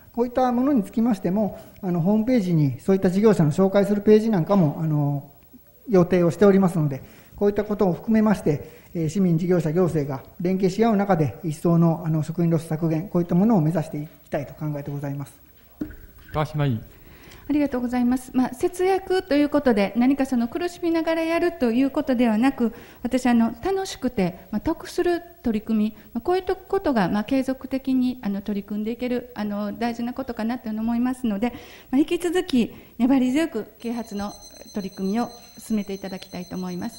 D: こういったものにつきましても、あのホームページにそういった事業者の紹介するページなんかもあの予定をしておりますので、こういったことを含めまして、えー、市民、事業者、行政が連携し合う中で、一層のあの職員ロス削減、こういったものを目指していきたいと考えてございます。
A: 川島委員。
J: ありがとうございます。まあ、節約ということで、何かその苦しみながらやるということではなく、私あの楽しくて、まあ、得する取り組み、まあ、こういうことが、まあ、継続的にあの取り組んでいけるあの大事なことかなと思いますので、まあ、引き続き粘り強く啓発の取り組みを進めていただきたいと思います。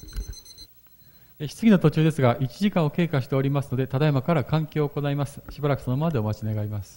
A: 質疑の途中ですが、いちじかんを経過しておりますので、ただいまから換気を行います。しばらくそのままでお待ち願います。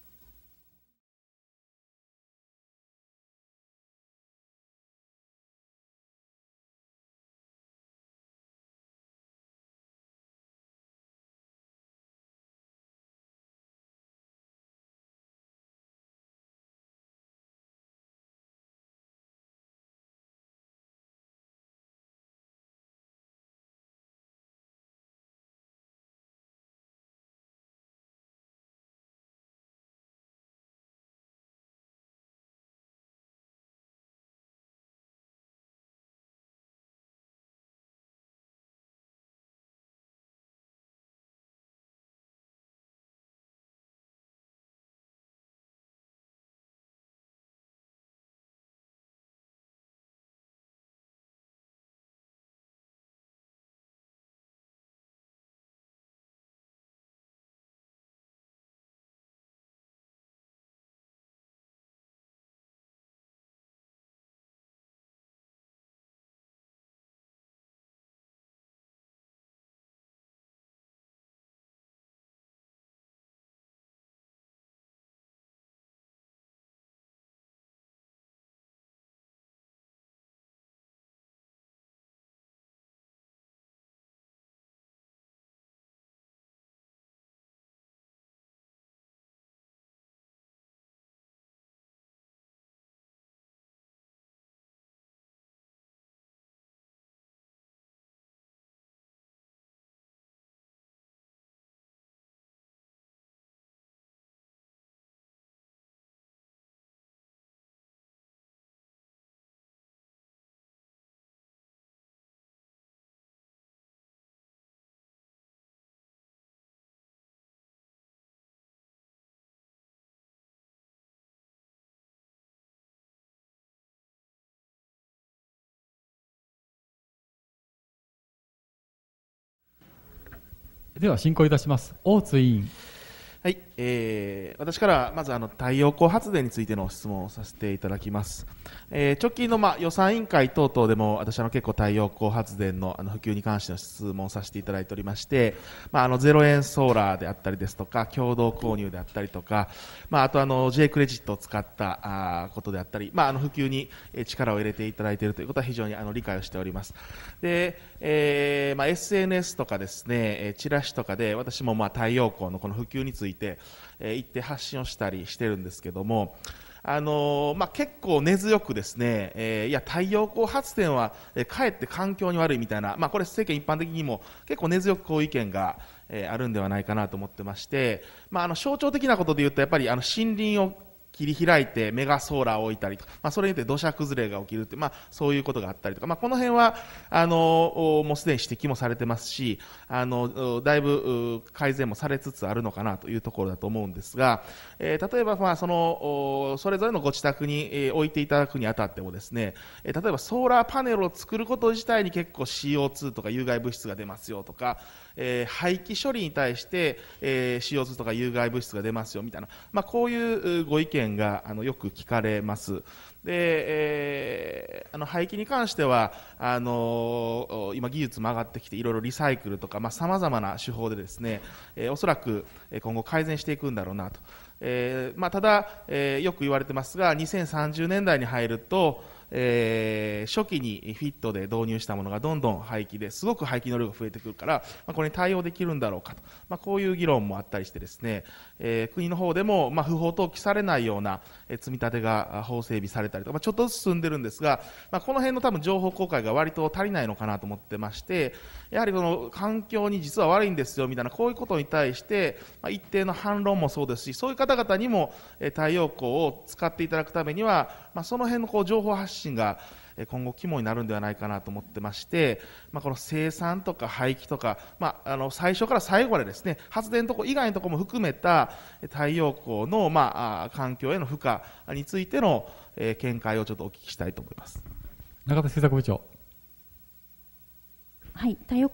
A: では進行いたします。大津委員。
M: はい、えー、私からまずあの太陽光発電についての質問をさせていただきます。えー、直近のまあ予算委員会等々でも私は結構太陽光発電のあの普及に関しての質問をさせていただいておりまして、まあ、あのゼロえんソーラーであったりですとか共同購入であったりとか、まあ、あとあの J クレジットを使ったあことであったり、まあ、あの普及に力を入れていただいているということは非常にあの理解をしております。で、えーまあ、エスエヌエス とかですね、チラシとかで私もまあ太陽光のこの普及について、えー、言って発信をしたりしてるんですけども、あのーまあ、結構根強くですね、えー、いや太陽光発電は、えー、かえって環境に悪いみたいな、まあ、これ世間一般的にも結構根強くこういう意見が、えー、あるんではないかなと思ってまして、まあ、あの象徴的なことで言うとやっぱりあの森林を切り開いてメガソーラーを置いたりとか、まあ、それによって土砂崩れが起きるって、まあ、そういうことがあったりとか、まあ、この辺はあのもうすでに指摘もされてますし、あのだいぶ改善もされつつあるのかなというところだと思うんですが、えー、例えばまあそのそれぞれのご自宅に、えー、置いていただくにあたってもですね、えー、例えばソーラーパネルを作ること自体に結構 シーオーツー とか有害物質が出ますよとか、えー、廃棄処理に対して、えー、シーオーツー とか有害物質が出ますよみたいな、まあ、こういうご意見があのよく聞かれます。で、えー、あの廃棄に関してはあの今技術も上がってきていろいろリサイクルとかさまざ、まな手法でですね、えー、おそらく今後改善していくんだろうなと。えーまあ、ただ、えー、よく言われてますがにせんさんじゅうねんだいに入ると、 えー、初期にフィットで導入したものがどんどん廃棄ですごく廃棄の量が増えてくるから、まあ、これに対応できるんだろうかと、まあ、こういう議論もあったりしてですね、えー、国の方でも、まあ、不法投棄されないような積み立てが法整備されたりとか、まあ、ちょっとずつ進んでるんですが、まあ、この辺の多分情報公開が割と足りないのかなと思ってまして、やはりこの環境に実は悪いんですよみたいなこういうことに対して、まあ、一定の反論もそうですし、そういう方々にも太陽光を使っていただくためには、まあ、その辺のこう情報発信が今後肝になるんではないかなと思ってまして、まあ、この生産とか廃棄とか、まあ、あの最初から最後までですね、発電とこ以外のところも含めた太陽光の、まあ、環境への負荷についての見解をちょっとお聞きしたいと思います。
A: 永田政策部長。
F: はい、太陽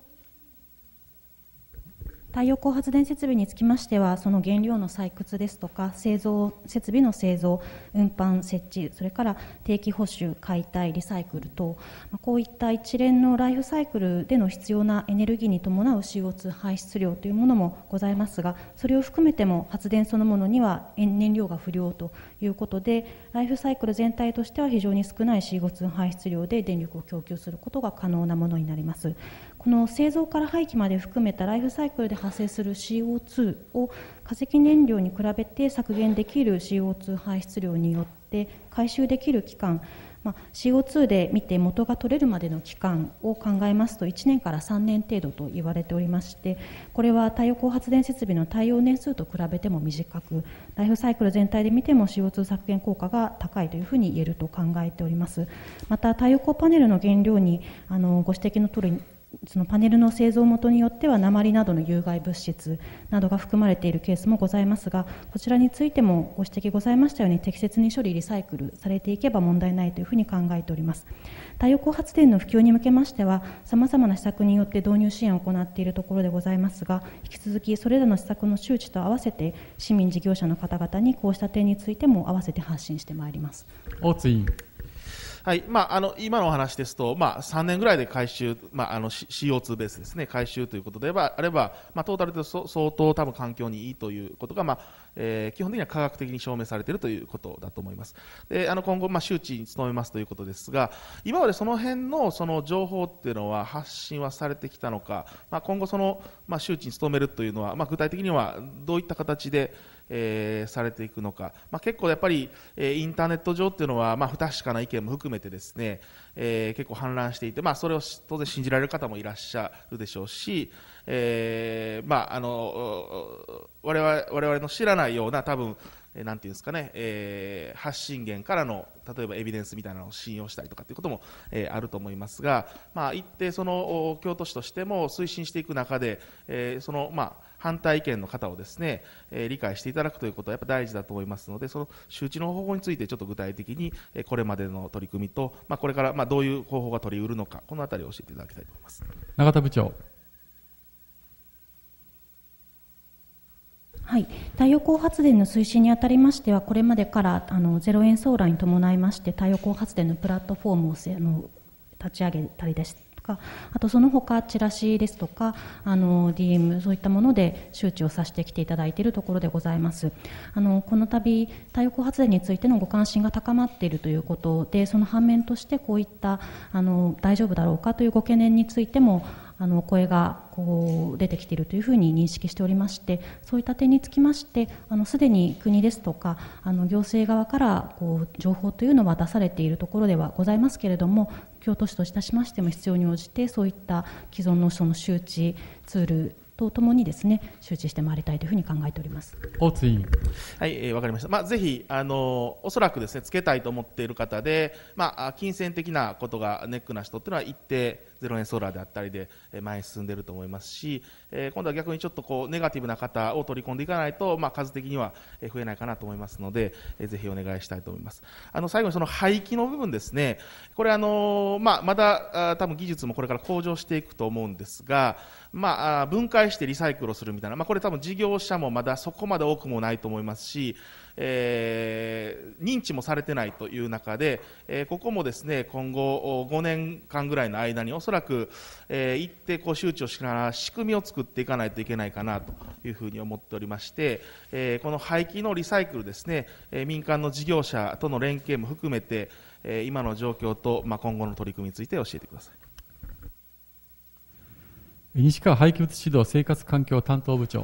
F: 太陽光発電設備につきましては、その原料の採掘ですとか、製造設備の製造、運搬、設置、それから定期保守、解体、リサイクル等、こういった一連のライフサイクルでの必要なエネルギーに伴う シーオーツー 排出量というものもございますが、それを含めても発電そのものには燃料が不良ということで、ライフサイクル全体としては非常に少ない シーオーツー 排出量で電力を供給することが可能なものになります。この製造から廃棄まで含めたライフサイクルで発生する シーオーツー を化石燃料に比べて削減できる シーオーツー 排出量によって回収できる期間、まあ、シーオーツー で見て元が取れるまでの期間を考えますといちねんからさんねん程度と言われておりまして、これは太陽光発電設備の耐用年数と比べても短く、ライフサイクル全体で見ても シーオーツー 削減効果が高いというふうに言えると考えております。また太陽光パネルの原料にあのご指摘の通り、そのパネルの製造元によっては鉛などの有害物質などが含まれているケースもございますが、こちらについてもご指摘ございましたように適切に処理リサイクルされていけば問題ないというふうに考えております。太陽光発電の普及に向けましてはさまざまな施策によって導入支援を行っているところでございますが、引き続きそれらの施策の周知と合わせて市民事業者の方々にこうした点についても合わせて発信してまいります。
A: 大津委員。
M: はいまあ、あの今のお話ですと、まあ、さんねんぐらいで回収、まあ、あの シーオーツー ベースですね、回収ということであれば、まあ、トータルで相当多分環境にいいということが、まあえー、基本的には科学的に証明されているということだと思います。であの今後、まあ、周知に努めますということですが、今までその辺のその情報っていうのは発信はされてきたのか、まあ、今後その、まあ、周知に努めるというのは、まあ、具体的にはどういった形でえー、されていくのか、まあ、結構やっぱり、えー、インターネット上っていうのは、まあ、不確かな意見も含めてですね、えー、結構氾濫していて、まあ、それを当然信じられる方もいらっしゃるでしょうし、えーまあ、あの我々、我々の知らないような多分えー、なんていうんですかね、えー、発信源からの例えばエビデンスみたいなのを信用したりとかということも、えー、あると思いますが、まあ、一定その京都市としても推進していく中で、えー、そのまあ反対意見の方をですね、えー、理解していただくということはやっぱ大事だと思いますので、その周知の方法についてちょっと具体的に、えー、これまでの取り組みと、まあ、これからまあどういう方法が取り得るのか、このあたりを教えていただきたいと思います。
A: 永田部長。
F: はい、太陽光発電の推進にあたりましては、これまでからあのゼロ円ソーラーに伴いまして太陽光発電のプラットフォームをせあの立ち上げたりですとか、あとその他チラシですとかあの ディーエム そういったもので周知をさせてきていただいているところでございます。あのこの度太陽光発電についてのご関心が高まっているということで、その反面としてこういったあの大丈夫だろうかというご懸念についてもあの声がこう出てきているというふうに認識しておりまして、そういった点につきましてあのすでに国ですとかあの行政側からこう情報というのは出されているところではございますけれども、京都市といたしましても必要に応じてそういった既存のその周知ツールとともにですね周知してまいりたいというふうに考えております。
A: 大津委員。
M: はい、えー、わかりました。まあ、ぜひあのおそらくですねつけたいと思っている方で、まあ、金銭的なことがネックな人っていうのは一定ゼロ円ソーラーであったりで前に進んでいると思いますし、えー、今度は逆にちょっとこうネガティブな方を取り込んでいかないと、まあ、数的には増えないかなと思いますので、えー、ぜひお願いしたいと思います。あの最後にその廃棄の部分ですね、これあの、まあ、まだ多分技術もこれから向上していくと思うんですが、まあ、分解してリサイクルをするみたいな、まあ、これ多分事業者もまだそこまで多くもないと思いますし、 えー、認知もされてないという中で、えー、ここもですね、今後ごねんかんぐらいの間におそらく、えー、一定こう周知をしながら仕組みを作っていかないといけないかなというふうに思っておりまして、えー、この廃棄のリサイクルですね、えー、民間の事業者との連携も含めて、えー、今の状況と、まあ、今後の取り組みについて教えてください。
A: 西川廃棄物指導生活環境担当部長。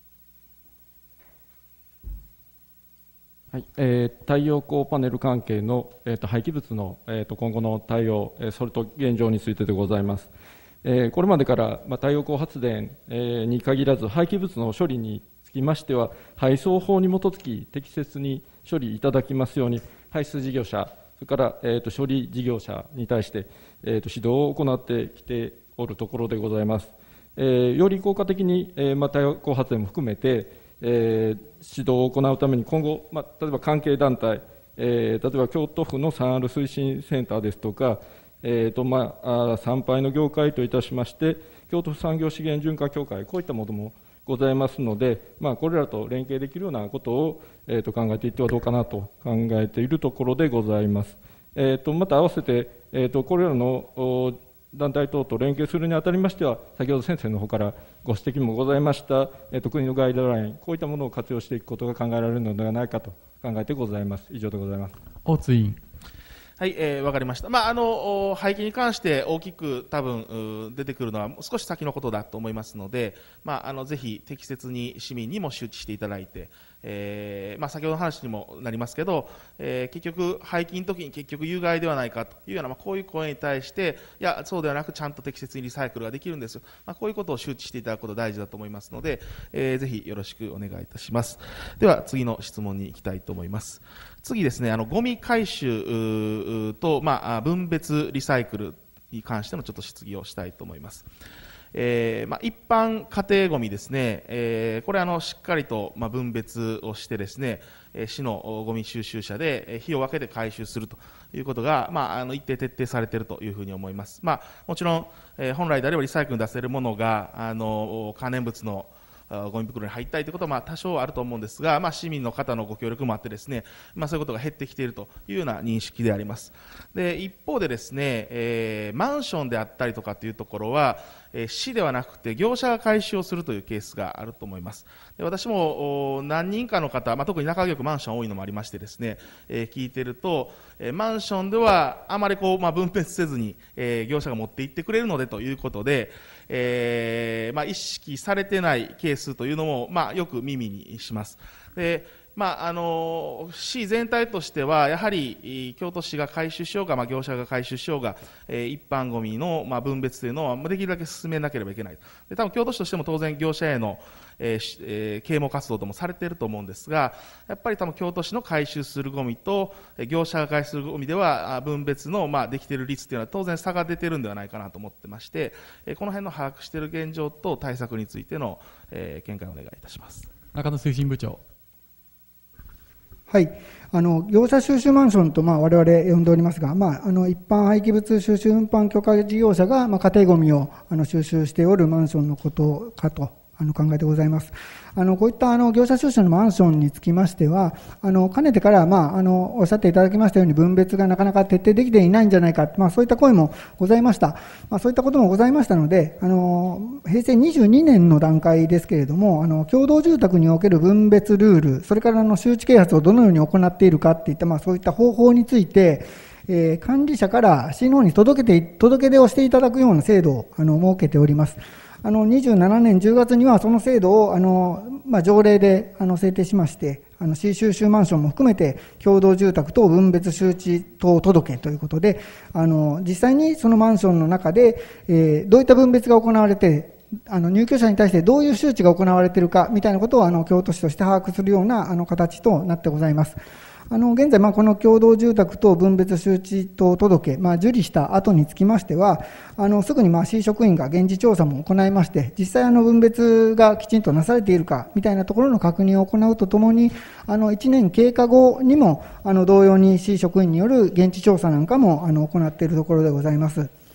N: はい、えー、太陽光パネル関係の、えー、と廃棄物の、えー、と今後の対応、えー、それと現状についてでございます。えー、これまでから、まあ、太陽光発電、えー、に限らず、廃棄物の処理につきましては、配送法に基づき適切に処理いただきますように、排出事業者、それから、えー、と処理事業者に対して、えー、と指導を行ってきておるところでございます。えー、より効果的に、えーまあ、太陽光発電も含めて、えー、指導を行うために今後、まあ、例えば関係団体、えー、例えば京都府の スリーアール 推進センターですとか、えーとまあ、参拝の業界といたしまして、京都府産業資源循環協会、こういったものもございますので、まあ、これらと連携できるようなことを、えー、と考えていってはどうかなと考えているところでございます。えー、とまた合わせて、えー、とこれらの団体等と連携するにあたりましては、先ほど先生の方からご指摘もございました、えー、と国のガイドライン、こういったものを活用していくことが考えられるのではないかと考えてございます。以上でございます。
A: 大津委員。
M: はい、えー、分かりました。まあ、あの廃棄に関して大きく多分出てくるのは少し先のことだと思いますので、まあ、あのぜひ適切に市民にも周知していただいて、えーまあ、先ほどの話にもなりますけど、えー、結局廃棄の時に結局有害ではないかというような、まあ、こういう声に対して、いやそうではなくちゃんと適切にリサイクルができるんですよ、まあ、こういうことを周知していただくこと大事だと思いますので、えー、ぜひよろしくお願いいたします。では次の質問に行きたいと思います。次ですね、あのゴミ回収と、まあ、分別リサイクルに関してのちょっと質疑をしたいと思います。えーまあ、一般家庭ごみですね、えー、これあのしっかりと、まあ、分別をしてですね、えー、市のごみ収集車で、えー、日を分けて回収するということが、まあ、あの一定徹底されているというふうに思います。まあ、もちろん、えー、本来であればリサイクルに出せるものがあの可燃物のゴミ袋に入ったりということはまあ多少あると思うんですが、まあ、市民の方のご協力もあってですね、まあ、そういうことが減ってきているというような認識であります。で一方でですね、えー、マンションであったりとかというところは、えー、市ではなくて業者が回収をするというケースがあると思います。で私も何人かの方、まあ、特に中京区マンション多いのもありましてですね、えー、聞いていると、えー、マンションではあまりこう、まあ、分別せずに、えー、業者が持って行ってくれるのでということで、えーまあ、意識されてないケースというのも、まあ、よく耳にします。でまあ、あの市全体としては、やはり京都市が回収しようが、まあ、業者が回収しようが、えー、一般ごみの、まあ、分別というのはできるだけ進めなければいけない。で多分京都市としても当然業者への、えーえー、啓蒙活動ともされていると思うんですが、やっぱり多分京都市の回収するごみと業者が回収するごみでは分別の、まあ、できている率というのは当然差が出ているんではないかなと思ってまして、えー、この辺の把握している現状と対策についての、えー、見解をお願いいたします。
A: 中野推進部長。
D: はい、あの業者収集マンションとまあ我々呼んでおりますが、まあ、あの一般廃棄物収集運搬許可事業者がまあ家庭ごみをあの収集しておるマンションのことかとあの考えてございます。あのこういったあの業者収集のマンションにつきましては、あのかねてから、まあ、あのおっしゃっていただきましたように分別がなかなか徹底できていないんじゃないか、まあ、そういった声もございました。まあ、そういったこともございましたので、あの平成にじゅうにねんの段階ですけれども、あの共同住宅における分別ルール、それからあの周知啓発をどのように行っているかといった、まあ、そういった方法について、えー、管理者から市の方に届けて届け出をしていただくような制度をあの設けております。あのにじゅうななねんじゅうがつにはその制度をあの、まあ、条例であの制定しまして、あの市収集マンションも含めて共同住宅等分別周知等届ということで、あの実際にそのマンションの中で、えー、どういった分別が行われて、あの入居者に対してどういう周知が行われているかみたいなことをあの京都市として把握するようなあの形となってございます。あの現在、まあ、この共同住宅等分別周知等届、まあ、受理した後につきましては、あのすぐにまあ市職員が現地調査も行いまして、実際あの分別がきちんとなされているかみたいなところの確認を行うとともに、あのいちねん経過後にもあの同様に市職員による現地調査なんかもあの行っているところでございます。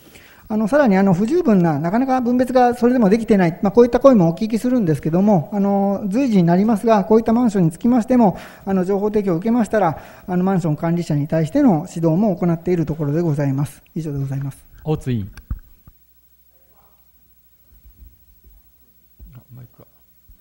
D: あのさらにあの不十分な、なかなか分別がそれでもできていない、まあ、こういった声もお聞きするんですけども、あの随時になりますが、こういったマンションにつきましても、あの情報提供を受けましたら、あのマンション管理者に対しての指導も行っているところでございます。以上でございます。
A: 大津委員。マイクは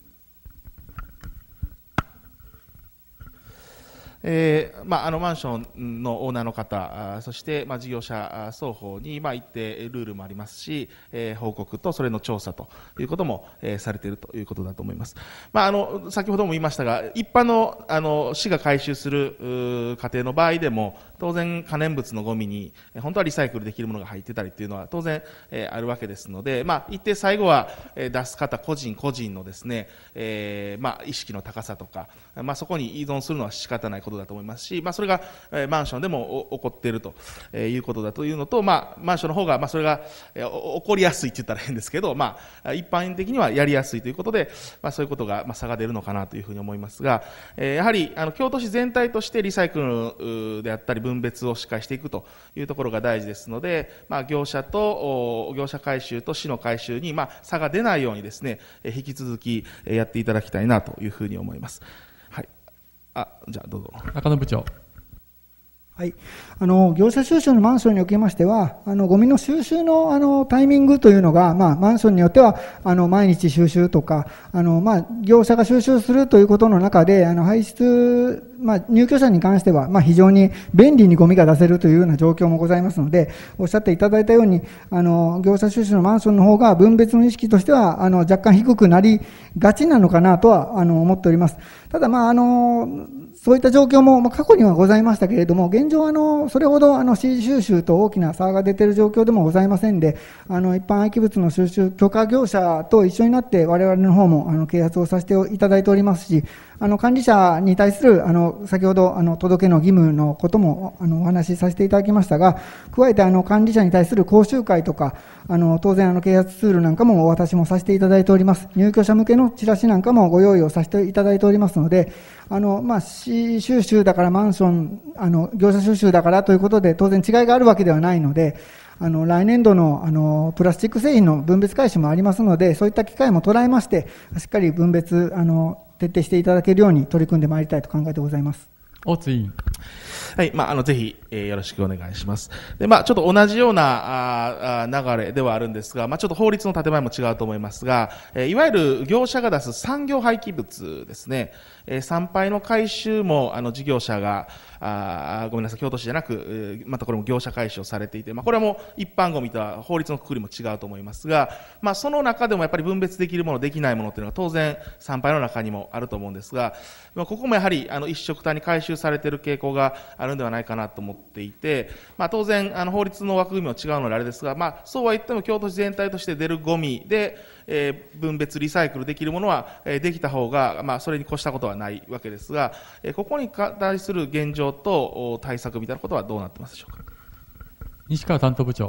M: えーまあ、あのマンションのオーナーの方、そして、まあ、事業者双方に、まあ、一定ルールもありますし、えー、報告とそれの調査ということも、えー、されているということだと思います。まあ、あの先ほども言いましたが、一般の、あの市が回収する家庭の場合でも、当然、可燃物のゴミに本当はリサイクルできるものが入ってたりというのは当然、えー、あるわけですので、まあ、一定最後は、えー、出す方個人個人のですね、えーまあ、意識の高さとか、まあ、そこに依存するのは仕方ないことだと思いますし、まあ、それが、えー、マンションでも起こっているということだというのと、まあ、マンションの方が、まあ、それが、えー、起こりやすいって言ったら変ですけど、まあ、一般的にはやりやすいということで、まあ、そういうことが、まあ、差が出るのかなというふうに思いますが、えー、やはりあの京都市全体としてリサイクルであったり分別をしっかりしていくというところが大事ですので、まあ、業者と業者回収と市の回収に、まあ、差が出ないようにですね、引き続きやっていただきたいなというふうに思います。はい。あ、じゃあどうぞ。
A: 中野部長。
D: はい、あの業者収集のマンションにおきましては、あのゴミの収集のあのタイミングというのが、まあ、マンションによってはあの毎日収集とか、あの、まあ、業者が収集するということの中で、あの排出、まあ、入居者に関しては、まあ、非常に便利にゴミが出せるというような状況もございますので、おっしゃっていただいたように、あの業者収集のマンションの方が分別の意識としてはあの若干低くなりがちなのかなとはあの思っております。ただ、まああのそういった状況も過去にはございましたけれども、現状あの、それほどあの指示収集と大きな差が出ている状況でもございませんで、あの一般廃棄物の収集許可業者と一緒になって、我々の方もあの啓発をさせていただいておりますし、あの管理者に対するあの先ほどあの届けの義務のこともあのお話しさせていただきましたが、加えてあの管理者に対する講習会とか、あの当然あの啓発ツールなんかもお渡しもさせていただいております。入居者向けのチラシなんかもご用意をさせていただいておりますので、あのまあ、市収集だからマンション、あの業者収集だからということで当然違いがあるわけではないので、あの来年度のあのプラスチック製品の分別開始もありますので、そういった機会も捉えまして、しっかり分別あの徹底していただけるように取り組んでまいりたいと考えてございます。
A: 大津委員。
M: はい、まあ、あの、ぜひ、えー、よろしくお願いします。で、まあ、ちょっと同じような、あ流れではあるんですが、まあ、ちょっと法律の建前も違うと思いますが、えー、いわゆる業者が出す産業廃棄物ですね、えー、産廃の回収も、あの、事業者が、あごめんなさい、京都市じゃなく、えー、またこれも業者回収をされていて、まあ、これはもう一般ゴミとは法律のくくりも違うと思いますが、まあ、その中でもやっぱり分別できるもの、できないものっていうのは当然、産廃の中にもあると思うんですが、まあ、ここもやはり、あの、一緒くたに回収されている傾向があるんではないかなと思っていて、まあ、当然、あの、法律の枠組みも違うのであれですが、まあ、そうは言っても京都市全体として出るゴミで、えー、分別リサイクルできるものは、えー、できた方が、まあ、それに越したことはないわけですが、えー、ここに対する現状と対策みたいなことはどうなってますでしょうか。
A: 西川担当部長。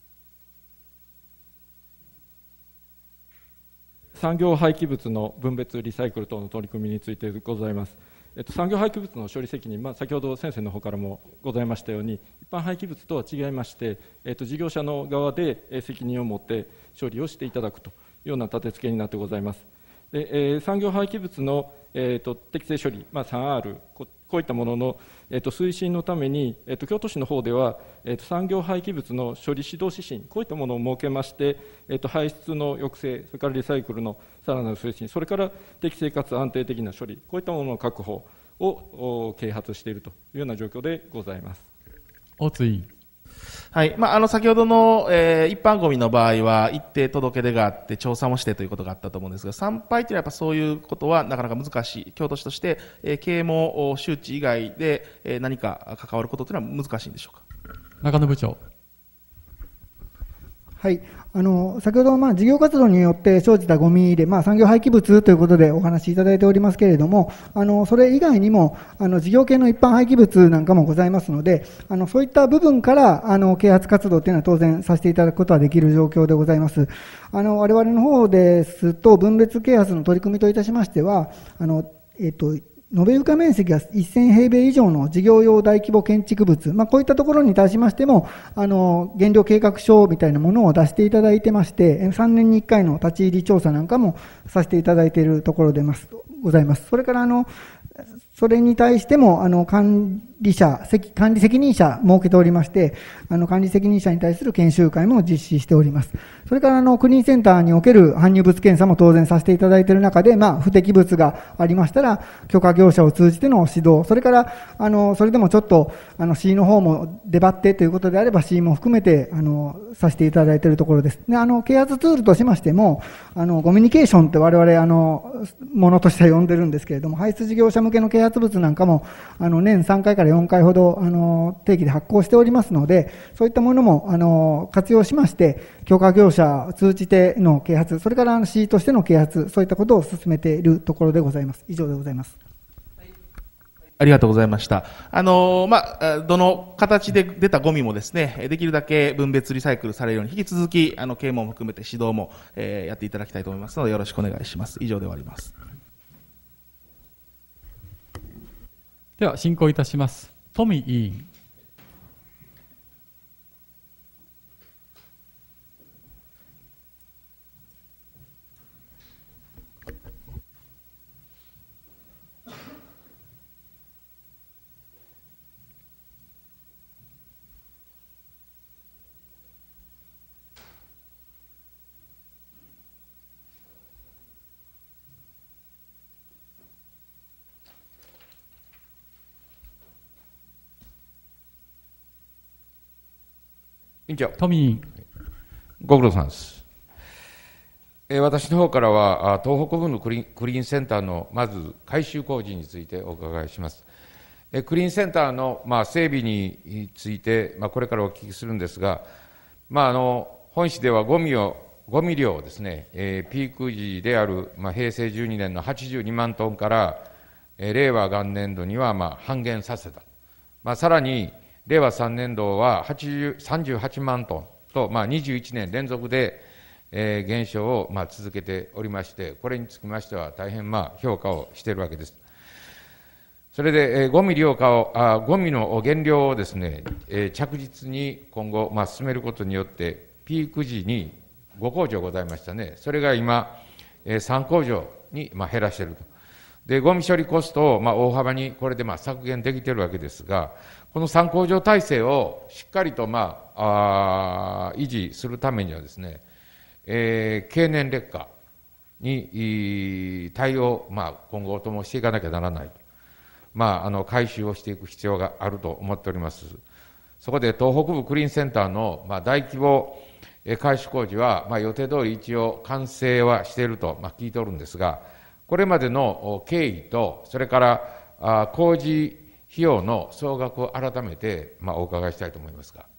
N: 産業廃棄物の分別リサイクル等の取り組みについてございます。えっと、産業廃棄物の処理責任、まあ、先ほど先生の方からもございましたように、一般廃棄物とは違いまして、えっと、事業者の側で責任を持って処理をしていただくというような立て付けになってございます。でえー、産業廃棄物の、えー、と適正処理、まあ、スリーアール、こ, こういったものの、えー、と推進のために、えー、と京都市の方では、えー、と産業廃棄物の処理指導指針、こういったものを設けまして、えー、と排出の抑制、それからリサイクルのさらなる推進、それから適正かつ安定的な処理、こういったものの確保を啓発しているというような状況でございます。
A: 大津委員。
M: はい。まあ、あの、先ほどの、えー、一般ゴミの場合は、一定届け出があって、調査もしてということがあったと思うんですが、産廃というのはやっぱそういうことはなかなか難しい。京都市として、えー、啓蒙周知以外で、えー、何か関わることというのは難しいんでしょうか。
A: 中野部長。
D: はい、あの先ほど、まあ、事業活動によって生じたゴミで、まあ、産業廃棄物ということでお話しいただいておりますけれども、あのそれ以外にもあの事業系の一般廃棄物なんかもございますので、あのそういった部分からあの啓発活動というのは当然させていただくことはできる状況でございます。あの我々の方ですと、分別啓発の取り組みといたしましては、あの、えっと延べ床面積がせんへいべい以上の事業用大規模建築物、まあ、こういったところに対しましても、あの現状計画書みたいなものを出していただいてまして、さんねんにいっかいの立ち入り調査なんかもさせていただいているところでますございます。それからあのそれに対してもあの管理者、管理責任者設けておりまして、あの管理責任者に対する研修会も実施しております。それからあのクリーンセンターにおける搬入物検査も当然させていただいている中で、まあ、不適物がありましたら、許可業者を通じての指導、それからあのそれでもちょっとあの C の方も出張ってということであれば C も含めてあのさせていただいているところです。で、あの啓発ツールとしましても、あのコミュニケーションって我々あのものとしては呼んでるんですけれども、排出事業者向けの啓発物なんかもあの年さんかいからよんかいほどあの定期で発行しておりますので、そういったものもあの活用しまして、許可業者を通じての啓発、それからあの C としての啓発、そういったことを進めているところでございます。以上でございます。
M: ありがとうございました。あのー、まあ、どの形で出たゴミもですね、できるだけ分別リサイクルされるように、引き続き、あの、啓蒙も含めて指導も、えー、やっていただきたいと思いますので、よろしくお願いします。以上で終わります。
A: では、進行いたします。富委員。
O: 委員長、
A: 富委員
O: ご苦労さんです。えー、私の方からは、東北部のクリーン、クリーンセンターのまず改修工事についてお伺いします。えー、クリーンセンターの、まあ、整備について、まあ、これからお聞きするんですが、まあ、あの本市ではゴミを、ゴミ量をですね、えー、ピーク時である、まあ、へいせいじゅうにねんのはちじゅうにまんトンから、えー、令和元年度には、まあ、半減させた。まあ、さらに、令和さんねん度はさんじゅうはちまんトンと、まあ、にじゅういちねん連続で、えー、減少を、まあ、続けておりまして、これにつきましては大変、まあ、評価をしているわけです。それで、えー、ゴミ量化をあ、ゴミの減量をですね、えー、着実に今後、まあ、進めることによって、ピーク時にごこうじょうございましたね、それが今、えー、さんこうじょうに、まあ、減らしていると。で、ゴミ処理コストを、まあ、大幅にこれで、まあ、削減できているわけですが、このさんこうじょう体制をしっかりと、まあ、あ維持するためにはですね、えー、経年劣化に対応、まあ、今後ともしていかなきゃならないと、まあ、あの改修をしていく必要があると思っております。そこで東北部クリーンセンターの、まあ、大規模改修工事は、まあ、予定通り一応完成はしていると、まあ、聞いておるんですが、これまでの経緯と、それからあ工事費用の総額を改めて、まあ、お伺いしたいと思いますが。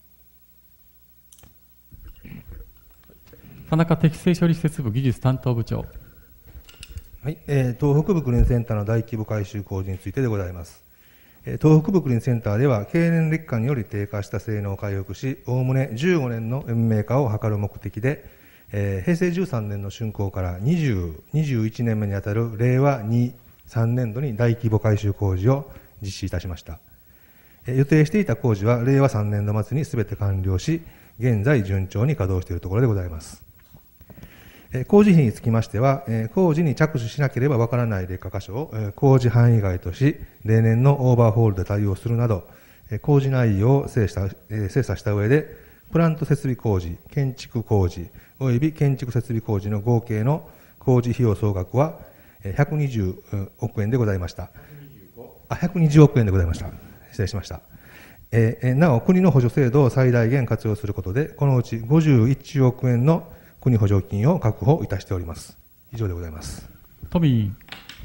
A: 田中適正処理施設部技術担当部長。
P: はい、えー、東北部クリーンセンターの大規模改修工事についてでございます。えー、東北部クリーンセンターでは、経年劣化により低下した性能を回復し、おおむねじゅうごねんの延命化を図る目的で、えー、へいせいじゅうさんねんの竣工からにじゅう、にじゅういちねんめにあたる令和に、さんねん度に大規模改修工事を実施いたしました。えー、予定していた工事は令和さんねん度末にすべて完了し、現在順調に稼働しているところでございます。えー、工事費につきましては、えー、工事に着手しなければわからない劣化箇所を、えー、工事範囲外とし、例年のオーバーホールで対応するなど、えー、工事内容を精査、えー、精査した上で、プラント設備工事、建築工事、および建築設備工事の合計の工事費用総額はひゃくにじゅうおくえんでございました。あ、ひゃくにじゅうおくえんでございました。失礼しました。えー、なお、国の補助制度を最大限活用することで、このうちごじゅういちおくえんの国補助金を確保いたしております。以上でございます。
A: 富委員。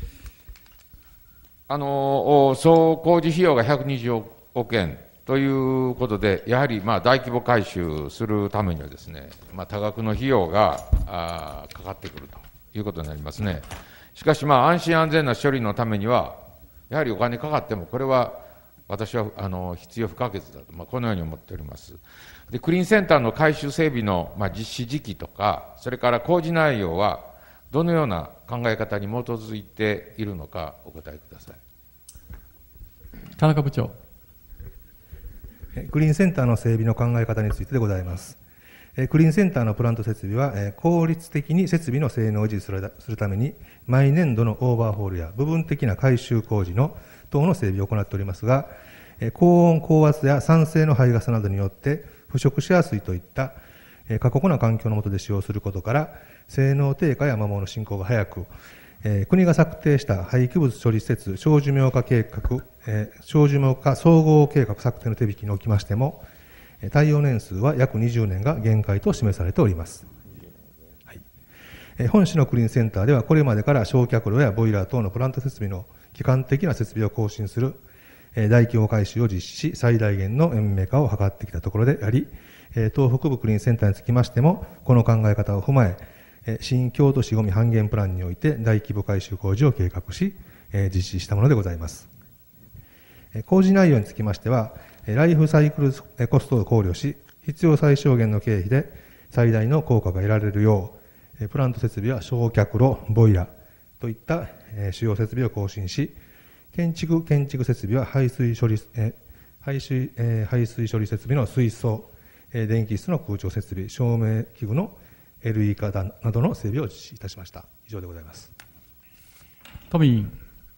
O: あの総工事費用がひゃくにじゅうおくえんということで、やはりまあ大規模改修するためにはですね、まあ、多額の費用があかかってくるということになりますね。しかし、まあ安心安全な処理のためには、やはりお金かかっても、これは私はあの必要不可欠だと、まあ、このように思っております。で、クリーンセンターの改修整備の、まあ、実施時期とか、それから工事内容は、どのような考え方に基づいているのか、お答えください。
A: 田中部長。
P: クリーンセンターの整備の考え方についてでございます。クリーンセンターのプラント設備は、効率的に設備の性能を維持するために、毎年度のオーバーホールや部分的な改修工事の等の整備を行っておりますが、高温、高圧や酸性の排ガスなどによって腐食しやすいといった過酷な環境の下で使用することから、性能低下や摩耗の進行が早く、国が策定した廃棄物処理施設小寿命化計画、小寿命化総合計画策定の手引きにおきましても、耐用年数は約にじゅうねんが限界と示されております。はい、本市のクリーンセンターでは、これまでから焼却炉やボイラー等のプラント設備の基幹的な設備を更新する大規模改修を実施し、最大限の延命化を図ってきたところであり、東北部クリーンセンターにつきましても、この考え方を踏まえ、新京都市ごみ半減プランにおいて大規模改修工事を計画し、実施したものでございます。工事内容につきましては、ライフサイクルコストを考慮し、必要最小限の経費で最大の効果が得られるよう、プラント設備は焼却炉、ボイラーといった主要設備を更新し、建築、建築設備は排水処理、排水、排水処理設備の水槽、電気室の空調設備、照明器具の エルイー 化などの整備を実施いたしました。以上でございます。
A: 都民。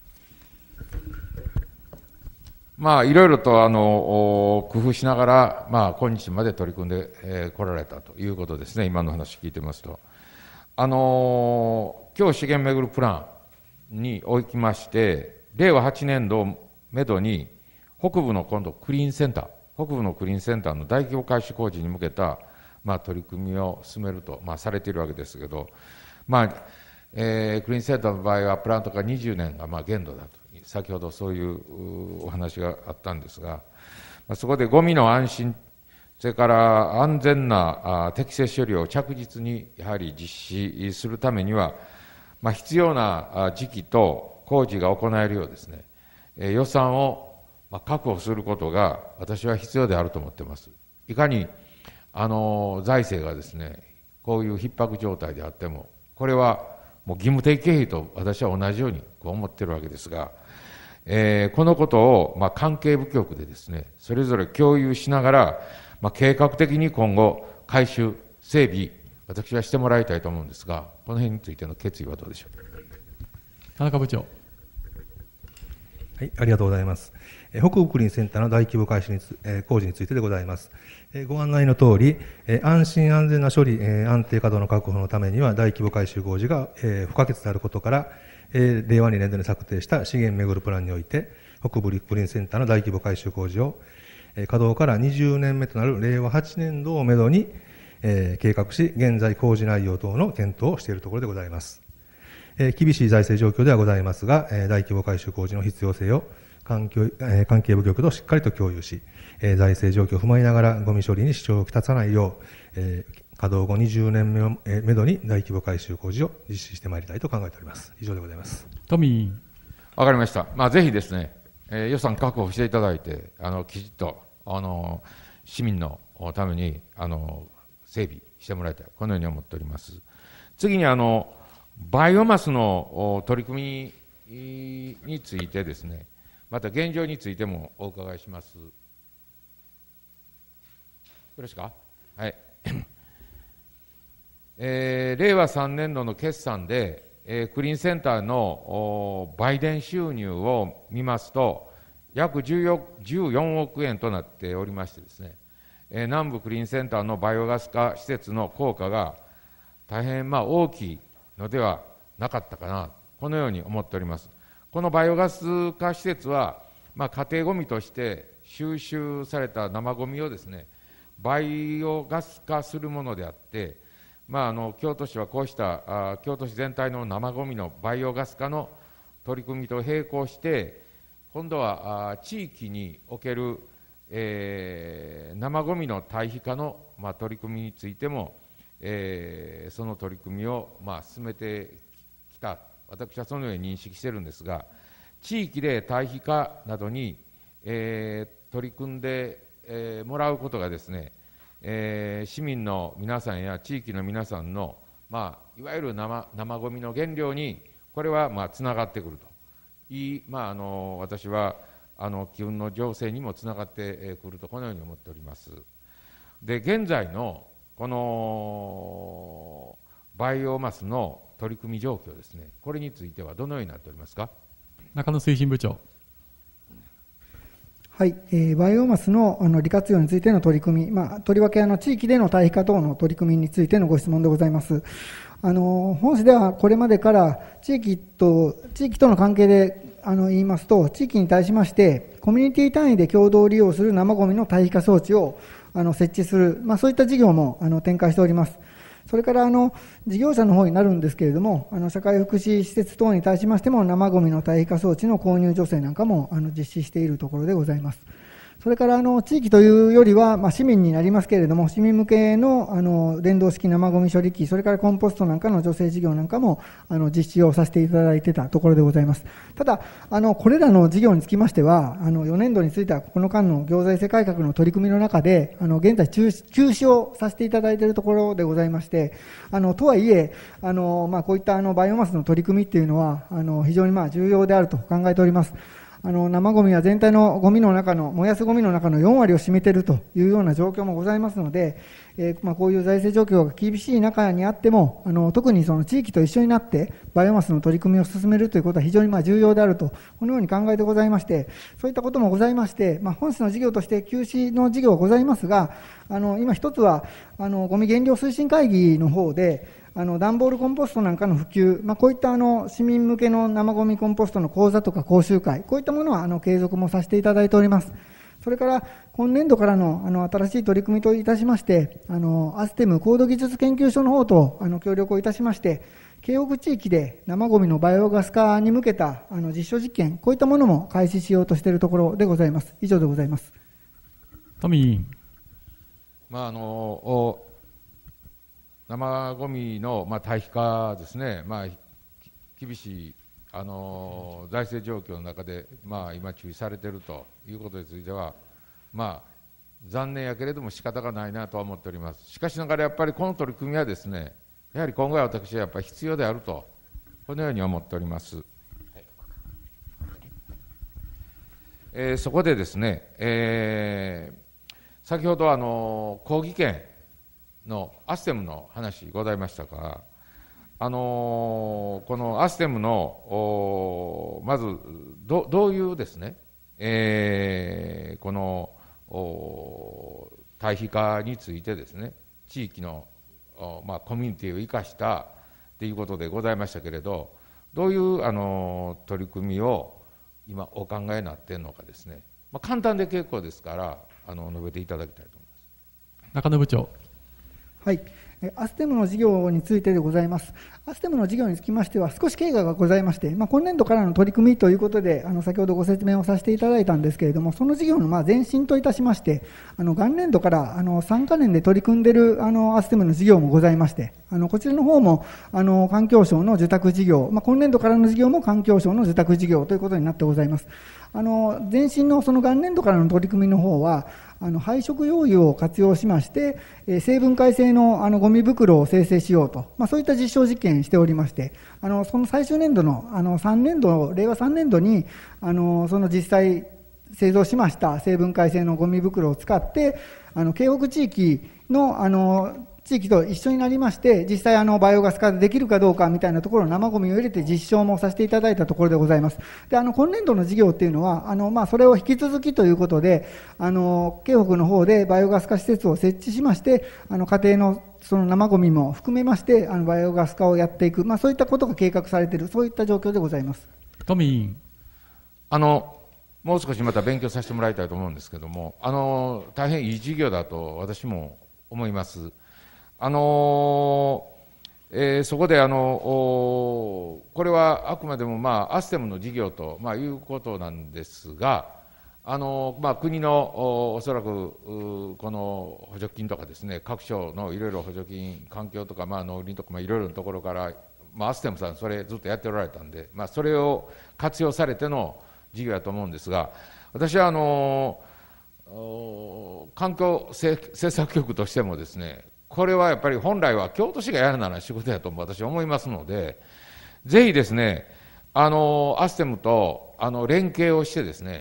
O: まあ、いろいろとあの工夫しながら、まあ、今日まで取り組んでこ、えー、られたということですね、今の話聞いてますと。あのー、今日資源めぐるプランにおきまして、れいわはちねんどをめどに、北部の今度、クリーンセンター、北部のクリーンセンターの大規模改修工事に向けた、まあ、取り組みを進めると、まあ、されているわけですけど、まあえー、クリーンセンターの場合は、プラントがにじゅうねんがまあ限度だと。先ほどそういうお話があったんですが、そこでゴミの安心、それから安全な適正処理を着実にやはり実施するためには、まあ、必要な時期と工事が行えるようですね、予算を確保することが私は必要であると思っています。いかにあの財政がですね、こういう逼迫状態であっても、これはもう義務的経費と私は同じようにこう思っているわけですが、えー、このことを、まあ、関係部局でですね、それぞれ共有しながら、まあ、計画的に今後、改修、整備、私はしてもらいたいと思うんですが、この辺についての決意はどうでしょうか。
A: 田中部長。
P: はい、ありがとうございます。え北部クリーンセンターの大規模改修につ、えー、工事についてでございます。えー、ご案内の通り、えー、安心安全な処理、えー、安定稼働の確保のためには大規模改修工事が、えー、不可欠であることから、えー、れいわにねんどに策定した資源めぐるプランにおいて、北部クリーンセンターの大規模改修工事を、えー、稼働からにじゅうねんめとなるれいわはちねんどをめどに、えー、計画し、現在工事内容等の検討をしているところでございます。えー、厳しい財政状況ではございますが、えー、大規模改修工事の必要性を関係、えー、関係部局としっかりと共有し、えー、財政状況を踏まえながら、ゴミ処理に支障をきたさないよう、えー稼働後にじゅうねんめをめどに大規模改修工事を実施してまいりたいと考えております。以上でございます。
A: 都民。
O: わかりました。まあ、ぜひですね、えー、予算確保していただいて、あのきちっとあの市民のためにあの整備してもらいたい、このように思っております。次にあのバイオマスの取り組みについてですね、また現状についてもお伺いします。よろしいか。はい。えー、れいわさんねんどの決算で、えー、クリーンセンターの売電収入を見ますと、約じゅうよんおくえんとなっておりましてですね、えー、南部クリーンセンターのバイオガス化施設の効果が大変まあ大きいのではなかったかな、このように思っております。このバイオガス化施設は、まあ、家庭ごみとして収集された生ごみをですね、バイオガス化するものであって、まあ、あの京都市はこうしたあ京都市全体の生ごみのバイオガス化の取り組みと並行して、今度はあ地域における、えー、生ごみの堆肥化の、まあ、取り組みについても、えー、その取り組みを、まあ、進めてきた、私はそのように認識しているんですが、地域で堆肥化などに、えー、取り組んで、えー、もらうことがですね、えー、市民の皆さんや地域の皆さんの、まあ、いわゆる 生, 生ごみの原料にこれはまあつながってくるといい、まあ、あの私はあの機運の醸成にもつながってくると、このように思っております。で、現在のこのバイオマスの取り組み状況ですね、これについてはどのようになっておりますか。
A: 中野推進部長。
D: はい、えー、バイオマスのあの利活用についての取り組み、まあ、とりわけあの地域での堆肥化等の取り組みについてのご質問でございます。あの本市ではこれまでから地域と地域との関係であの言いますと、地域に対しましてコミュニティ単位で共同利用する生ごみの堆肥化装置をあの設置する、まあ、そういった事業もあの展開しております。それからあの事業者の方になるんですけれども、あの社会福祉施設等に対しましても生ごみの堆肥化装置の購入助成なんかもあの実施しているところでございます。それからあの地域というよりは、まあ、市民になりますけれども、市民向け の, あの電動式生ごみ処理機、それからコンポストなんかの助成事業なんかもあの実施をさせていただいていたところでございます。ただ、あのこれらの事業につきましては、あのよねんどについては、この間の行財政改革の取り組みの中で、あの現在中止、休止をさせていただいているところでございまして、あのとはいえ、あのまあ、こういったあのバイオマスの取り組みっていうのは、あの非常にまあ重要であると考えております。あの生ごみは全体のゴミの中の、燃やすゴミの中のよんわりを占めているというような状況もございますので、えーまあ、こういう財政状況が厳しい中にあっても、あの特にその地域と一緒になってバイオマスの取り組みを進めるということは非常にまあ重要であると、このように考えてございまして、そういったこともございまして、まあ、本市の事業として休止の事業はございますが、あの今一つはあのゴミ減量推進会議の方で、あの段ボールコンポストなんかの普及、まあ、こういったあの市民向けの生ごみコンポストの講座とか講習会、こういったものはあの継続もさせていただいております。それから今年度からのあの新しい取り組みといたしまして、あのアステム高度技術研究所の方とあの協力をいたしまして、京北地域で生ごみのバイオガス化に向けたあの実証実験、こういったものも開始しようとしているところでございます。以上でございます。
A: 富委員。
O: まああの生ごみの、まあ、堆肥化ですね、まあ、厳しいあの財政状況の中で、まあ、今、注意されているということについては、まあ、残念やけれども仕方がないなとは思っております。しかしながらやっぱりこの取り組みはですね、やはり今後は私はやっぱり必要であると、このように思っております。えー、そこでですね、えー、先ほどあの講義権のアステムの話ございましたが、あのこのアステムのまず ど, どういうですね、えー、この堆肥化についてですね、地域の、まあ、コミュニティを生かしたということでございましたけれど、どういうあの取り組みを今お考えになっているのかですね、まあ、簡単で結構ですからあの述べていただきたいと思います。
A: 中野部長。
D: はい、アステムの事業についてでございます。アステムの事業につきましては、少し経過がございまして、まあ、今年度からの取り組みということで、あの先ほどご説明をさせていただいたんですけれども、その事業のまあ前身といたしまして、あの元年度からあのさんかねんで取り組んでいるあのアステムの事業もございまして、あのこちらの方もあの環境省の受託事業、まあ、今年度からの事業も環境省の受託事業ということになってございます。あの前身のその元年度からの取り組みの方は、あの廃食用油を活用しまして、えー、成分解性のあのゴミ袋を生成しようと、まあ、そういった実証実験しておりまして、あのその最終年度のあのさんねんど、令和さんねんどにあのその実際製造しました成分解性のゴミ袋を使って、あの京北地域のあの地域と一緒になりまして、実際あのバイオガス化できるかどうかみたいなところ、生ゴミを入れて実証もさせていただいたところでございます。で、あの今年度の事業っていうのは、あのまあそれを引き続きということで、あの京北の方でバイオガス化施設を設置しまして、あの家庭のその生ゴミも含めまして、あのバイオガス化をやっていく、まあそういったことが計画されている、そういった状況でございます。
A: 富委員。
O: あのもう少しまた勉強させてもらいたいと思うんですけれども、あの大変いい事業だと私も思います。あのえー、そこであのこれはあくまでも、まあ、アステムの事業と、まあ、いうことなんですが、あの、まあ、国のおそらくこの補助金とかですね、各省のいろいろ補助金、環境とか、まあ、農林とか、まあ、いろいろなところから、まあ、アステムさん、それずっとやっておられたんで、まあ、それを活用されての事業だと思うんですが、私はあの環境政策局としてもですね、これはやっぱり本来は京都市がやるなら仕事だと私は思いますので、ぜひですね、あのアステムとあの連携をしてですね、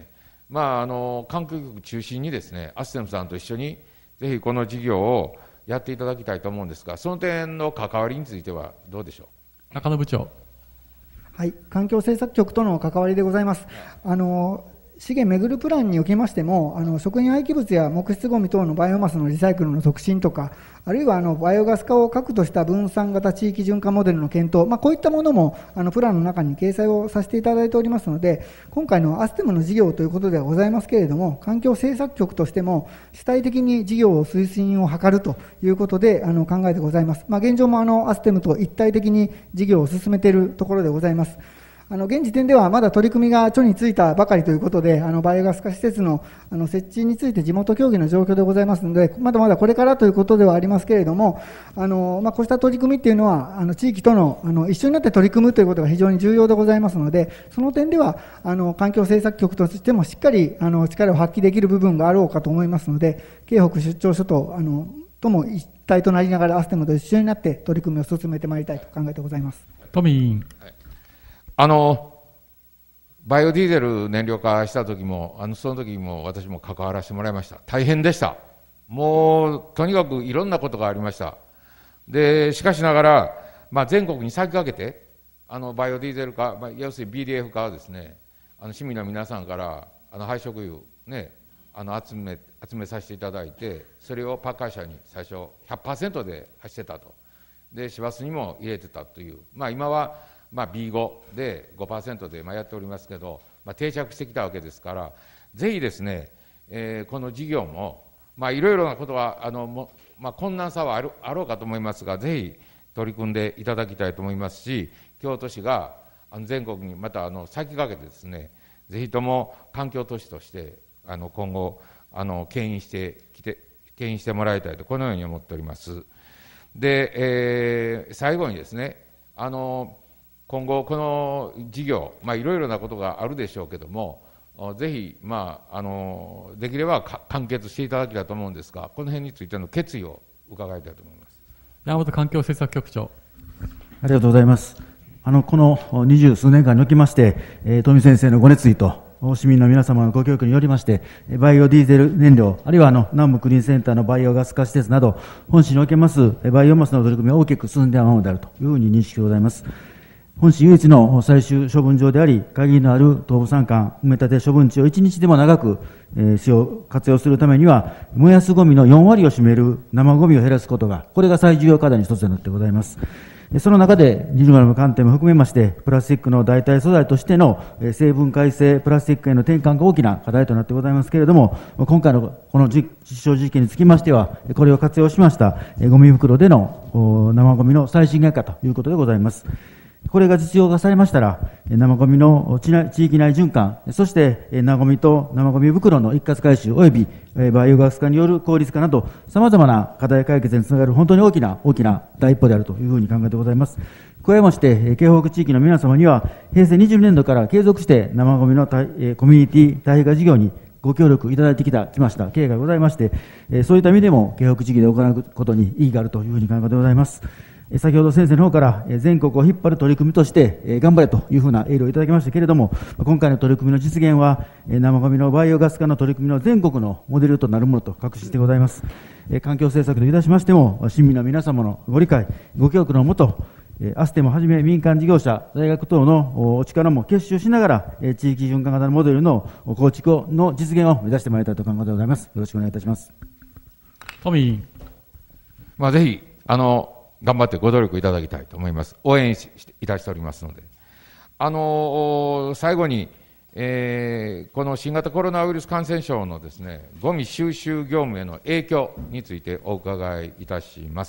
O: まあ、あの観光局中心にですね、アステムさんと一緒にぜひこの事業をやっていただきたいと思うんですが、その点の関わりについてはどうでしょう。
A: 中野部長。
D: はい、環境政策局との関わりでございます。あの資源めぐるプランにおきましても、あの食品廃棄物や木質ごみ等のバイオマスのリサイクルの促進とか、あるいはあのバイオガス化を核とした分散型地域循環モデルの検討、まあ、こういったものもあのプランの中に掲載をさせていただいておりますので、今回のアステムの事業ということではございますけれども、環境政策局としても主体的に事業を推進を図るということであの考えてございます。まあ、現状もあのアステムと一体的に事業を進めているところでございます。あの現時点ではまだ取り組みが著についたばかりということで、あのバイオガス化施設のあの設置について地元協議の状況でございますので、まだまだこれからということではありますけれども、あの、まあ、こうした取り組みっていうのは、あの地域との、あの一緒になって取り組むということが非常に重要でございますので、その点ではあの環境政策局としてもしっかりあの力を発揮できる部分があろうかと思いますので、京北出張所とあのとも一体となりながらアステムと一緒になって取り組みを進めてまいりたいと考えてございます。
A: 富委員。
O: はい、あのバイオディーゼル燃料化した時も、あのその時も私も関わらせてもらいました。大変でした。もうとにかくいろんなことがありました。でしかしながら、まあ、全国に先駆けてあのバイオディーゼル化、まあ、要するに ビーディーエフ 化をですね、あの市民の皆さんからあの廃食油ね、あの集め集めさせていただいて、それをパッカー車に最初 ひゃくパーセント で走ってたと。で市バスにも入れてたという、まあ、今はまあ、ビーご で ごパーセント でまあやっておりますけど、まあ、定着してきたわけですから、ぜひですね、えー、この事業も、まあ、いろいろなことはあのも、まあ、困難さはあるあろうかと思いますが、ぜひ取り組んでいただきたいと思いますし、京都市があの全国にまたあの先駆けてですね、ぜひとも環境都市としてあの今後あの牽引してきて牽引してもらいたいと、このように思っております。で、えー、最後にですね、あの今後、この事業、まあ、いろいろなことがあるでしょうけれども、ぜひ、まあ、あのできれば完結していただきたいと思うんですが、この辺についての決意を伺いたいと思います。
A: 山本環境政策局長。
E: ありがとうございます。あのこの二十数年間におきまして、えー、富先生のご熱意と、市民の皆様のご協力によりまして、バイオディーゼル燃料、あるいはあの南部クリーンセンターのバイオガス化施設など、本市におけますバイオマスの取り組みは大きく進んでいるものであるというふうに認識でございます。本市唯一の最終処分場であり、限りのある東部山間埋め立て処分地を一日でも長く、えー、使用、活用するためには、燃やすゴミのよん割を占める生ゴミを減らすことが、これが最重要課題の一つとなってございます。その中で、リニューアルの観点も含めまして、プラスチックの代替素材としての成分改正プラスチックへの転換が大きな課題となってございますけれども、今回のこの実証実験につきましては、これを活用しましたゴミ袋での生ゴミの最新限化ということでございます。これが実用化されましたら、生ゴミの地域内循環、そして生ゴミと生ゴミ袋の一括回収及びバイオガス化による効率化など、さまざまな課題解決につながる本当に大きな大きな第一歩であるというふうに考えてございます。加えまして、京北地域の皆様には、平成にじゅうねんどから継続して生ゴミのコミュニティ対比化事業にご協力いただいてきた、きました経緯がございまして、そういった意味でも、京北地域で行うことに意義があるというふうに考えてございます。先ほど先生の方から全国を引っ張る取り組みとして頑張れというふうなエールをいただきましたけれども、今回の取り組みの実現は生ゴミのバイオガス化の取り組みの全国のモデルとなるものと確信してございます。環境政策といたしましても、市民の皆様のご理解、ご協力のもと、アステムをはじめ民間事業者、大学等のお力も結集しながら、地域循環型のモデルの構築の実現を目指してまいりたいと考えてございます。よろしくお願いいたします。
A: 富委員。
O: まあ、ぜひ、あの、頑張ってご努力いただきたいと思います。応援いたしておりますので。あの最後に、えー、この新型コロナウイルス感染症のですね、ゴミ収集業務への影響についてお伺いいたします。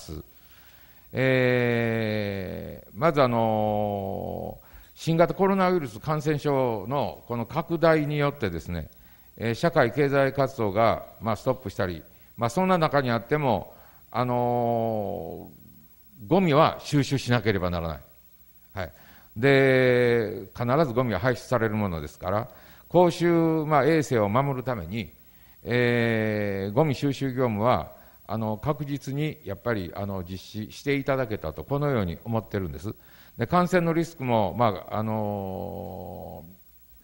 O: えー、まず、あの新型コロナウイルス感染症のこの拡大によってですね、えー、社会経済活動が、まあ、ストップしたり、まあ、そんな中にあっても、あのーゴミは収集しなければならない。はい。で、必ずゴミは排出されるものですから、公衆、まあ、衛生を守るために、えー、ゴミ収集業務は、あの、確実にやっぱり、あの、実施していただけたと、このように思ってるんです。で、感染のリスクも、まあ、あの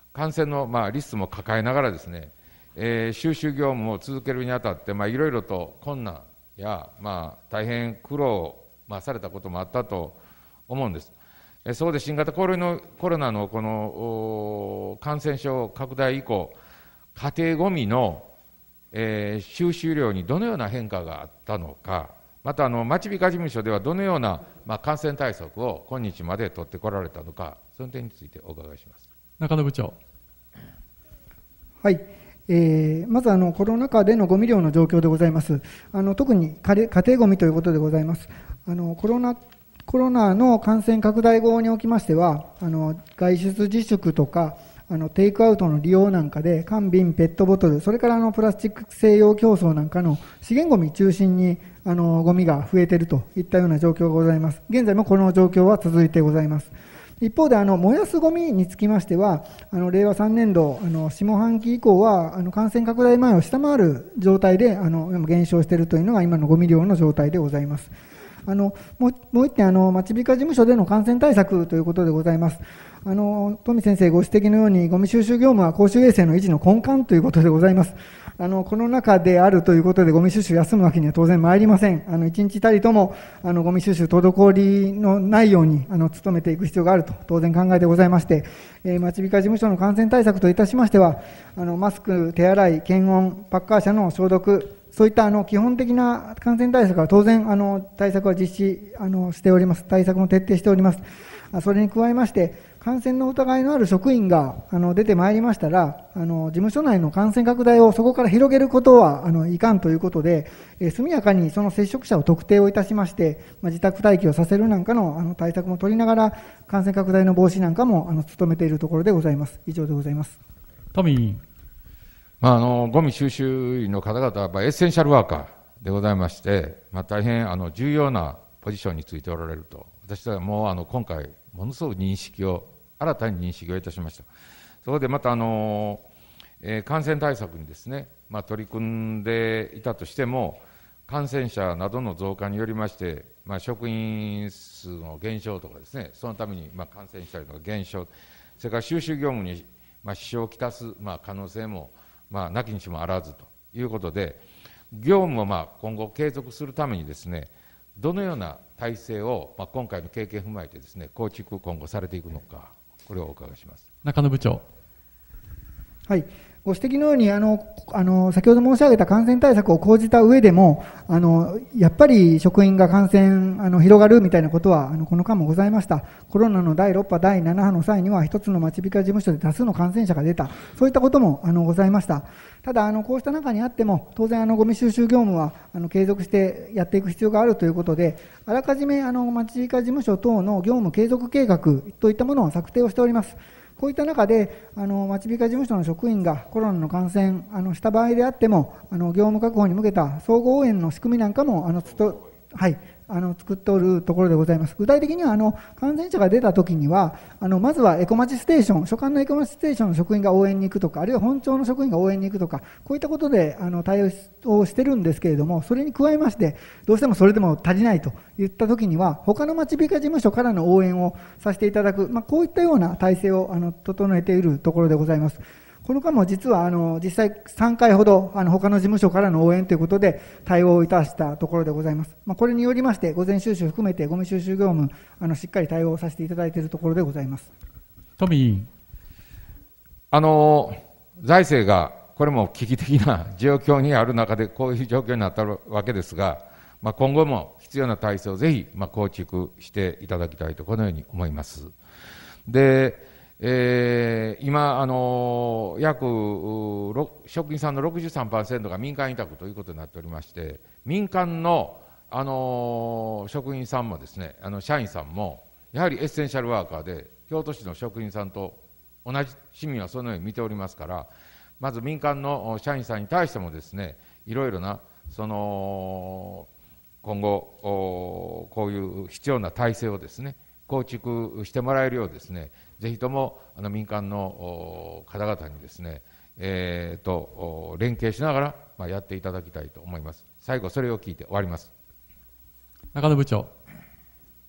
O: 感染のまあリスクも抱えながらですね、えー、収集業務を続けるにあたって、まあ、いろいろと困難や、まあ、大変苦労を、まあ、されたこともあったと思うんです。えー、そうで新型コロナコロナのこの感染症拡大以降、家庭ごみの、えー、収集量にどのような変化があったのか、またあの町美化事務所ではどのような、まあ、感染対策を今日まで取ってこられたのか、その点についてお伺いします。
A: 中野部長。
D: はい、えー、まずあのコロナ禍でのゴミ量の状況でございます。あの特に家庭ごみということでございます。あのコロナコロナの感染拡大後におきましては、あの外出自粛とかあのテイクアウトの利用なんかで缶瓶、ペットボトル、それからあのプラスチック製用競争なんかの資源ごみ中心にあのゴミが増えているといったような状況がございます。現在もこの状況は続いてございます。一方であの燃やすゴミにつきましては、あの令和さんねん度あの下半期以降はあの感染拡大前を下回る状態であの減少しているというのが今のゴミ量の状態でございます。あのもうもう一点、あの町美化事務所での感染対策ということでございます。あの富先生ご指摘のように、ゴミ収集業務は公衆衛生の維持の根幹ということでございます。あのコロナ禍であるということで、ゴミ収集休むわけには当然参りません。あの一日たりともあのゴミ収集滞りのないようにあの努めていく必要があると当然考えてございまして、えー、町美化事務所の感染対策といたしましては、あのマスク、手洗い、検温、パッカー車の消毒、そういったあの基本的な感染対策は当然あの対策は実施あのしております。対策も徹底しております。それに加えまして、感染の疑いのある職員があの出てまいりましたら、あの事務所内の感染拡大をそこから広げることはあのいかんということで、え速やかにその接触者を特定をいたしまして、まあ、自宅待機をさせるなんかのあの対策も取りながら、感染拡大の防止なんかもあの努めているところでございます。以上でございます。
A: 富委員。
O: まあ、あのゴミ収集員の方々はやっぱりエッセンシャルワーカーでございまして、まあ、大変あの重要なポジションについておられると、私はもうあの今回、ものすごく認識を、新たに認識をいたしました。そこでまたあの、えー、感染対策にですね、まあ、取り組んでいたとしても、感染者などの増加によりまして、まあ、職員数の減少とかですね、そのためにまあ感染者の減少、それから収集業務にまあ支障をきたすまあ可能性もまあなきにしもあらずということで、業務をまあ今後継続するためにですね、どのような体制をまあ今回の経験を踏まえてですね、構築今後されていくのか、これをお伺いします。
A: 中野部長。
D: はい、ご指摘のようにあのあの先ほど申し上げた感染対策を講じた上でも、あのやっぱり職員が感染あの広がるみたいなことはあのこの間もございました。コロナのだいろく波、だいなな波の際には一つの町美化事務所で多数の感染者が出た、そういったこともあのございました。ただあのこうした中にあっても、当然あのゴミ収集業務はあの継続してやっていく必要があるということで、あらかじめあの町美化事務所等の業務継続計画といったものを策定をしております。こういった中で、あの町美化事務所の職員がコロナの感染あのした場合であっても、あの業務確保に向けた総合応援の仕組みなんかもあのつと、はい、あの作っておるところでございます。具体的にはあの感染者が出たときには、あのまずはエコ町ステーション、所管のエコ町ステーションの職員が応援に行くとか、あるいは本庁の職員が応援に行くとか、こういったことであの対応をしてるんですけれども、それに加えまして、どうしてもそれでも足りないといったときには、他の町美化事務所からの応援をさせていただく、まあ、こういったような体制をあの整えているところでございます。この間も実はあの実際さんかいほどあの他の事務所からの応援ということで対応いたしたところでございます。まあ、これによりまして午前収集含めてゴミ収集業務あのしっかり対応させていただいているところでございます。
A: 富委員。
O: あの財政がこれも危機的な状況にある中でこういう状況になったわけですが、まあ、今後も必要な体制をぜひまあ構築していただきたいとこのように思います。でえー、今、あの約職員さんの ろくじゅうさんパーセント が民間委託ということになっておりまして、民間の、あの職員さんもですね、あの社員さんも、やはりエッセンシャルワーカーで、京都市の職員さんと同じ市民はそのように見ておりますから、まず民間の社員さんに対してもですね、いろいろな、その今後、こういう必要な体制をですね、構築してもらえるようですね、ぜひともあの民間の方々にですね、えー、と連携しながら、まあ、やっていただきたいと思います。最後、それを聞いて終わります。
A: 中野部長。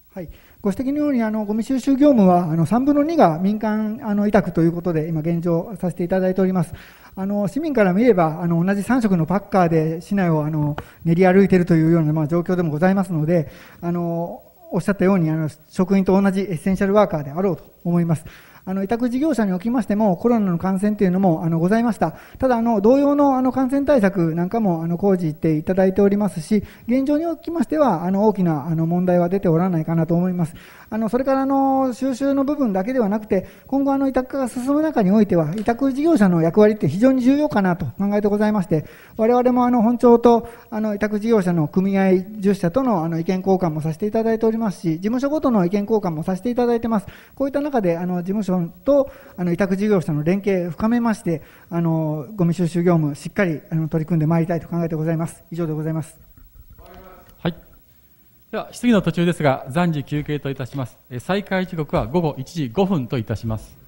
D: はい、ご指摘のようにあのゴミ収集業務はあのさんぶんのにが民間あの委託ということで今現状させていただいております。あの市民から見ればあの同じさん色のパッカーで市内をあの練り歩いているというような、まあ、状況でもございますので、あのおっしゃったようにあの職員と同じエッセンシャルワーカーであろうと思います。あの委託事業者におきましてもコロナの感染というのもあのございました。ただあの同様のあの感染対策なんかもあの講じていただいておりますし、現状におきましてはあの大きなあの問題は出ておらないかなと思います。あのそれからあの収集の部分だけではなくて、今後あの委託化が進む中においては委託事業者の役割って非常に重要かなと考えてございまして、我々もあの本庁とあの委託事業者の組合じゅっ社とのあの意見交換もさせていただいておりますし、事務所ごとの意見交換もさせていただいてます。こういった中であの事務所とあの委託事業者の連携を深めまして、あのゴミ収集業務しっかりあの取り組んでまいりたいと考えてございます。以上でございます。
A: はい。では質疑の途中ですが暫時休憩といたします。再開時刻は午後いちじごふんといたします。